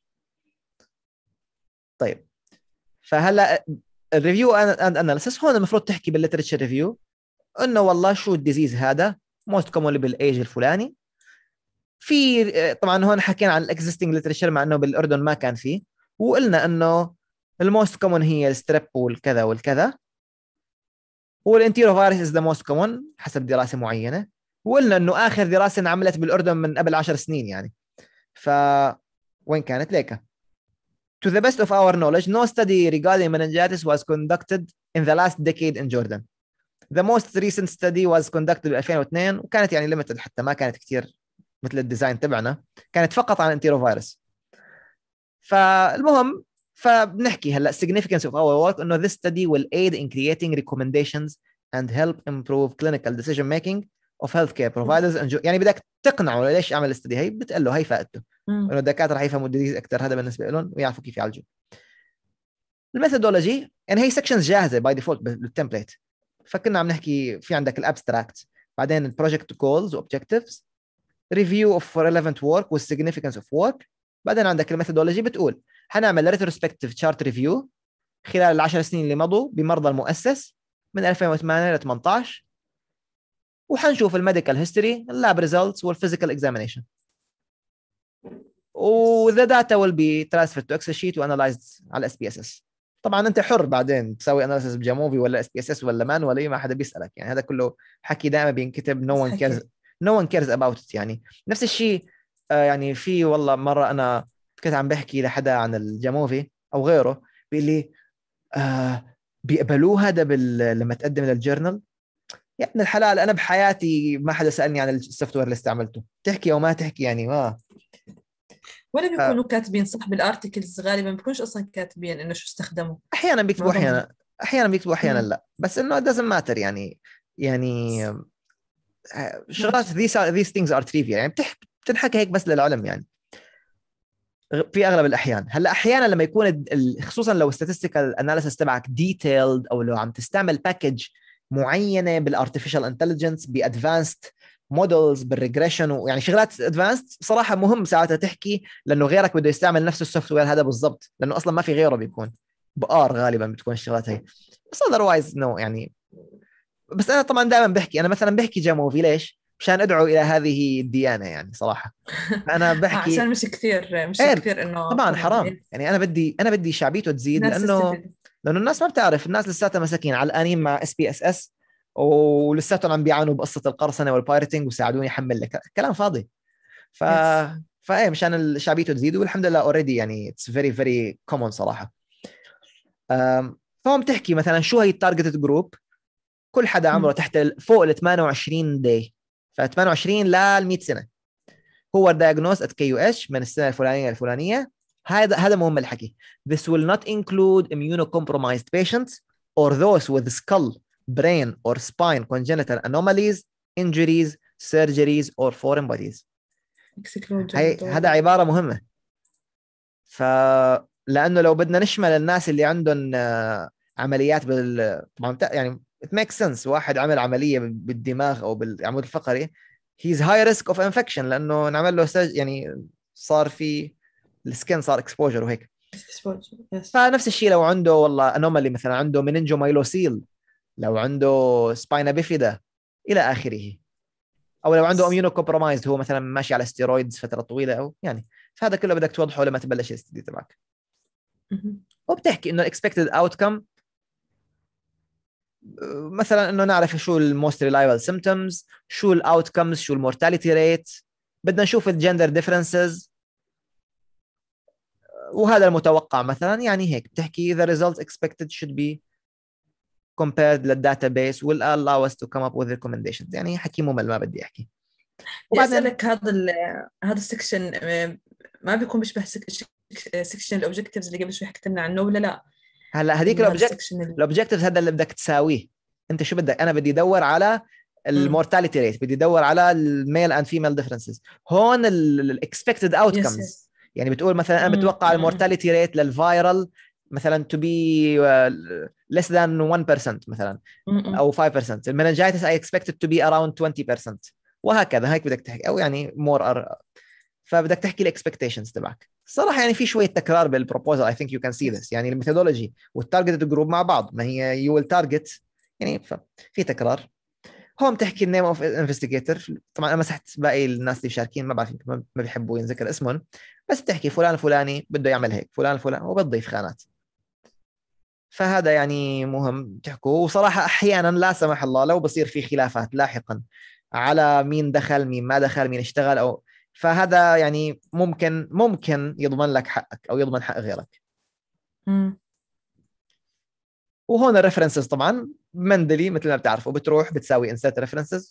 Speaker 2: طيب، فهلا الريفيو اند اناليسيس هون المفروض تحكي بالليترشر ريفيو انه والله شو الديزيز هذا موست كومونلي بالايج الفلاني. في طبعا هون حكينا عن الاكزيستنج ليترشر مع انه بالاردن ما كان فيه، وقلنا انه الموست كومون هي الستريب والكذا والكذا، والانتيرو فيروس از ذا موست كومون حسب دراسه معينه. وقلنا انه اخر دراسه انعملت بالاردن من قبل عشر سنين يعني، ف وين كانت ليكا. To the best of our knowledge, no study regarding meningitis was conducted in the last decade in Jordan. The most recent study was conducted ب ألفين واثنين، وكانت يعني limited حتى ما كانت كتير مثل الديزاين تبعنا، كانت فقط عن انتيروفيروس. فالمهم فبنحكي هلا significance of our work انه this study will aid in creating recommendations and help improve clinical decision making of healthcare providers and يعني بدك تقنعه ليش اعمل الاستدي هي، بتقول له هي فائدته انه الدكاتره رح يفهموا الديزيز اكثر، هذا بالنسبه لهم ويعرفوا كيف يعالجوا. الميثودولوجي يعني هي سكشنز جاهزه باي ديفولت بالتمبليت، فكنا عم نحكي في عندك الابستراكت، بعدين البروجكت جولز واوبجكتيفز، ريفيو اوف ريليفنت ورك والسيجنيفيكانس اوف ورك، بعدين عندك الميثودولوجي بتقول حنعمل ريتروسبكتيف تشارت ريفيو خلال العشر سنين اللي مضوا بمرضى المؤسس من ألفين وثمانية ل ثمانية عشر، وحنشوف الميديكال هيستوري، اللاب ريزلتس والفيزيكال اكزامينيشن، وذا داتا ويل بي ترانسفيرد تو اكسل شيت وانالايزد على اس بي اس اس. طبعا انت حر بعدين تسوي اناليسيس بجاموفي ولا اس بي اس اس ولا مان ولا ما حدا بيسالك يعني، هذا كله حكي دائما بينكتب no one cares no one cares about it يعني. نفس الشيء آه يعني في والله مره انا كنت عم بحكي لحدا عن الجاموفي او غيره بيقول لي آه بيقبلوه هذا بال... لما تقدم للجورنال. يا ابن الحلال انا بحياتي ما حدا سالني عن السوفت وير اللي استعملته، تحكي او ما تحكي يعني ما
Speaker 5: ولا بيكونوا ف... كاتبين صح بالارتكلز، غالبا بيكونش اصلا كاتبين انه شو استخدموا.
Speaker 2: احيانا بيكتبوا احيانا احيانا بيكتبوا احيانا لا، بس انه doesn't matter يعني. يعني شغلات these are, these things are trivial يعني بتح... بتنحكى هيك بس للعلم يعني في اغلب الاحيان. هلا احيانا لما يكون ال... خصوصا لو statistical analysis تبعك detailed او لو عم تستعمل باكج معينه بالارتفيشال انتليجنس بادفانسد مودلز بالريجريشن ويعني شغلات ادفانسد، صراحه مهم ساعتها تحكي لانه غيرك بده يستعمل نفس السوفت وير هذا بالضبط، لانه اصلا ما في غيره بيكون بار غالبا بتكون الشغلات هي. بس otherwise no يعني. بس انا طبعا دائما بحكي انا مثلا بحكي جاموفي ليش؟ مشان ادعو الى هذه الديانه يعني صراحه. انا بحكي
Speaker 5: عشان مش كثير مش
Speaker 2: ايه
Speaker 5: كثير انه
Speaker 2: طبعا حرام يعني. انا بدي انا بدي شعبيته تزيد لانه لانه الناس ما بتعرف، الناس لساتها مساكين علقانين مع اس بي اس اس ولساتهم عم بيعانوا بقصه القرصنه والبايرتنج وساعدوني احمل لك كلام فاضي. ف yes. فايه مشان الشعبيته تزيد والحمد لله اوريدي يعني اتس فيري فيري كومون صراحه. فهم تحكي مثلا شو هي التارجتد جروب، كل حدا عمره تحت فوق ال ثمانية وعشرين داي ف ثمانية وعشرين ل مئة سنه هو diagnosed at كي يو إتش من السنه الفلانيه الفلانيه. هذا هذا مهم الحكي. This will not include immunocompromised patients or those with skull, brain or spine congenital anomalies, injuries, surgeries or foreign bodies. هي هذا عبارة مهمة. فلأنه لو بدنا نشمل الناس اللي عندهم عمليات بال طبعا يعني it makes sense. واحد عمل عملية بالدماغ أو بالعمود الفقري he's high risk of infection لأنه نعمل له سج... يعني صار في السكن صار exposure وهيك. فنفس الشيء لو عنده والله anomaly مثلا عنده meningomyelocele، لو عنده spina bifida إلى آخره، أو لو عنده immunocompromised هو مثلا ماشي على ستيرويدز فترة طويلة أو يعني، فهذا كله بدك توضحه لما تبلش الاستدي تبعك. وبتحكي إنه expected outcome مثلا إنه نعرف شو ال most reliable symptoms، شو ال outcomes، شو ال mortality rate، بدنا نشوف ال gender differences، وهذا المتوقع مثلا. يعني هيك بتحكي the results expected should be compared للdatabase will allow us to come up with recommendations. يعني حكي ممل ما بدي أحكي.
Speaker 5: وبعدين أسألك هذا ال هذا السكشن ما بيكون بيشبه سكشن الأوبجكتيفز اللي قبل شوي حكيت لنا عنه ولا لا؟
Speaker 2: هلا هذيك الأوبجكتيفز الأوبجكتيفز هذا اللي بدك تساويه أنت. شو بدك؟ أنا بدي أدور على المورتاليتي ريت، بدي أدور على الميل أند فيميل ديفرنسز. هون الإكسبكتد أوتكمز يعني بتقول مثلا أنا بتوقع المورتاليتي ريت للفايرال مثلا to be uh, less than one percent مثلا أو five percent. المننجايتس I expect it to be around twenty percent وهكذا. هيك بدك تحكي أو يعني more are... فبدك تحكي الإكسبكتيشنز تبعك. صراحة يعني في شوية تكرار بالبروبوزال. I think you can see this. يعني الميثودولوجي والتارجت جروب مع بعض، ما هي you will target يعني في تكرار. هون تحكي النيم اوف انفستيجيتور. طبعا انا مسحت باقي الناس اللي شاركين، ما بعرف ما بيحبوا ينذكر اسمهم، بس بتحكي فلان الفلاني بده يعمل هيك، فلان الفلاني وبتضيف خانات. فهذا يعني مهم تحكوا. وصراحة احيانا لا سمح الله لو بصير في خلافات لاحقا على مين دخل مين ما دخل مين اشتغل او فهذا يعني ممكن ممكن يضمن لك حقك او يضمن حق غيرك.
Speaker 5: امم
Speaker 2: وهون الريفرنسز طبعا مندلي مثل ما بتعرفوا بتروح بتساوي insert references.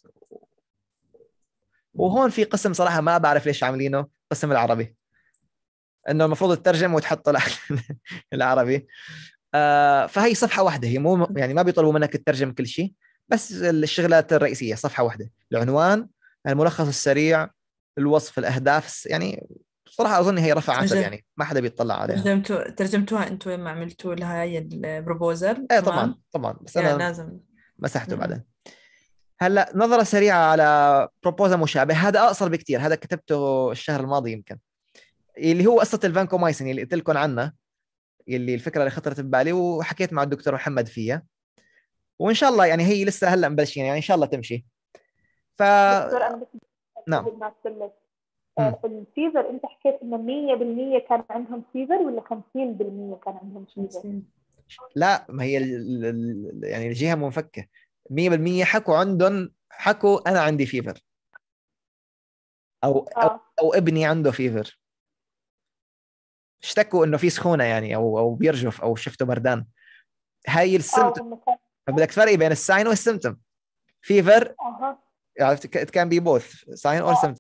Speaker 2: وهون في قسم صراحة ما بعرف ليش عاملينه، قسم العربي، انه المفروض تترجم وتحط العربي. آه فهي صفحة واحدة، هي مو يعني ما بيطلبوا منك تترجم كل شيء، بس الشغلات الرئيسية صفحة واحدة، العنوان، الملخص السريع، الوصف، الأهداف. يعني صراحة أظن هي رفع عتب يعني ما حدا بيطلع عليها.
Speaker 5: ترجمتوا ترجمتوها أنتوا لما عملتوا لها هاي البروبوزل؟
Speaker 2: ايه طبعا طبعا، بس أنا
Speaker 5: لازم
Speaker 2: مسحته بعدين. هلا نظرة سريعة على بروبوزل مشابه، هذا أقصر بكتير، هذا كتبته الشهر الماضي يمكن، اللي هو قصة الفانكومايسين اللي قلت لكم عنها، اللي الفكرة اللي خطرت ببالي وحكيت مع الدكتور محمد فيها، وإن شاء الله يعني هي لسه هلا مبلشين يعني إن شاء الله تمشي. ف
Speaker 7: دكتور أنا بس
Speaker 2: نعم
Speaker 7: الفيفر أنت حكيت إنه مية بالمية كان عندهم فيفر ولا خمسين بالمية كان عندهم فيفر؟
Speaker 2: لا ما هي ال ال يعني الجهة منفكة. مية بالمية حكوا عندهم حكوا أنا عندي فيفر أو أو,
Speaker 7: آه.
Speaker 2: أو ابني عنده فيفر، اشتكوا إنه في سخونة يعني أو أو بيرجف أو شفته بردان. هاي السيمتوم، فبدك تفرقي بين الساين والسيمتوم. فيفر
Speaker 7: أها
Speaker 2: عرفت it can be both sign or symptom.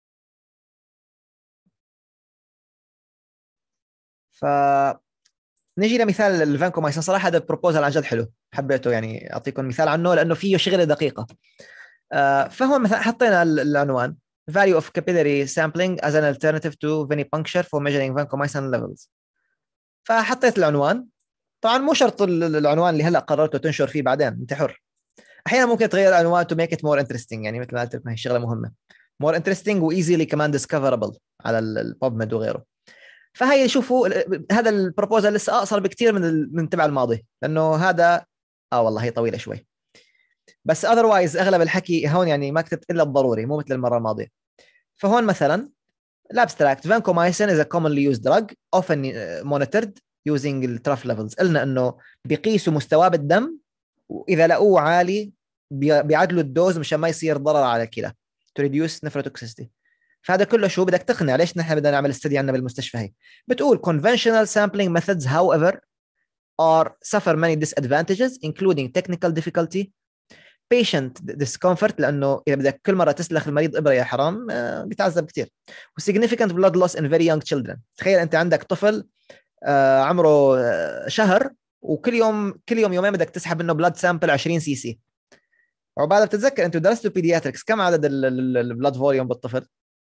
Speaker 2: ف نيجي لمثال الفانكومايسين. صراحة هذا البروبوزال عن جد حلو، حبيته يعني أعطيكم مثال عنه لأنه فيه شغلة دقيقة. آه فهو مثلا حطينا العنوان value of capillary sampling as an alternative to venipuncture for measuring vancomycin levels. فحطيت العنوان. طبعا مو شرط العنوان اللي هلا قررته تنشر فيه بعدين، انت حر. احيانا ممكن تغير العنوان to make it more interesting، يعني مثل ما قلت لك هي شغله مهمه more interesting و easily كمان discoverable على البابميد وغيره. فهي شوفوا هذا البروبوزال لسه اقصر بكثير من من تبع الماضي، لانه هذا اه والله هي طويله شوي، بس otherwise اغلب الحكي هون يعني ما كتبت الا الضروري مو مثل المره الماضيه. فهون مثلا الابستراكت vancomycin is a commonly used drug often monitored using the trough levels. قلنا انه بيقيسوا مستواه بالدم واذا لقوه عالي بيعدلوا الدوز مشان ما يصير ضرر على الكلى to reduce nephrotoxicity. فهذا كله شو بدك تقنع ليش نحن بدنا نعمل استدي عندنا بالمستشفى. هي بتقول conventional sampling methods however are suffer many disadvantages including technical difficulty, patient discomfort لانه اذا بدك كل مره تسلخ المريض ابره يا حرام بيتعذب كثير. و significant blood loss in very young children. تخيل انت عندك طفل عمره شهر وكل يوم كل يوم يومين بدك تسحب منه بلاد سامبل عشرين سي سي. وبعدها بتتذكر انتوا درستوا بيدياتريكس كم عدد البلاد فوليوم بالطفل؟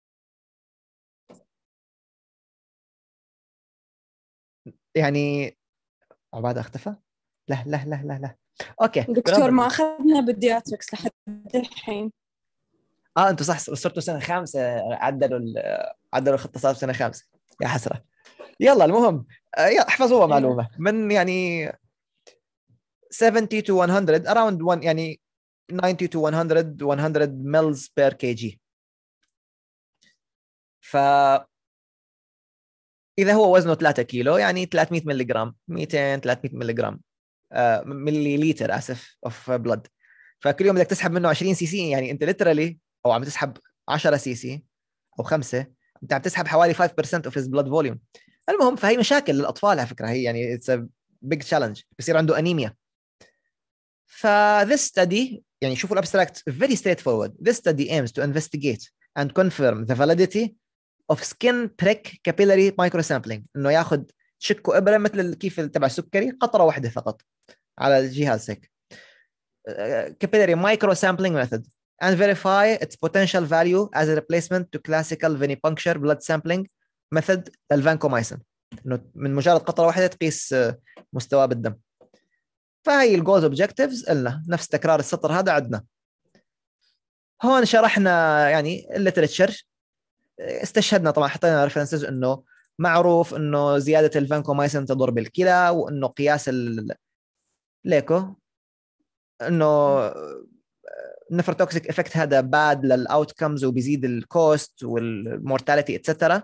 Speaker 2: يعني عبادة اختفى؟ لا لا لا لا لا اوكي
Speaker 6: دكتور ما اخذنا بيدياتريكس لحد الحين.
Speaker 2: اه انتوا صح صرتوا سنه خامسه عدلوا عدلوا الخطه صارت سنه خامسه يا حسره. يلا المهم احفظوها معلومه من يعني seventy to one hundred around one يعني ninety to one hundred one hundred mils per kg. ف اذا هو وزنه ثلاثة كيلو يعني ثلاثمية ملغ مئتين ثلاثمية ملغ آه ملي لتر اسف اوف بلد. فكل يوم بدك تسحب منه عشرين سي سي يعني انت ليترالي او عم تسحب عشرة سي سي او خمسة انت عم تسحب حوالي five percent of his blood volume. المهم فهي مشاكل للاطفال على فكره هي يعني it's a big challenge بصير عنده انيميا. ف this study يعني شوفوا الابستراكت very straightforward. This study aims to investigate and confirm the validity of skin prick capillary microsampling انه ياخذ شكه ابره مثل كيف تبع السكري قطره واحده فقط على الجهاز هيك capillary microsampling method and verify its potential value as a replacement to classical venipuncture blood sampling method للفانكومايسين انه من مجرد قطره واحده تقيس مستواه بالدم. فهي الجولز اوبجكتيفز قلنا نفس تكرار السطر هذا عندنا. هون شرحنا يعني الليترشر استشهدنا طبعا حطينا ريفرنسز انه معروف انه زياده الفانكومايسين تضر بالكلى وانه قياس الليكو انه النفروتوكسيك افكت هذا باد للاوتكمز وبيزيد الكوست والمورتاليتي اتسترا.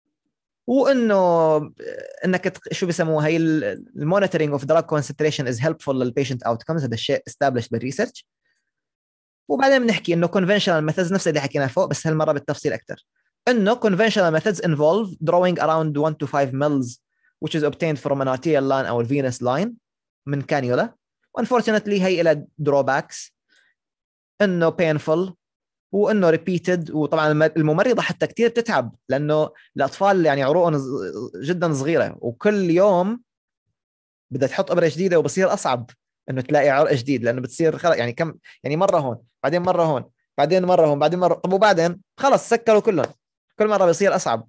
Speaker 2: وانه انك شو بيسموها هي المونيتورينج اوف دراج كونسنتريشن از هيلبفول للبيشنت اوتكمز. هذا الشيء استابلش بالريسيرش. وبعدين بنحكي انه conventional methods نفس اللي حكيناه فوق بس هالمره بالتفصيل اكثر. انه conventional methods involve drawing around one to five mils which is obtained from an arterial line او venous line من كانيولا. unfortunately هي إلى drawbacks انه painful وانه repeated. وطبعا الممرضه حتى كثير بتتعب لانه الاطفال يعني عروقهم جدا صغيره وكل يوم بدها تحط ابره جديده وبصير اصعب انه تلاقي عرق جديد لانه بتصير خلص يعني كم يعني مره هون بعدين مره هون بعدين مره هون بعدين مره طب وبعدين خلص سكروا كلهم كل مره بيصير اصعب.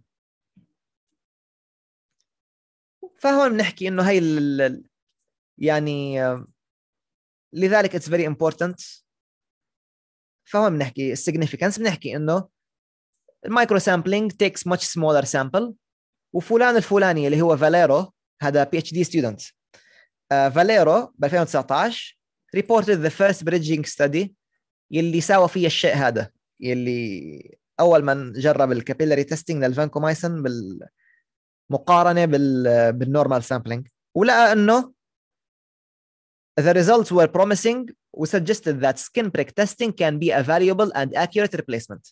Speaker 2: فهون بنحكي انه هي ال يعني لذلك it's very important. فهون بنحكي significance بنحكي انه المايكرو سامبلينج takes much smaller sample. وفلان الفلاني اللي هو فاليرو هذا بي اتش دي ستودنت فاليرو ب ألفين وتسعة عشر reported the first bridging study يلي ساوى فيه الشيء هذا يلي اول من جرب الكابيلاري تيستينج للفانكومايسين بالمقارنه بال بالنورمال سامبلينج ولقى انه the results were promising وsuggested that skin prick testing can be a valuable and accurate replacement.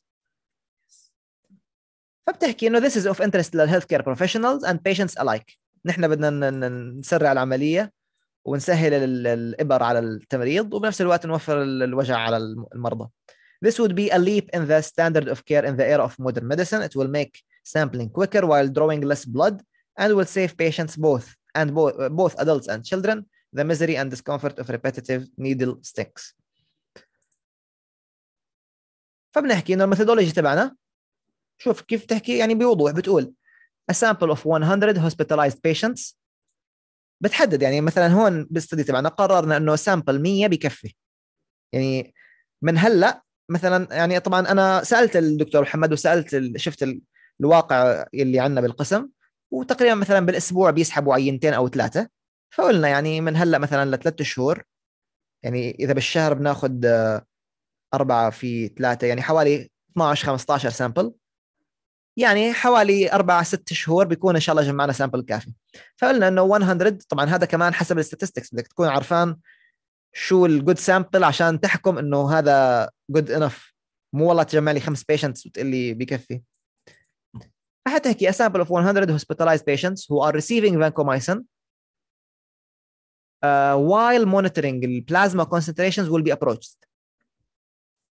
Speaker 2: فبتحكي انه this is of interest لل healthcare professionals and patients alike. نحن بدنا نسرع العمليه ونسهل الابر على التمريض وبنفس الوقت نوفر الوجع على المرضى. This would be a leap in the standard of care in the era of modern medicine. It will make sampling quicker while drawing less blood and will save patients both and both, both adults and children the misery and discomfort of repetitive needle sticks. فبنحكي انه الميثودولوجي تبعنا شوف كيف تحكي يعني بوضوح بتقول a sample of one hundred hospitalized patients. بتحدد يعني مثلا هون بالاستدي تبعنا قررنا انه سامبل مية بكفي. يعني من هلا مثلا يعني طبعا انا سالت الدكتور محمد وسالت شفت الواقع اللي عندنا بالقسم وتقريبا مثلا بالاسبوع بيسحبوا عينتين او ثلاثه. فقلنا يعني من هلا مثلا لثلاث شهور يعني اذا بالشهر بناخذ أربعة في ثلاثة يعني حوالي اثناشر خمسة عشر سامبل يعني حوالي أربعة ست شهور بيكون إن شاء الله جمعنا سامبل كافي. فقلنا إنه مية طبعا هذا كمان حسب الستاتستكس بدك تكون عارفان شو الجود سامبل عشان تحكم إنه هذا جود انف مو والله تجمع لي خمس patients وتقول لي بكفي. فحتحكي a sample of one hundred hospitalized patients who are receiving vancomycin uh, while monitoring the plasma concentrations will be approached.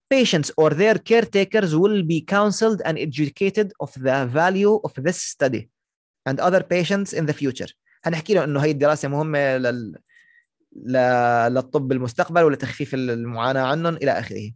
Speaker 2: patients or their caretakers will be counseled and educated of the value of this study and other patients in the future. هنحكي له إنه هاي الدراسة مهمة لل... ل... للطب بالمستقبل ولتخفيف المعاناة عنهم إلى آخره.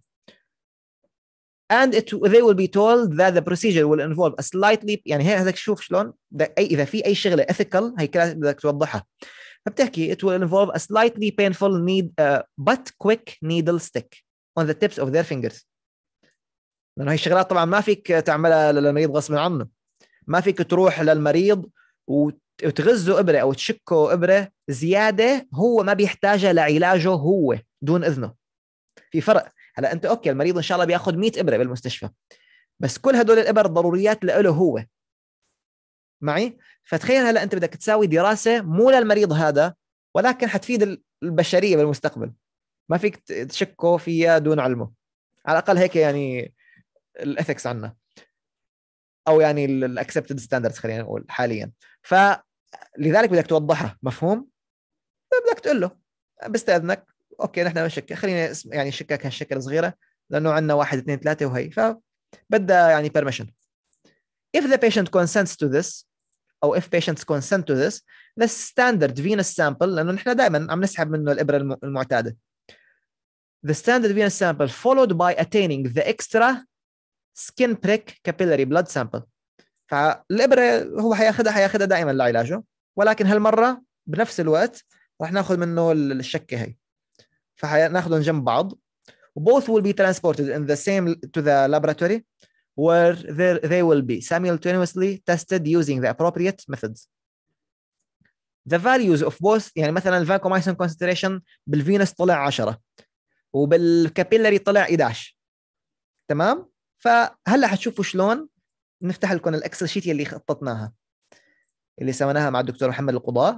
Speaker 2: And it, they will be told that the procedure will involve a slightly يعني هي هذاك شوف شلون أي إذا في أي شغلة ethical هي كلها بدك توضحها. فبتحكي it will involve a slightly painful need uh, but quick needle stick on the tips of their fingers. لأنه هي الشغلات طبعا ما فيك تعملها للمريض غصب عنه. ما فيك تروح للمريض وتغزه إبرة أو تشكه إبرة زيادة هو ما بيحتاجها لعلاجه هو دون إذنه. في فرق. هلا أنت أوكي المريض إن شاء الله بياخد مئة إبرة بالمستشفى بس كل هدول الإبر ضروريات له هو معي. فتخيل هلا أنت بدك تساوي دراسة مو للمريض هذا ولكن حتفيد البشرية بالمستقبل. ما فيك تشكه فيها دون علمه. على الأقل هيك يعني الإثكس عنا أو يعني الأكسبتد ستاندردز خلينا نقول حاليا. فلذلك بدك توضحها مفهوم. بدك تقول له بستأذنك أوكي نحن نشك خلينا يعني شكك هالشكل صغيرة لأنه عنا واحد اثنين ثلاثة وهي فبدأ يعني permission. If the patient consents to this أو if patients consent to this the standard venous sample لأنه نحن دائما عم نسحب منه الإبرة المعتادة. The standard venous sample followed by attaining the extra skin prick capillary blood sample. فالإبرة هو حياخدها حياخدها دائما لعلاجه ولكن هالمرة بنفس الوقت راح ناخذ منه الشكة هي فحناخذهم جنب بعض. Both will be transported in the same to the laboratory where they will be simultaneously tested using the appropriate methods. The values of both يعني مثلا الفانكومايسين concentration بالفينس طلع عشرة وبالكابيلاري طلع إحدى عشر. تمام. فهلا حتشوفوا شلون نفتح لكم الاكسل شيت اللي خططناها اللي سويناها مع الدكتور محمد القضاة.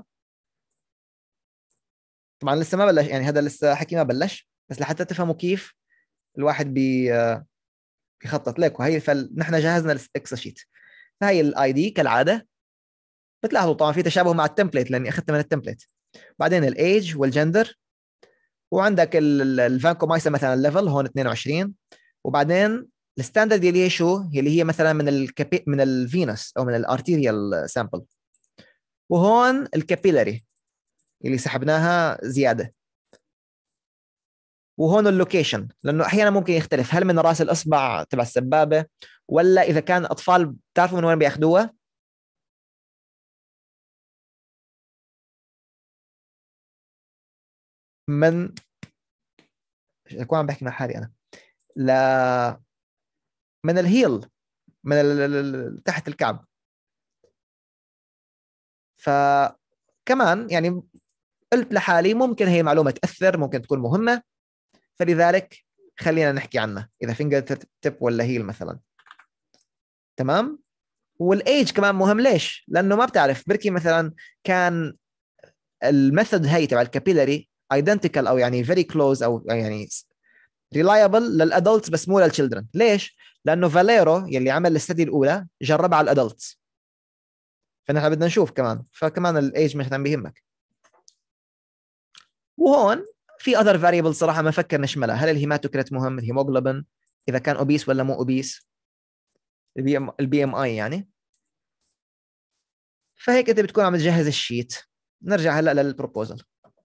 Speaker 2: طبعا لسه ما بلش يعني هذا لسه حكي ما بلش بس لحتى تفهموا كيف الواحد بي بيخطط لك. وهي فنحن جهزنا الاكسل شيت. فهي الاي دي كالعاده بتلاحظوا طبعا في تشابه مع التمبليت لاني اخذتها من التمبليت. بعدين الايج والجندر وعندك الفانكومايسين مثلا الليفل هون اثنين وعشرين وبعدين الستاندرد اللي هي شو اللي هي مثلا من الكابي من الفينوس او من الارتيريال سامبل وهون الكابيلاري اللي سحبناها زياده وهون اللوكيشن لانه احيانا ممكن يختلف هل من راس الاصبع تبع السبابه ولا اذا كان اطفال بتعرفوا من وين بياخذوها. من اكون عم بحكي مع حالي انا لا من الهيل من ال... تحت الكعب. فكمان يعني قلت لحالي ممكن هي معلومة تأثر ممكن تكون مهمة فلذلك خلينا نحكي عنها إذا فينجر تيب ولا هيل مثلا. تمام. والإيج كمان مهم ليش؟ لأنه ما بتعرف بركي مثلا كان الميثود هي تبع الكابيلاري identical أو يعني very close أو يعني reliable للأدلتس بس مو للchildren. ليش؟ لأنه فاليرو يلي عمل الاستدي الأولى جربها على الأدلتس فنحن بدنا نشوف كمان فكمان الإيج مثلا بيهمك. وهون في other variables صراحة ما فكر نشملها. هل الهيماتوكريت مهم الهيموغلوبين إذا كان أوبيس ولا مو أوبيس البي ام اي يعني. فهيك أنت بتكون عم تجهز الشيت. نرجع هلأ للبروبوزل.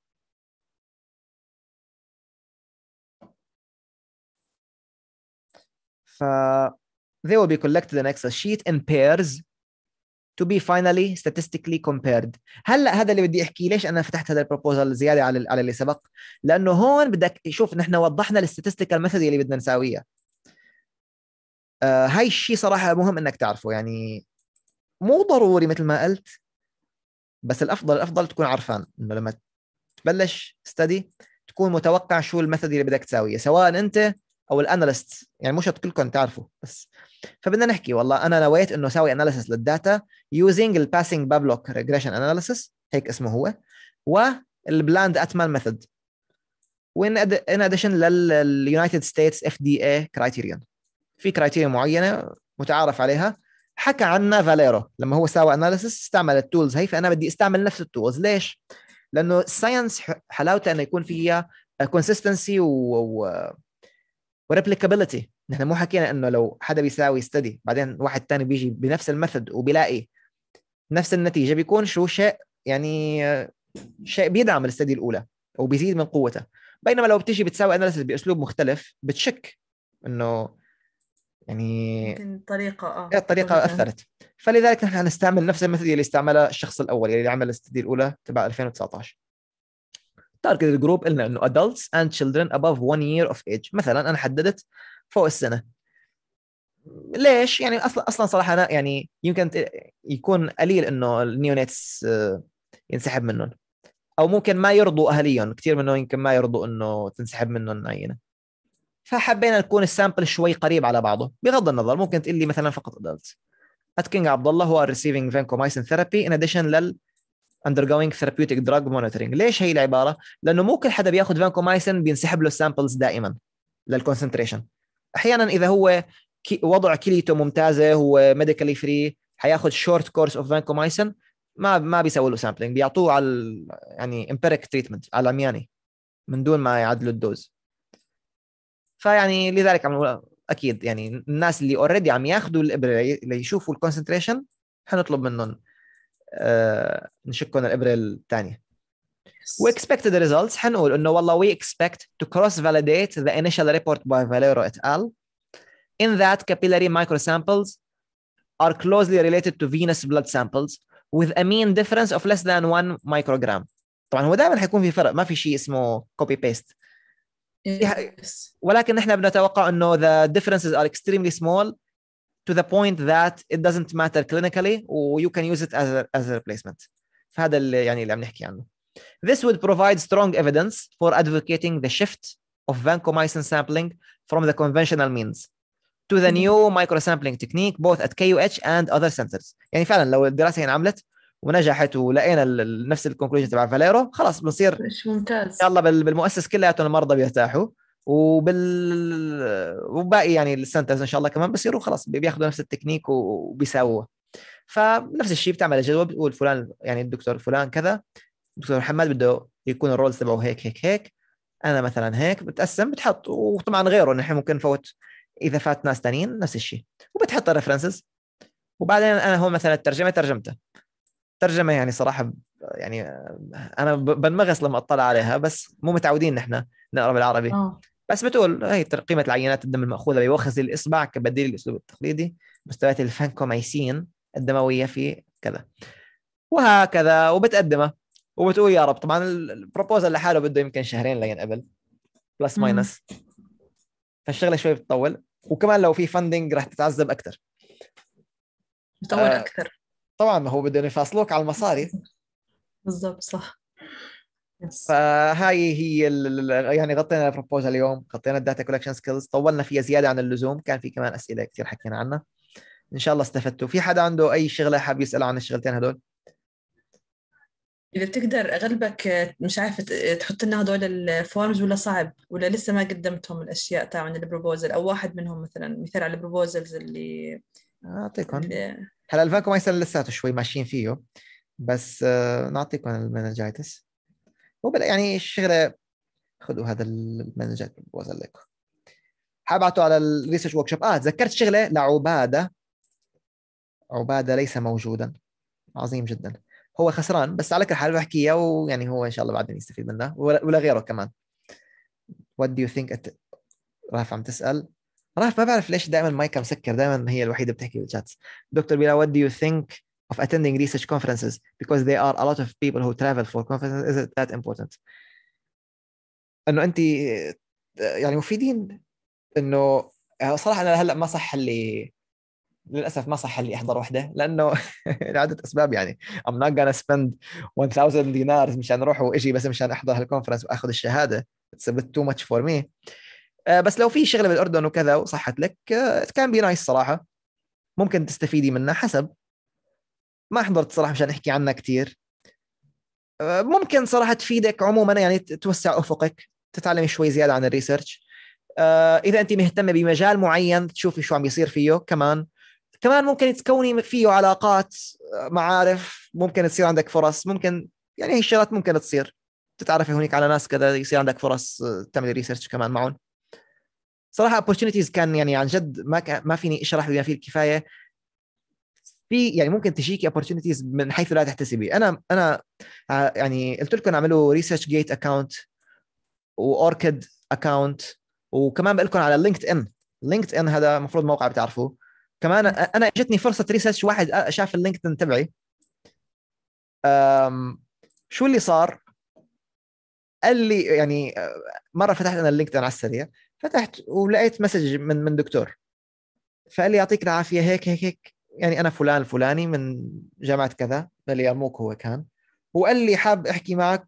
Speaker 2: ف they will be collected in Excel sheet in pairs to be finally statistically compared. هلا هذا اللي بدي احكي ليش انا فتحت هذا البروبوزل زياده على على اللي سبق لانه هون بدك شوف نحن وضحنا الستاتستيكال ميثود اللي بدنا نساويها. آه هاي الشيء صراحه مهم انك تعرفه يعني مو ضروري مثل ما قلت بس الافضل الافضل تكون عارفان انه لما تبلش ستدي تكون متوقع شو الميثود اللي بدك تساويه سواء انت او الاناليست يعني مش كلكم تعرفوا بس. فبدنا نحكي والله انا نويت انه اسوي اناليسيس للداتا using الباسنج بابلوك ريجريشن اناليسيس هيك اسمه هو والبلاند اتمان ميثود وان ان اديشن لليونايتد ستيتس اف دي اي كرايتيريون. في كرايتيريا معينه متعارف عليها حكى عنها فاليرو لما هو سوى اناليسيس استعمل التولز هي فانا بدي استعمل نفس التولز. ليش؟ لانه الساينس حلاوته انه يكون فيها كونسيستنسي و وريبليكابيلتي. نحن مو حكينا انه لو حدا بيساوي ستدي بعدين واحد تاني بيجي بنفس الميثود وبيلاقي نفس النتيجه، بيكون شو شيء يعني شيء بيدعم الستدي الاولى وبيزيد من قوتها. بينما لو بتيجي بتساوي اناليسيس باسلوب مختلف بتشك انه يعني
Speaker 5: يمكن طريقة اه
Speaker 2: الطريقه اثرت. فلذلك نحن هنستعمل نفس الميثود اللي استعملها الشخص الاول اللي عمل الاستدي الاولى تبع ألفين وتسعطعش. تارجت الجروب قلنا انه adults and children above one year of age. مثلا انا حددت فوق السنه. ليش؟ يعني اصلا اصلا صراحه أنا يعني يمكن يكون قليل انه النيونيتس ينسحب منهم، او ممكن ما يرضوا اهاليهم، كثير منهم يمكن ما يرضوا انه تنسحب منهم عينه. فحبينا نكون السامبل شوي قريب على بعضه. بغض النظر ممكن تقول لي مثلا فقط adults. اتكينج عبد الله هو receiving vancomycin therapy in addition لل undergoing therapeutic drug monitoring. ليش هي العباره؟ لانه مو كل حدا بياخذ فانكومايسين بينسحب له السامبلز دائما للكونسنتريشن. احيانا اذا هو وضع كليته ممتازه، هو ميديكالي فري، حياخذ شورت كورس اوف فانكومايسين، ما ما بيسوي له سامبلينج، بيعطوه على يعني امبيريك تريتمنت على العمياني من دون ما يعدلوا الدوز. فيعني لذلك عم اكيد يعني الناس اللي اوريدي عم ياخذوا الابره ليشوفوا الكونسنتريشن حنطلب منهم آه نشكون الابره الثانيه. واكسبكتد ريزلتس حنقول انه والله we expect to cross validate the initial report by Valero et al. in that capillary microsamples are closely related to venous blood samples with a mean difference of less than one microgram. طبعا هو دائما حيكون في فرق، ما في شيء اسمه copy paste.
Speaker 5: yes.
Speaker 2: ولكن نحن بنتوقع انه the differences are extremely small to the point that it doesn't matter clinically و you can use it as a, as a replacement. فهذا اللي يعني اللي عم نحكي عنه. This would provide strong evidence for advocating the shift of vancomycin sampling from the conventional means to the new microsampling technique both at K U H and other centers. يعني فعلا لو الدراسة انعملت ونجحت ولقينا نفس الكونكلوجن تبع فاليرو خلاص بنصير
Speaker 5: مش ممتاز.
Speaker 2: يلا بالمؤسس كلياتهم المرضى بيرتاحوا وبال وباقي يعني السنترز ان شاء الله كمان بصيروا خلاص بياخذوا نفس التكنيك وبيساووه. فنفس الشيء بتعمل الجدول بتقول فلان يعني الدكتور فلان كذا، دكتور محمد بده يكون الرولز تبعه هيك هيك هيك، انا مثلا هيك بتقسم بتحط. وطبعا غيره نحن ممكن نفوت اذا فات ناس ثانيين نفس الشيء وبتحط الريفرنسز. وبعدين انا هون مثلا الترجمه ترجمته ترجمه يعني صراحه يعني انا بنمغص لما اطلع عليها، بس مو متعودين نحن نقرا بالعربي.
Speaker 5: اه
Speaker 2: بس بتقول هي قيمه العينات الدم الماخوذه بوخز الاصبع كبديل الاسلوب التقليدي، مستويات الفانكومايسين الدمويه في كذا وهكذا، وبتقدمها وبتقول يا رب. طبعا البروبوزال لحاله بده يمكن شهرين لينقبل بلس ماينس، فالشغله شوي بتطول. وكمان لو في فاندنج راح تتعذب اكثر،
Speaker 5: بتطول
Speaker 2: آه
Speaker 5: اكثر.
Speaker 2: طبعا هو بدهم يفاصلوك على المصاري.
Speaker 5: بالضبط صح.
Speaker 2: فهاي هي يعني غطينا البروبوزال اليوم، غطينا الداتا كولكشن سكيلز، طولنا فيها زياده عن اللزوم، كان في كمان اسئله كثير حكينا عنها. ان شاء الله استفدتوا. في حدا عنده اي شغله حاب يسال عن الشغلتين هدول؟
Speaker 5: إذا بتقدر أغلبك مش عارفة تحط لنا هدول الفورمز ولا صعب ولا لسه ما قدمتهم الأشياء تاعون البروبوزل أو واحد منهم مثلا مثال على البروبوزلز اللي
Speaker 2: أعطيكم
Speaker 5: اللي...
Speaker 2: هلا الفانكو ما يصير لساته شوي ماشيين فيه، بس نعطيكم المنجايتس وبلا يعني الشغلة. خذوا هذا المنجايت بروبوزل لكم، حابعته على الريسيرش ورك شوب. آه تذكرت شغلة لعبادة. عبادة ليس موجودا، عظيم جدا، هو خسران بس على كل حال بحكيها ويعني هو إن شاء الله بعدين يستفيد منها ولا غيره كمان. What do you think at... راف عم تسأل راف، ما بعرف ليش دائما مايكا مسكر، دائما هي الوحيدة بتحكي بالشات. دكتور بيلا, what do you think of attending research conferences because there are a lot of people who travel for conferences, is it that important؟ انه انت يعني مفيدين. انه صراحة انا هلا ما صح لي، للاسف ما صح لي احضر وحده لانه لعده اسباب. يعني I'm not gonna spend one thousand دينار مشان اروح واجي بس مشان احضر هالكونفرنس واخذ الشهاده. it's a bit too much for me. uh, بس لو في شغله بالاردن وكذا وصحت لك uh, it can be nice صراحه، ممكن تستفيدي منها. حسب ما حضرت صراحه مشان احكي عنها كثير. uh, ممكن صراحه تفيدك عموما، يعني توسع افقك، تتعلمي شوي زياده عن الريسيرش. uh, اذا انت مهتمه بمجال معين تشوفي شو عم يصير فيه. كمان كمان ممكن تكوني فيه علاقات، معارف، ممكن تصير عندك فرص. ممكن يعني هي الشغلات ممكن تصير، تتعرفي هونيك على ناس كذا، يصير عندك فرص تعملي ريسيرش كمان معهم. صراحه opportunities كان يعني عن جد ما ك... ما فيني اشرح بما فيه الكفايه. في يعني ممكن تجيكي opportunities من حيث لا تحتسبي. انا انا يعني قلت لكم اعملوا ريسيرش جيت اكاونت واوركيد اكاونت، وكمان بقول لكم على لينكد ان. لينكد ان هذا المفروض موقع بتعرفوه. كمان انا اجتني فرصه ريسيرش، واحد شاف اللينكد ان تبعي، شو اللي صار؟ قال لي يعني مره فتحت انا اللينكد ان على السريع، فتحت ولقيت مسج من من دكتور، فقال لي يعطيك العافيه هيك هيك هيك، يعني انا فلان الفلاني من جامعه كذا، قال لي يرموك هو كان، وقال لي حاب احكي معك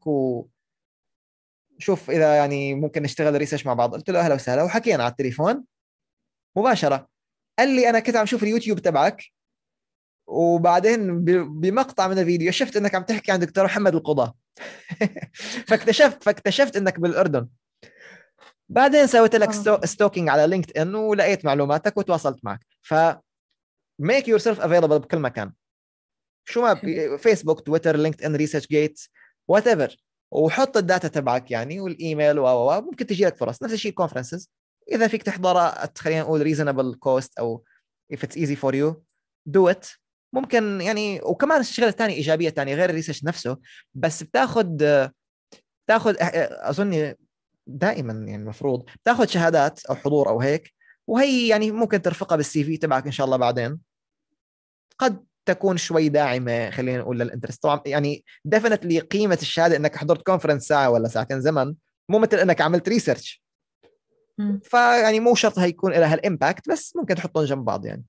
Speaker 2: وشوف اذا يعني ممكن نشتغل ريسيرش مع بعض. قلت له اهلا وسهلا، وحكينا على التليفون مباشره. قال لي انا كنت عم شوف اليوتيوب تبعك، وبعدين بمقطع من الفيديو شفت انك عم تحكي عن دكتور محمد القضاة. فاكتشفت فاكتشفت انك بالاردن. بعدين سويت لك ستوكينج على لينكد ان ولقيت معلوماتك وتواصلت معك. ف make yourself available بكل مكان، شو ما فيسبوك، تويتر، لينكد ان، ريسيرش جيت، وات ايفر، وحط الداتا تبعك يعني والايميل و و ممكن تجي لك فرص. نفس الشيء كونفرنسز، اذا فيك تحضرها خلينا نقول ريزونبل كوست او if it's easy for you do it. ممكن يعني. وكمان الشغله الثانيه ايجابيه ثانيه غير الريسيرش نفسه، بس بتاخذ بتاخذ اظن دائما يعني المفروض تاخذ شهادات او حضور او هيك، وهي يعني ممكن ترفقها بالسي في تبعك ان شاء الله بعدين. قد تكون شوي داعمه خلينا نقول للانترست. طبعا يعني ديفينتلي قيمه الشهاده انك حضرت كونفرنس ساعه ولا ساعتين زمن، مو مثل انك عملت ريسيرش. فيعني مو شرط هيكون لها الامباكت، بس ممكن تحطهم جنب بعض يعني.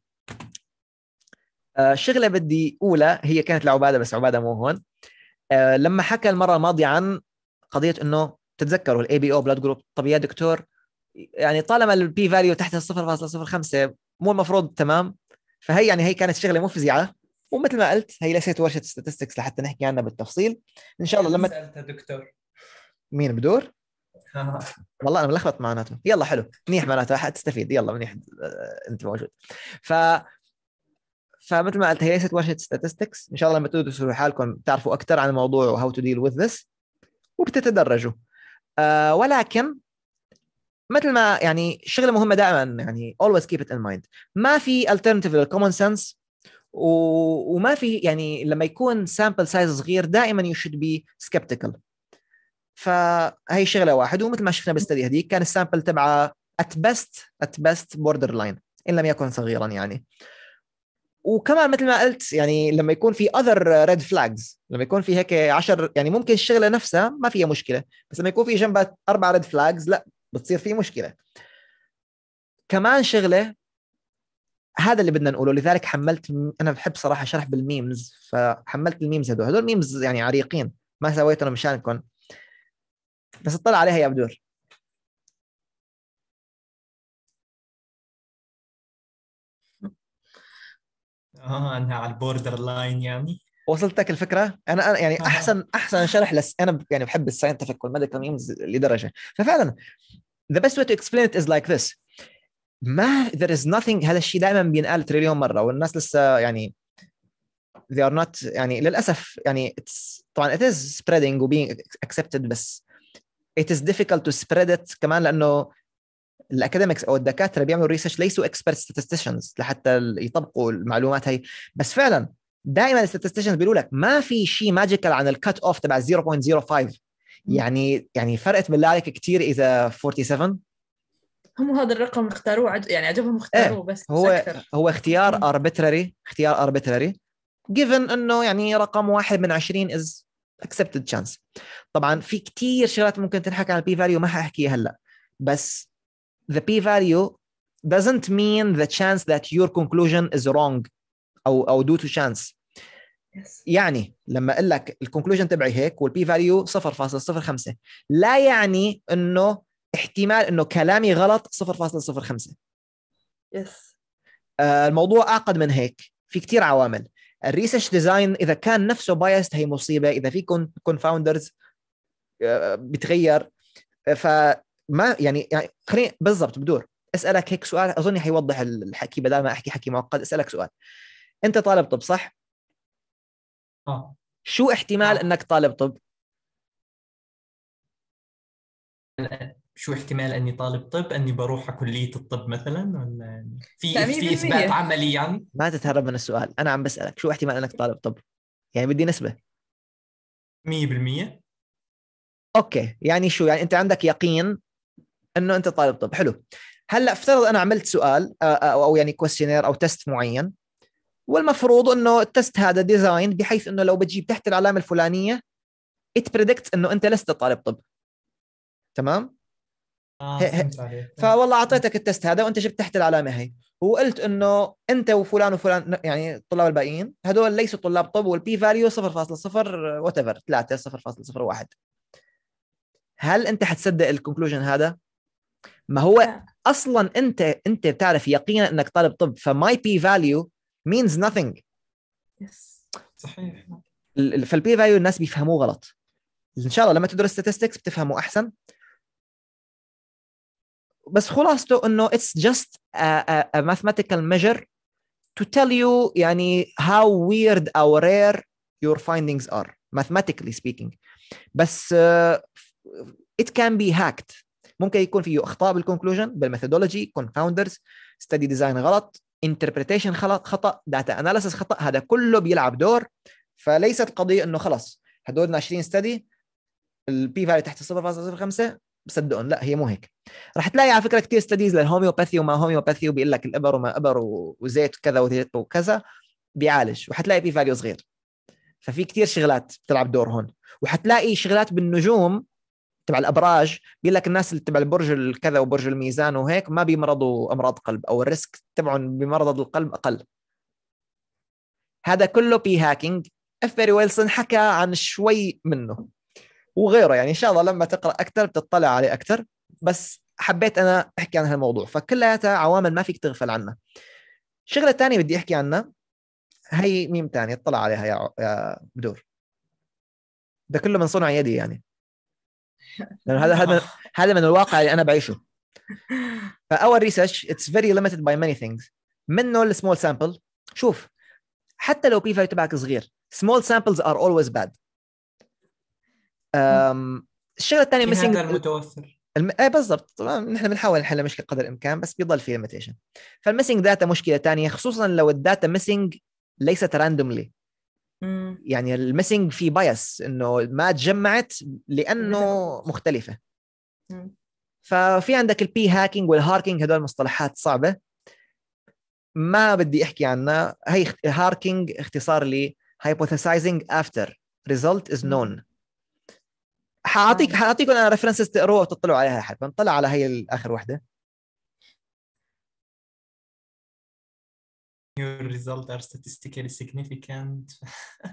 Speaker 2: آه شغله بدي اولى هي كانت لعباده، بس عباده مو هون. آه لما حكى المره الماضيه عن قضيه انه تتذكروا الاي بي او بلاد جروب، طب يا دكتور يعني طالما البي فاليو تحت صفر فاصلة صفر خمسة مو المفروض تمام. فهي يعني هي كانت شغله مفزعه، ومثل ما قلت هي ليست ورشه statistics لحتى نحكي عنها بالتفصيل ان شاء الله. لما
Speaker 4: سالتها دكتور
Speaker 2: مين بدور؟ والله انا ملخبط معناته. يلا حلو منيح، معناته حتستفيد. يلا منيح انت موجود. ف فمثل ما قلت هي ليست ورشه statistics. ان شاء الله لما تدرسوا حالكم تعرفوا اكثر عن الموضوع و how to deal with this وبتتدرجوا. آه ولكن مثل ما يعني شغله مهمه دائما يعني always keep it in mind. ما في alternative للcommon sense، و... وما في يعني لما يكون sample size صغير دائما you should be skeptical. فهي شغله واحد. ومثل ما شفنا بالستدي هذيك كان السامبل تبعه at best at best borderline ان لم يكن صغيرا يعني. وكمان مثل ما قلت يعني لما يكون في other red flags، لما يكون في هيك عشر يعني ممكن الشغله نفسها ما فيها مشكله، بس لما يكون في جنبها اربع red flags لا بتصير في مشكله. كمان شغله هذا اللي بدنا نقوله. لذلك حملت، انا بحب صراحه شرح بالميمز، فحملت الميمز هدول هدول ميمز يعني عريقين ما سويتهم مشانكم، بس اطلع عليها يا بدور.
Speaker 4: اه انها على البوردر لاين يعني.
Speaker 2: وصلتك الفكره؟ انا أنا يعني احسن احسن شرح لس انا يعني بحب الساينتفك والميديكال ميمز لدرجه. ففعلا the best way to explain it is like this. ما there is nothing. هذا الشيء دائما بينقال تريليون مره والناس لسه يعني they are not يعني للاسف يعني it's طبعا it is spreading و being accepted، بس it is difficult to spread it كمان لانه الاكاديميكس او الدكاتره بيعملوا ريسيرش ليسوا expert statisticians لحتى يطبقوا المعلومات هي. بس فعلا دائما الستاتستيشنز بيقولوا لك ما في شيء ماجيكال عن الكات اوف تبع صفر فاصلة صفر خمسة. يعني يعني فرقت بالله عليك كتير اذا سبعة وأربعين.
Speaker 5: هم هذا الرقم اختاروه عج... يعني عجبهم اختاروه
Speaker 2: إيه
Speaker 5: بس
Speaker 2: هو
Speaker 5: أكثر.
Speaker 2: هو اختيار arbitrary اختيار arbitrary given انه يعني رقم واحد من عشرين is accepted chance. طبعا في كتير شغلات ممكن تنحكى عن البي فاليو ما حاحكيها هلا، بس the p value doesn't mean the chance that your conclusion is wrong او او due to chance.
Speaker 5: yes.
Speaker 2: يعني لما اقول لك الكونكلوجن تبعي هيك والبي فاليو صفر فاصلة صفر خمسة لا يعني انه احتمال انه كلامي غلط صفر فاصلة صفر خمسة.
Speaker 5: yes.
Speaker 2: آه الموضوع اعقد من هيك، في كتير عوامل. الريسيرش ديزاين اذا كان نفسه بايست هي مصيبه، اذا في كونفاوندرز آه بتغير. فما يعني, يعني خليني بالضبط بدور اسالك هيك سؤال اظن حيوضح الحكي بدل ما احكي حكي معقد. اسالك سؤال، انت طالب طب صح؟
Speaker 4: اه
Speaker 2: شو احتمال
Speaker 4: آه.
Speaker 2: انك طالب طب؟
Speaker 4: شو احتمال أني طالب طب، أني بروح على كلية الطب مثلا، ولا يعني في
Speaker 5: لا، مية
Speaker 4: في
Speaker 5: بالمية.
Speaker 4: إثبات عملي يعني؟
Speaker 2: ما تتهرب من السؤال، أنا عم بسألك شو احتمال أنك طالب طب، يعني بدي نسبة.
Speaker 4: مية بالمية.
Speaker 2: أوكي، يعني شو يعني أنت عندك يقين إنه أنت طالب طب. حلو. هلا افترض أنا عملت سؤال أو, أو يعني كويستشنير أو تست معين، والمفروض إنه التست هذا ديزاين بحيث إنه لو بتجيب تحت العلامة الفلانية it predicts إنه أنت لست طالب طب. تمام.
Speaker 4: آه فهمت عليك.
Speaker 2: فوالله أعطيتك التست هذا وأنت جبت تحت العلامة هي، وقلت إنه أنت وفلان وفلان يعني الطلاب الباقيين هذول ليسوا طلاب طب، والبي فاليو صفر فاصلة صفر واتيفر ثلاثة صفر فاصلة صفر واحد. هل أنت حتصدق الكونكلوجن هذا؟ ما هو
Speaker 5: لا.
Speaker 2: أصلا أنت أنت بتعرف يقينا إنك طالب طب، فماي بي فاليو means nothing.
Speaker 5: يس.
Speaker 4: صحيح.
Speaker 2: فالبي فاليو الناس بيفهموه غلط. إن شاء الله لما تدرس statistics بتفهموا أحسن. بس خلاصته إنه it's just a, a, a mathematical measure to tell you يعني how weird or rare your findings are mathematically speaking. بس uh, it can be hacked. ممكن يكون فيه أخطاء بالconclusion، بالmethodology، confounders، study design غلط، interpretation غلط، خطأ، data analysis خطأ، هذا كله بيلعب دور. فليست قضية إنه خلص هدول ناشرين study البي فاليو تحت صفر فاصلة صفر خمسة بصدقون، لا هي مو هيك. راح تلاقي على فكرة كتير ستاديز للهوميوباثي وما هوميوباثي، وبيقول لك الإبر وما إبر وزيت وكذا وكذا بيعالج، وحتلاقي بي فاليو صغير. ففي كتير شغلات بتلعب دور هون. وحتلاقي شغلات بالنجوم تبع الأبراج، بيقول لك الناس اللي تبع البرج الكذا وبرج الميزان وهيك ما بيمرضوا أمراض قلب، أو الريسك تبعهم بمرض القلب أقل. هذا كله بي هاكينج. اف بيري ويلسون حكى عن شوي منه وغيره، يعني إن شاء الله لما تقرأ أكثر بتطلع عليه أكثر، بس حبيت أنا أحكي عن هالموضوع. فكلها عوامل ما فيك تغفل عنها. الشغلة الثانية بدي أحكي عنها، هي ميم تانية اطلع عليها يا يا بدور. ده كله من صنع يدي يعني، لأن هذا هذا من هذا من الواقع اللي أنا بعيشه. فأول ريسيرش it's very limited by many things، منه السمول سامبل. شوف حتى لو بي فاليو تبعك صغير small samples are always bad. أم... الشغلة الثانية
Speaker 4: في هذا
Speaker 2: missing
Speaker 4: المتوفر.
Speaker 2: الم... ايه بالضبط. طبعا نحن بنحاول نحل مشكله قدر الامكان، بس بيضل في ليميتيشن. فالميسنج داتا مشكله ثانيه، خصوصا لو الداتا ميسنج ليست راندوملي. يعني الميسنج في بايس انه ما تجمعت لانه مختلفه.
Speaker 5: مم.
Speaker 2: ففي عندك البي هاكينج والهاركينج، هدول مصطلحات صعبه ما بدي احكي عنها. هي هاركينج اختصار ل hypothesizing after result is known. حاعطيك حاعطيكم انا ريفرنسز تقروها وتطلعوا عليها لحد. بنطلع على هي الاخر وحده.
Speaker 4: Your results are statistically significant.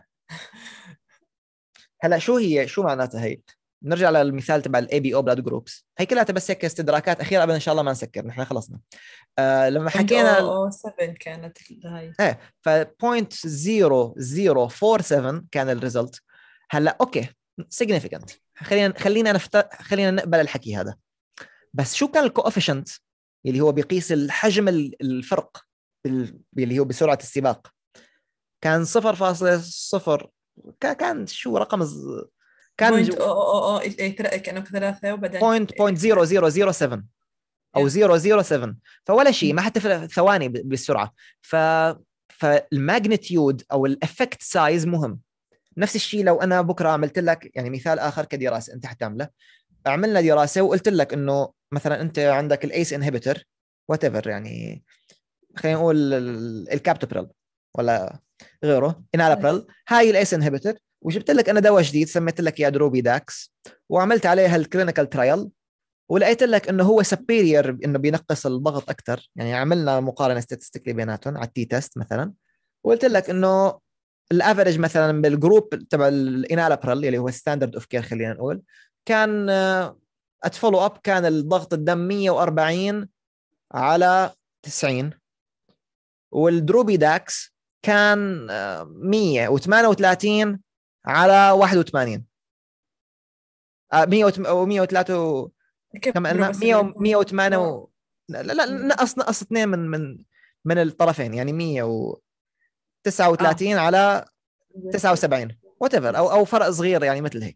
Speaker 2: هلا شو هي شو معناتها هي؟ نرجع للمثال تبع الاي بي او بلاد جروبس. هي كلها بس هيك استدراكات اخيره قبل ان شاء الله ما نسكر، نحن خلصنا. آه لما حكينا
Speaker 5: صفر فاصلة سبعة كانت هاي.
Speaker 2: ايه ف صفر فاصلة صفر صفر أربعة سبعة كان الريزلت. هلا اوكي significant، خلينا خلينا نفت... خلينا نقبل الحكي هذا. بس شو كان الكوفيشنت اللي هو بيقيس الحجم الفرق اللي هو بسرعه السباق؟ كان صفر فاصلة صفر، كان شو رقم كان
Speaker 5: بوينت او او او كانوا ثلاثة وبعدين
Speaker 2: بوينت صفر صفر صفر سبعة او صفر صفر سبعة. فولا شيء ما حتفرق ثواني بالسرعه. ف فالماجنتيود او الافكت سايز مهم. نفس الشيء لو انا بكره عملت لك يعني مثال اخر كدراسه انت حتعمله، عملنا دراسه وقلت لك انه مثلا انت عندك الايس انهبيتور وات ايفر، يعني خلينا نقول الكابتوبريل ولا غيره انالابريل، هاي الايس انهبيتور، وجبت لك انا دواء جديد سميت لك يا دروبي داكس، وعملت عليه الكلينيكال ترايل ولقيت لك انه هو سبيريور، انه بينقص الضغط اكثر. يعني عملنا مقارنه ستاتستيكلي بيناتهم على التي تيست مثلا، وقلت لك انه الافرج مثلا بالجروب تبع الانالابريل اللي هو ستاندرد اوف كير خلينا نقول، كان اتفولو اب كان الضغط الدم مية وأربعين على تسعين، والدروبي داكس كان مية وثمانية وثلاثين على واحد وثمانين، مية وثلاثة كم قلنا مية وثمانية و... لا لا نقص نقص اثنين من من من الطرفين، يعني مية وتسعة وثلاثين آه. على تسعة وسبعين وات ايفر، او او فرق صغير يعني مثل هيك.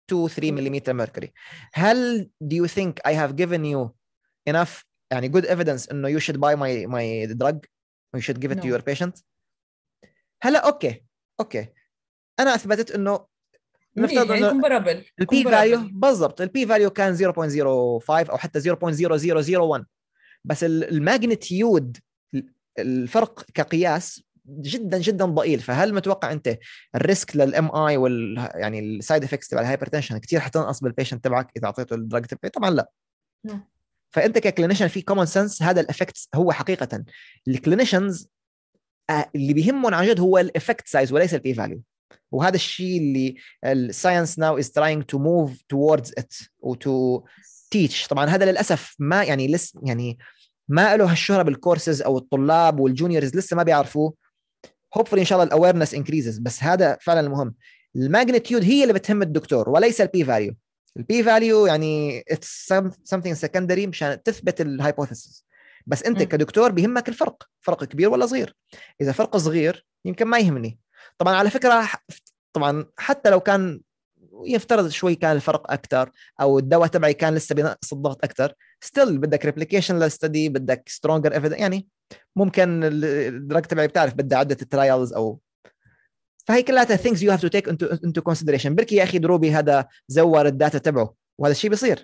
Speaker 2: two three millimeter mercury. هل do you think I have given you enough يعني good evidence إنه you should buy my my drug you should give it no. to your patient؟ هلا أوكي أوكي أنا أثبتت إنه
Speaker 5: نفترض إنه comparable
Speaker 2: البي فاليو بالضبط البي فاليو كان zero point zero five أو حتى zero point zero zero zero one بس الماجنتيود الفرق كقياس جدا جدا ضئيل. فهل متوقع انت الريسك للام اي وال يعني السايد افكتس تبع الهايبرتنشن كثير حتنقص بالبيشنت تبعك اذا اعطيته الدراج تبعي؟ طبعا لا. م. فانت ككلينيشن في كومن سنس هذا الافكت هو حقيقه الكلينيشنز اللي بيهمهم عن جد هو الافكت سايز وليس البي فاليو. وهذا الشيء اللي الساينس ناو از تراينج تو موف تووردز ات وتو تيتش. طبعا هذا للاسف ما يعني لس يعني ما له هالشهره بالكورسز او الطلاب والجونيورز لسه ما بيعرفوه. hopefully ان شاء الله الاويرنس انكريزز. بس هذا فعلا المهم. الماجنتيود هي اللي بتهم الدكتور وليس البي فاليو. البي فاليو يعني it's something secondary مشان تثبت الهايبوثيسيس. بس انت م. كدكتور بيهمك الفرق، فرق كبير ولا صغير. اذا فرق صغير يمكن ما يهمني. طبعا على فكره طبعا حتى لو كان يفترض شوي كان الفرق اكثر او الدواء تبعي كان لسه بينقص الضغط اكثر ستيل بدك ريبليكيشن للستدي بدك سترونجر ايفيدنس يعني ممكن الدراج تبعي بتعرف بدها عده ترايلز او فهي كلها things you have to take into, into consideration. بركي يا اخي دروبي هذا زور الداتا تبعه وهذا الشيء بيصير.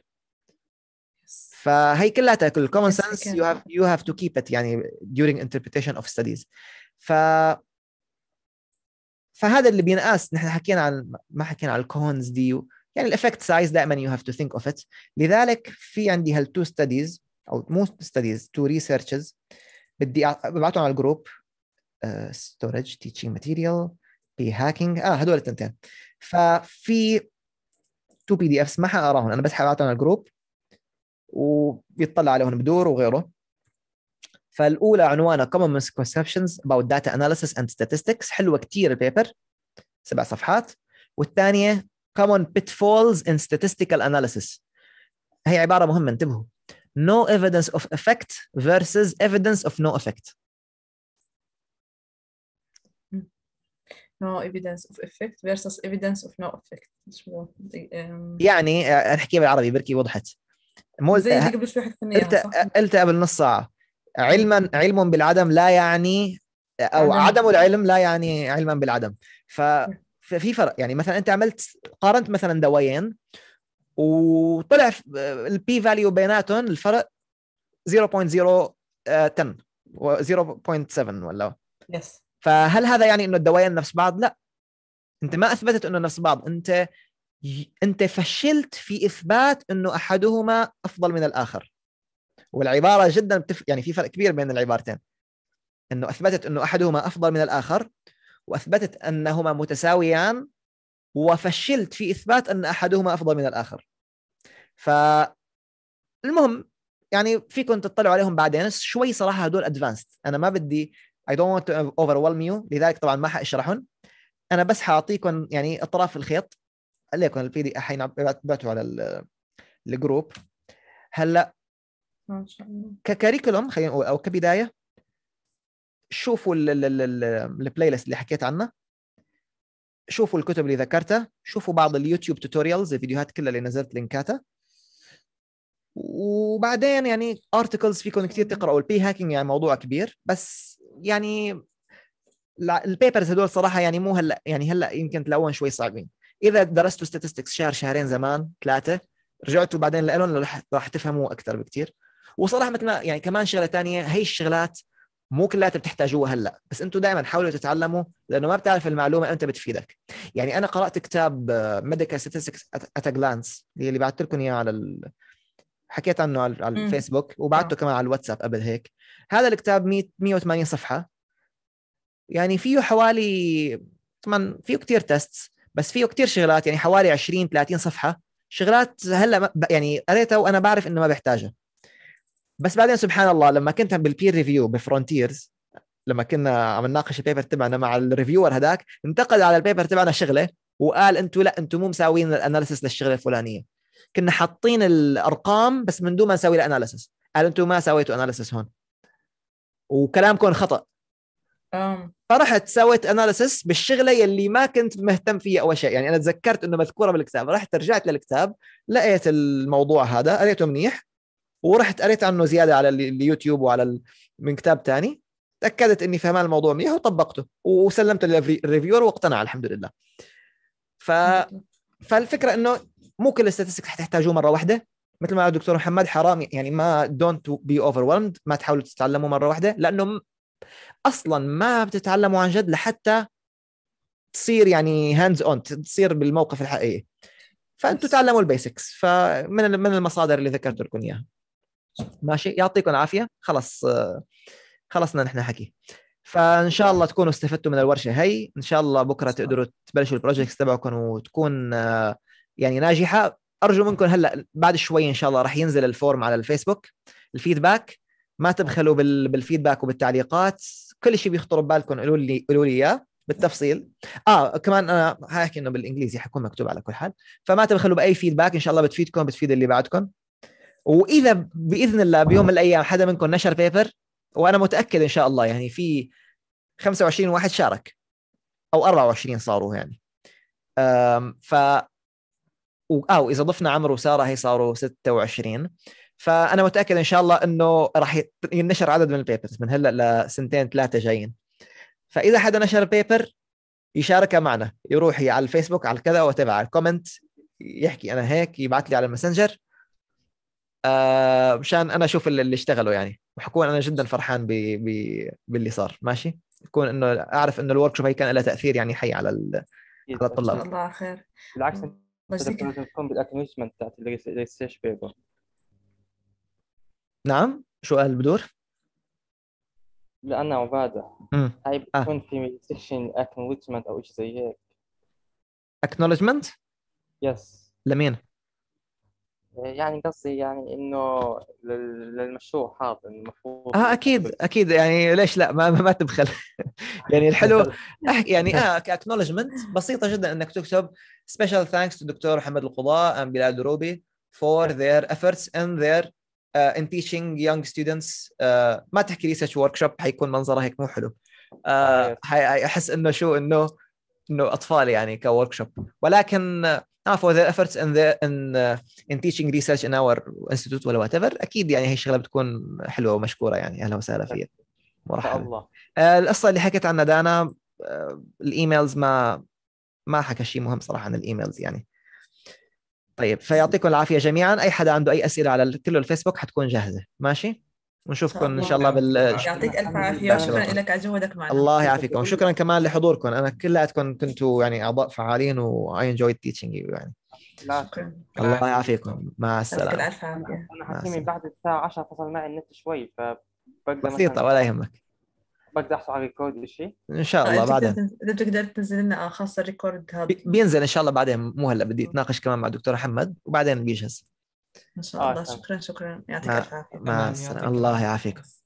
Speaker 2: فهي كلها كل common sense you have you have to keep it يعني during interpretation of studies. ف فهذا اللي بينقاس. نحن حكينا عن ما حكينا عن الكونز دي يعني الافكت سايز دائما you have to think of it. لذلك في عندي هالتو ستاديز او مو ستاديز تو ريسيرشز بدي ابعتهم على الجروب ستورج تيتشينج ماتيريال بي هاكينج اه هدول التنتين. ففي تو بي دي افس ما حقراهم انا بس حبعتهم على الجروب وبيطلع عليهم بدور وغيره. فالأولى عنوانها Common Misconceptions about Data Analysis and Statistics. حلوة كتير البيبر سبع صفحات. والثانية Common Pitfalls in Statistical Analysis. هي عبارة مهمة انتبهوا. No evidence of effect versus evidence of no effect.
Speaker 5: No evidence of effect versus evidence of no effect.
Speaker 2: يعني نحكي بالعربي بركي وضحت.
Speaker 5: مو زي اللي قبل شوي حكينا
Speaker 2: اياها قلت قبل نص ساعة. علما علم بالعدم لا يعني او عدم, عدم العلم لا يعني علما بالعدم. ففي فرق يعني مثلا انت عملت قارنت مثلا دوايين وطلع البي فاليو بيناتهم الفرق zero point zero عشرة و zero point seven ولا
Speaker 5: يس.
Speaker 2: فهل هذا يعني انه الدوايين نفس بعض؟ لا انت ما اثبتت انه نفس بعض. انت انت فشلت في اثبات انه احدهما افضل من الاخر. والعبارة جدا بتف... يعني في فرق كبير بين العبارتين. انه اثبتت انه احدهما افضل من الاخر واثبتت انهما متساويان وفشلت في اثبات ان احدهما افضل من الاخر. فالمهم يعني فيكم تطلعوا عليهم بعدين شوي صراحة هدول ادفانسد. انا ما بدي I don't want to overwhelm you لذلك طبعا ما حاشرحهم. انا بس حاعطيكم يعني اطراف الخيط عليكم البي دي الحين بعتوا على الجروب. هلا ككاريكولوم خلينا نقول او كبدايه شوفوا البلاي ليست اللي حكيت عنها. شوفوا الكتب اللي ذكرتها. شوفوا بعض اليوتيوب توتوريالز الفيديوهات كلها اللي نزلت لينكاتها. وبعدين يعني ارتكلز فيكم كثير تقراوا. البي هاكينج يعني موضوع كبير بس يعني البيبرز هدول صراحه يعني مو هلا يعني هلا يمكن تلاقوهم شوي صعبين. اذا درستوا statistics شهر شهرين زمان ثلاثه رجعتوا بعدين لهم راح تفهموا اكثر بكثير. وصراحه مثل ما يعني كمان شغله ثانيه هي الشغلات مو كلها بتحتاجوها هلا بس انتم دائما حاولوا تتعلموا لانه ما بتعرف المعلومه انت بتفيدك. يعني انا قرات كتاب Medical Statistics at a Glance اللي بعثت لكم اياه على ال... حكيت عنه على, على الفيسبوك وبعته كمان على الواتساب قبل هيك. هذا الكتاب مية وثمانين صفحه يعني فيه حوالي طبعا فيه كتير تيست بس فيه كتير شغلات يعني حوالي عشرين ثلاثين صفحه شغلات هلا يعني قريتها وانا بعرف انه ما بحتاجها. بس بعدين سبحان الله لما كنت بالبير ريفيو بفرونتيرز لما كنا عم نناقش البيبر تبعنا مع الريفيور هذاك انتقد على البيبر تبعنا شغله وقال انتوا لا انتوا مو مساويين الاناليسيس للشغله الفلانيه. كنا حاطين الارقام بس من دون ما نسوي الاناليسيس. قال انتوا ما سويتوا اناليسيس هون وكلامكم خطا.
Speaker 5: اه
Speaker 2: فرحت سويت اناليسس بالشغله يلي ما كنت مهتم فيها اول شيء. يعني انا تذكرت انه مذكوره بالكتاب، رحت رجعت للكتاب لقيت الموضوع هذا قريته منيح، ورحت قريت عنه زياده على اليوتيوب وعلى ال... من كتاب تاني، تاكدت اني فهمان الموضوع منيح وطبقته وسلمته للريفيور واقتنع الحمد لله. ف فالفكره انه مو كل الستاتستكس حتحتاجوه مره واحده، مثل ما قال الدكتور محمد حرام يعني ما دونت بي اوفرولمد، ما تحاولوا تتعلموا مره واحده، لانه اصلا ما بتتعلموا عن جد لحتى تصير يعني هاندز اون، تصير بالموقف الحقيقي. فانتوا تعلموا البيسكس فمن من المصادر اللي ذكرت لكم اياها. ماشي، يعطيكم العافيه. خلص خلصنا نحن حكي. فان شاء الله تكونوا استفدتوا من الورشه هي، ان شاء الله بكره تقدروا تبلشوا البروجكتس تبعكم وتكون يعني ناجحه. ارجو منكم هلا بعد شوي ان شاء الله راح ينزل الفورم على الفيسبوك الفيدباك، ما تبخلوا بالفيدباك وبالتعليقات، كل شيء بيخطر ببالكم قولوا لي قولوا لي اياه بالتفصيل. اه كمان انا هحكي انه بالانجليزي حيكون مكتوب على كل حال، فما تبخلوا باي فيدباك، ان شاء الله بتفيدكم بتفيد اللي بعدكم. واذا باذن الله بيوم من الايام حدا منكم نشر بيبر، وانا متاكد ان شاء الله يعني في خمسة وعشرين واحد شارك او أربعة وعشرين صاروا يعني، ف او اذا ضفنا عمرو وساره هي صاروا ستة وعشرين. فانا متاكد ان شاء الله انه راح ينشر عدد من البيبرز من هلا لسنتين ثلاثه جايين. فاذا حدا نشر بيبر يشاركها معنا، يروح على الفيسبوك على كذا وتبع على الكومنت يحكي انا هيك، يبعث لي على الماسنجر آه مشان انا اشوف اللي اشتغلوا يعني، وحكون انا جدا فرحان ب... ب... باللي صار. ماشي، يكون انه اعرف انه الورك شوب هي كان لها تاثير يعني حي على ال... على
Speaker 5: ان
Speaker 2: الطلاب.
Speaker 5: شاء الله خير.
Speaker 3: بالعكس
Speaker 5: بس
Speaker 3: انت لازم تكون بالاكنولجمنت تاعت الريسيرش بيبر.
Speaker 2: نعم، شو قال بدور؟
Speaker 3: لأنه عبادة
Speaker 2: امم
Speaker 3: هاي
Speaker 2: اه
Speaker 3: بتكون في سيكشن اكنولجمنت او شيء زي هيك.
Speaker 2: اكنولجمنت
Speaker 3: يس
Speaker 2: لمين؟
Speaker 3: يعني قصدي يعني انه لل- للمشروع هذا المفروض
Speaker 2: اه اكيد اكيد يعني ليش لا، ما ما تبخل يعني الحلو احكي يعني اه كاكنولجمنت بسيطه جدا انك تكتب special thanks to دكتور محمد القضاء and بلال دروبي for their efforts and their uh, in teaching young students. uh, ما تحكي research workshop حيكون منظره هيك مو حلو. uh, احس انه شو انه انه اطفال يعني كوركشوب، ولكن اه for their efforts in the in uh, in teaching research in our institute ولا whatever. اكيد يعني هي الشغله بتكون حلوه ومشكوره يعني. اهلا وسهلا فيها، مرحبا.
Speaker 3: الله.
Speaker 2: آه القصه اللي حكيت عنها دانا آه الايميلز ما ما حكى شيء مهم صراحه عن الايميلز يعني. طيب فيعطيكم العافيه جميعا. اي حدا عنده اي اسئله على كله الفيسبوك حتكون جاهزه. ماشي، ونشوفكم ان شاء الله بال
Speaker 5: يعطيك الف عافيه وشكرا لك على جهودك معنا.
Speaker 2: الله يعافيكم، وشكرا كمان لحضوركم. انا كلياتكم كنتوا يعني اعضاء فعالين و I enjoyed teaching you يعني.
Speaker 5: شكرا.
Speaker 2: الله يعافيكم، مع
Speaker 5: يعطيك
Speaker 2: السلامه.
Speaker 5: الف عافيه.
Speaker 3: انا حكي من بعد الساعه عشرة فصل معي النت شوي، فبقدر
Speaker 2: بسيطه ولا يهمك،
Speaker 3: بقدر احصل على ريكورد شيء
Speaker 2: ان شاء الله بعدين.
Speaker 5: اذا بتقدر تنزل لنا خاصه الريكورد هذا
Speaker 2: بينزل ان شاء الله بعدين، مو هلا، بدي اتناقش كمان مع الدكتور محمد وبعدين بيجهز
Speaker 5: ان شاء الله. شكرا شكرا يعطيك الف عافيه.
Speaker 2: مع السلامه، الله يعافيكم.